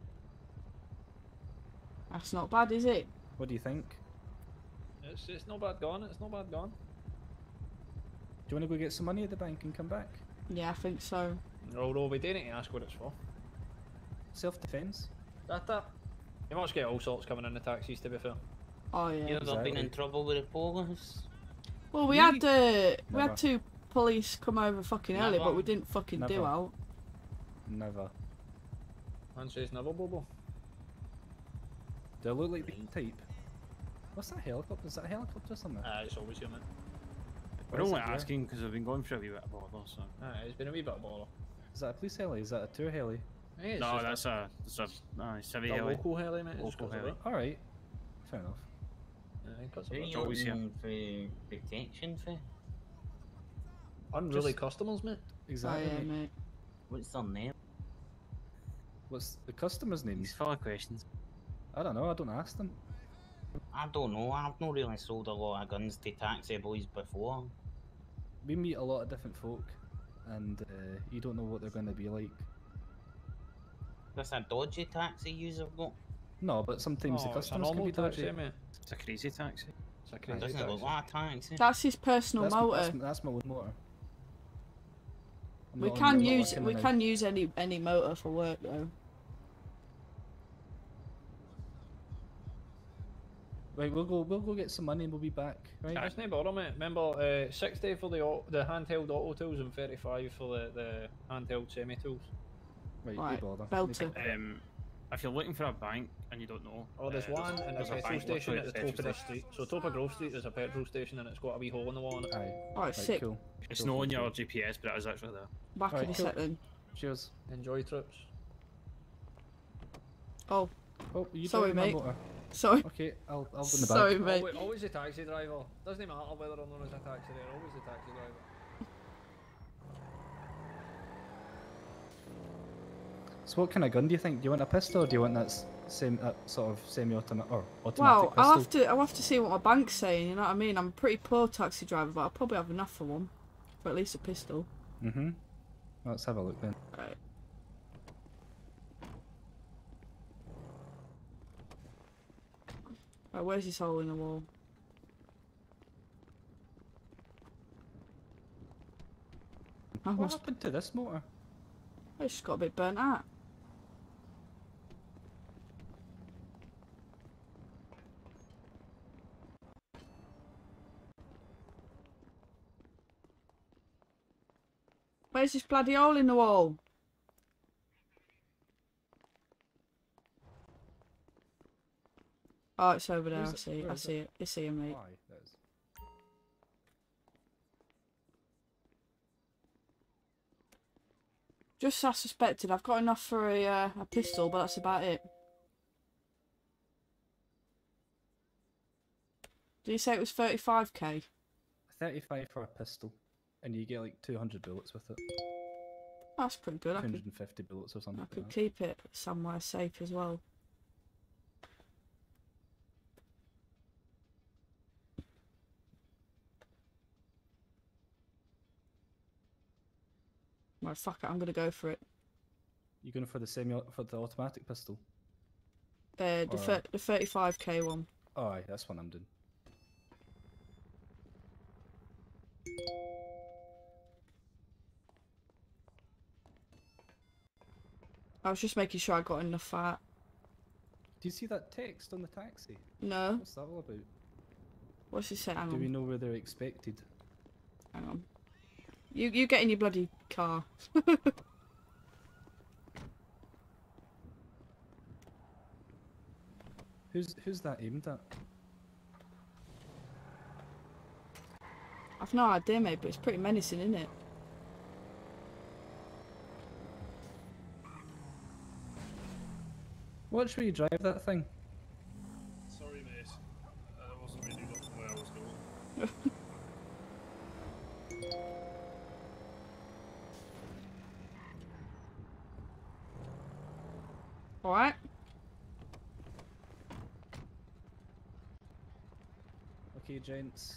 That's not bad, is it? What do you think? It's it's not bad gone. It's not bad gone. Do you want to go get some money at the bank and come back? Yeah, I think so. Although we do need to ask what it's for. Self-defense. That that. You must get all sorts coming in the taxis, to be fair. Oh yeah. You ever been in trouble with the police? Well, we Me? had uh, we Never. had two police come over fucking early, but Never. we didn't fucking do Never. out. Never. Man says never, Bobo. Do I look like the type? What's that helicopter? Is that a helicopter or something? Ah, it's always here, mate. We're What is only it, yeah? asking because we've been going through a wee bit of bother, so. Ah, it's been a wee bit of bother. Is that a police heli? Is that a tour heli? Hey, it's No, just that's a, that's a, uh, civvy a heli. local heli, mate. It's Local got heli. about- Alright. Fair enough. Aye, cuts Who are about- you always here. looking for protection for? Unruly Just- customers, mate. Exactly. Oh yeah, mate. mate. What's their name? What's the customer's name? He's full of questions. I don't know. I don't ask them. I don't know. I've not really sold a lot of guns to taxi boys before. We meet a lot of different folk, and uh, you don't know what they're going to be like. That's a dodgy taxi user got. No, but sometimes Oh, the it's a customers can normal be dodgy. taxi, mate. It's a crazy taxi. It's a It crazy doesn't taxi. look like a taxi. That's his personal That's, motor. that's, that's my own motor. I'm We not- can I'm not use working we on it. can use any any motor for work though. Right, we'll go. We'll go get some money and we'll be back. Right. It's no bother, mate. Remember, uh, sixty for the au- the handheld auto tools and thirty-five for the, the handheld semi tools. Right, Right, no bother. belter. Um, if you're looking for a bank and you don't know, Oh, there's uh, one in a there's a petrol bank station literally at the at top of the petrol street. So top of Grove Street, there's a petrol station and it's got a wee hole in the wall on it. Aye. Oh, Right, sick. cool. It's Cool, not on cool, your cool. G P S, but it is actually there. Back Alright, in a cool. sec then. Cheers. Enjoy trips. Oh, Oh, you Sorry, driving my mate. motor? Sorry. Okay, I'll I'll go in the back. Sorry, mate. Always, always the taxi driver. Doesn't matter whether or not it's a taxi there. Always the taxi driver. So what kind of gun do you think? Do you want a pistol or do you want that s- same that sort of semi-automatic or automatic Well, pistol? I'll have to I'll have to see what my bank's saying. You know what I mean? I'm a pretty poor taxi driver, but I'll probably have enough for one, for at least a pistol. Mm-hmm. Let's have a look then. Right. Right, where's this hole in the wall? I What must... happened to this motor? It's just got a bit burnt out. Where's this bloody hole in the wall? Oh, it's over there. Where's I it- see it. where I is see it? it. I see him, mate. Why? That is. Just as suspected. I've got enough for a uh, a pistol, but that's about it. Did you say it was thirty-five K? thirty-five for a pistol, and you get like two hundred bullets with it. That's pretty good. I two could, hundred fifty bullets or something. I like could that. keep it somewhere safe as well. Well, fuck it. I'm gonna go for it. You going for the semi for the automatic pistol? Uh, the Or- thir the thirty-five K one. Oh, aye, that's what I'm doing. I was just making sure I got enough fat. Do you see that text on the taxi? No. What's that all about? What's he say? Hang Do we on. know where they're expected? Hang on. You you get in your bloody car. Who's who's that aimed at? I've no idea, mate, but it's pretty menacing, isn't it? Watch where you drive that thing. Sorry, mate. I wasn't really looking where I was going. Alright. Okay, gents.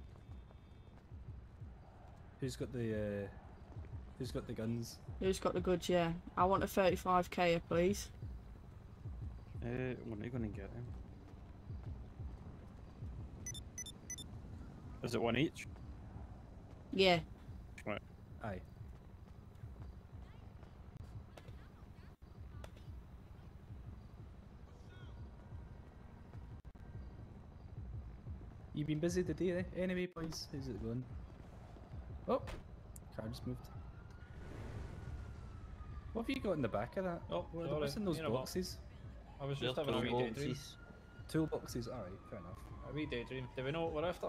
Who's got the uh, who's got the guns? Who's got the goods? Yeah. I want a thirty-five K, please. Uh, when are you going to get him? Is it one each? Yeah. Right. Aye. You been busy today, eh? Anyway, boys, how's it going? Oh, car just moved. What have you got in the back of that? Oh, what, sorry, what's in those you know what? boxes? I was They're just having a wee daydream. toolboxes. Toolboxes, alright, fair enough. A wee daydream. Do we know what we're after?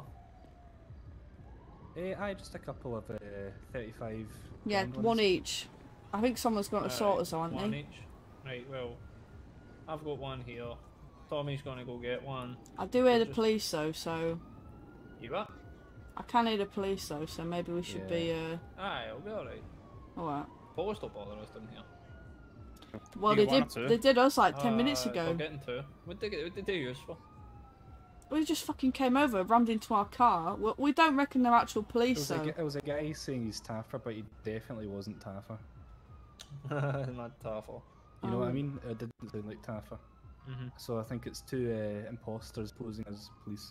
Eh, aye, just a couple of uh, thirty-five. Yeah, round one ones. each. I think someone's got Alright, assaulters, aren't one they? each. Right, well, I've got one here. Tommy's gonna go get one. I do hear We'll the just- police though, so You what? I can hear the police though, so maybe we should be uh Aye, it'll be alright. alright. Police don't bother us down here. Well, You they get one did. or two? They did us like ten minutes Uh, ago. We're getting two. What did they, what did they use for? We just fucking came over, rammed into our car. We, we don't reckon they're actual It police, was, a, though. gu- it was a guy saying he's Taffer, but he definitely wasn't Taffer. Not Taffer. You know what I Um, mean? It didn't sound like Taffer. Mhm. So I think it's two uh, imposters posing as police.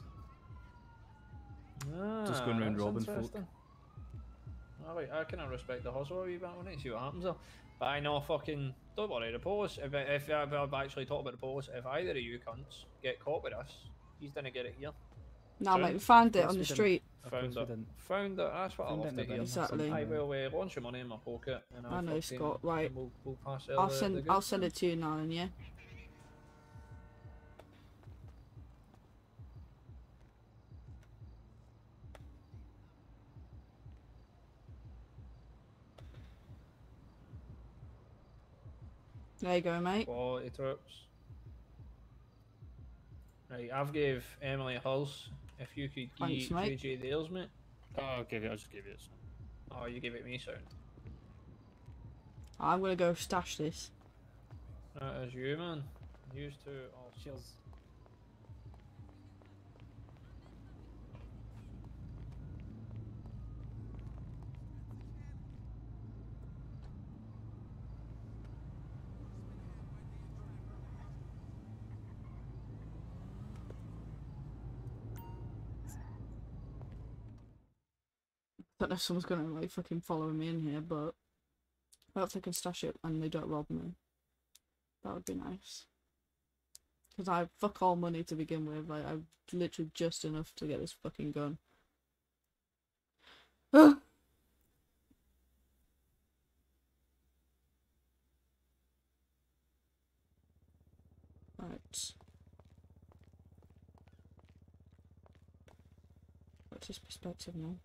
Just going Ah, round that's robbing folk. interesting. Alright, I kind of respect the hustle a wee bit on it, see what happens there. But I know fucking, don't worry, the police, if, if I've actually talked about the police, if either of you cunts get caught with us, he's gonna get it here. No, Sound? mate, we found it course on we the didn't. street. Of Found course we it. didn't. Found it, that's what I Found it love in to a bin hear. or Exactly. something, I yeah. will uh, launch your money in my pocket and I'll I know, fucking- Scott. Right. and We'll, we'll pass it I'll the, send. the I'll goods. send it to you now, then. Yeah. There you go, mate. Quality trips. Right, I've gave Emily hers. If you could Thanks, give mate. J J theirs, mate. Oh, I'll give it. I'll just give it. Some. Oh, you give it me, sound. I'm gonna go stash this. That is you, man. Used to. Oh, Cheers. don't know if someone's gonna like fucking follow me in here, but I hope they can stash it and they don't rob me. That would be nice. Because I have fuck all money to begin with. Like, I've literally just enough to get this fucking gun. Right. What's his perspective now?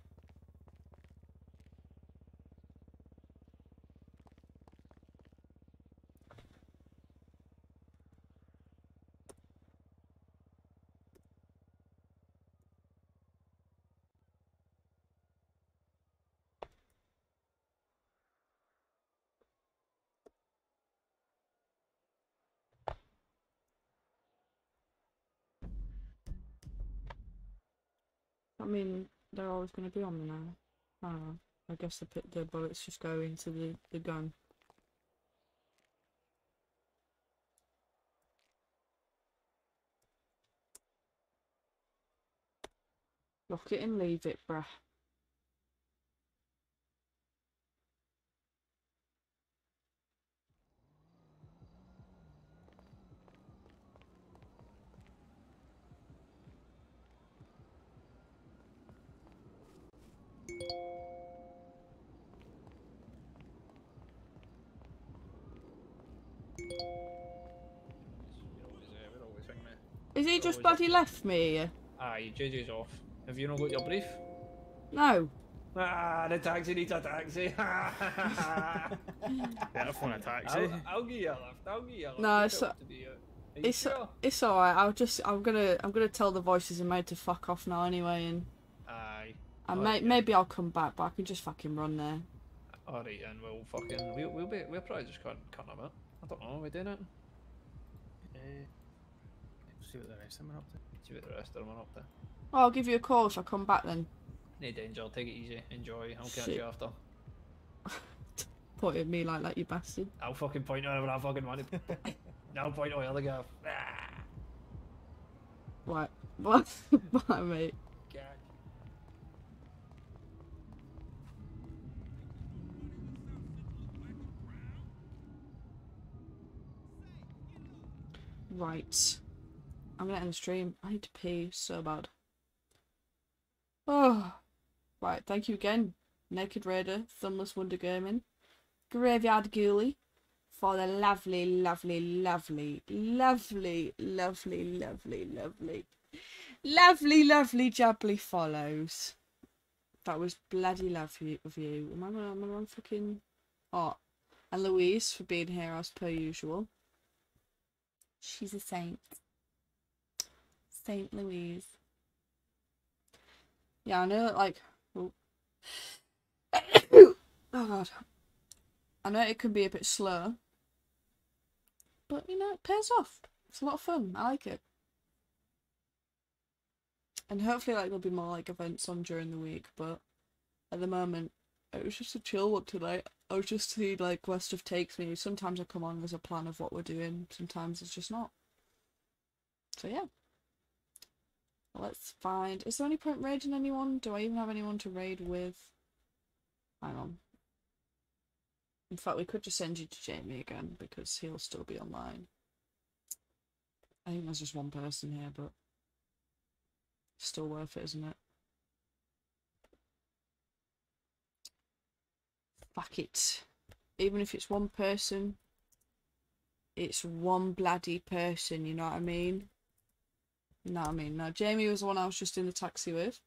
I mean, they're always going to be on me now. I don't know. I guess the, pit, the bullets just go into the, the gun. Lock it and leave it, bruh. Is he just bloody left me here? Aye, J J's off. Have you not got your brief? No. Ah, the taxi needs a taxi. Better phone a taxi. I'll, I'll give you a lift. I'll give you a lift. No, You it's tell a- it to be, uh, are you It's sure? it's alright. I'll just I'm gonna I'm gonna tell the voices in mode to fuck off now anyway, and Aye. and Alright, may, maybe I'll come back, but I can just fucking run there. Alright, and we'll fucking we'll we'll be we'll probably just cut cut them out. I don't know. Are we doing it? Uh, see what the rest of them are up to. See what the rest of them are up to. Well, I'll give you a call if I come back then. No danger. Take it easy. Enjoy. I'll catch Shit. you after. Point at me like that, you bastard. I'll fucking point wherever I fucking want to. I'll point where the go. What? What? What, mate? Right. I'm gonna end the stream. I need to pee so bad. Oh. Right, thank you again, Naked Raider, Thumbless Wonder Gaming, Graveyard Ghoulie, for the lovely, lovely, lovely, lovely, lovely, lovely, lovely, lovely, lovely, jubbly follows. That was bloody lovely of you. Am I on, am I on fucking... Oh. And Louise for being here as per usual. She's a saint. Saint Louise. Yeah, I know that, like... Oh. Oh god. I know it can be a bit slow. But, you know, it pays off. It's a lot of fun. I like it. And hopefully, like, there'll be more, like, events on during the week, but at the moment, it was just a chill one tonight. I was just seeing, like, where stuff takes me. Sometimes I come on, there's a plan of what we're doing. Sometimes it's just not. So, yeah. Let's find... Is there any point raiding anyone? Do I even have anyone to raid with? Hang on. In fact, we could just send you to Jamie again, because he'll still be online. I think there's just one person here, but... Still worth it, isn't it? Fuck it. Even if it's one person, it's one bloody person, you know what I mean? You know what I mean? Now, Jamie was the one I was just in the taxi with.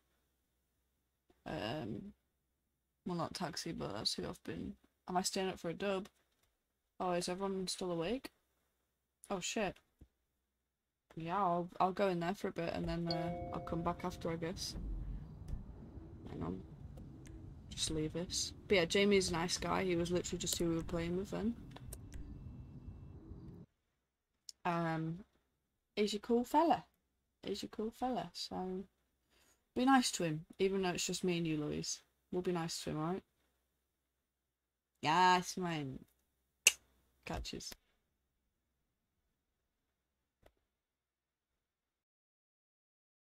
Um, well, not taxi, but that's who I've been... Am I staying up for a dub? Oh, is everyone still awake? Oh, shit. Yeah, I'll, I'll go in there for a bit and then uh, I'll come back after, I guess. Hang on. Just leave this. But yeah, Jamie's a nice guy. He was literally just who we were playing with then. Um, he's a cool fella. He's a cool fella, so... Be nice to him, even though it's just me and you, Louise. We'll be nice to him, alright? Yes, man. Catches.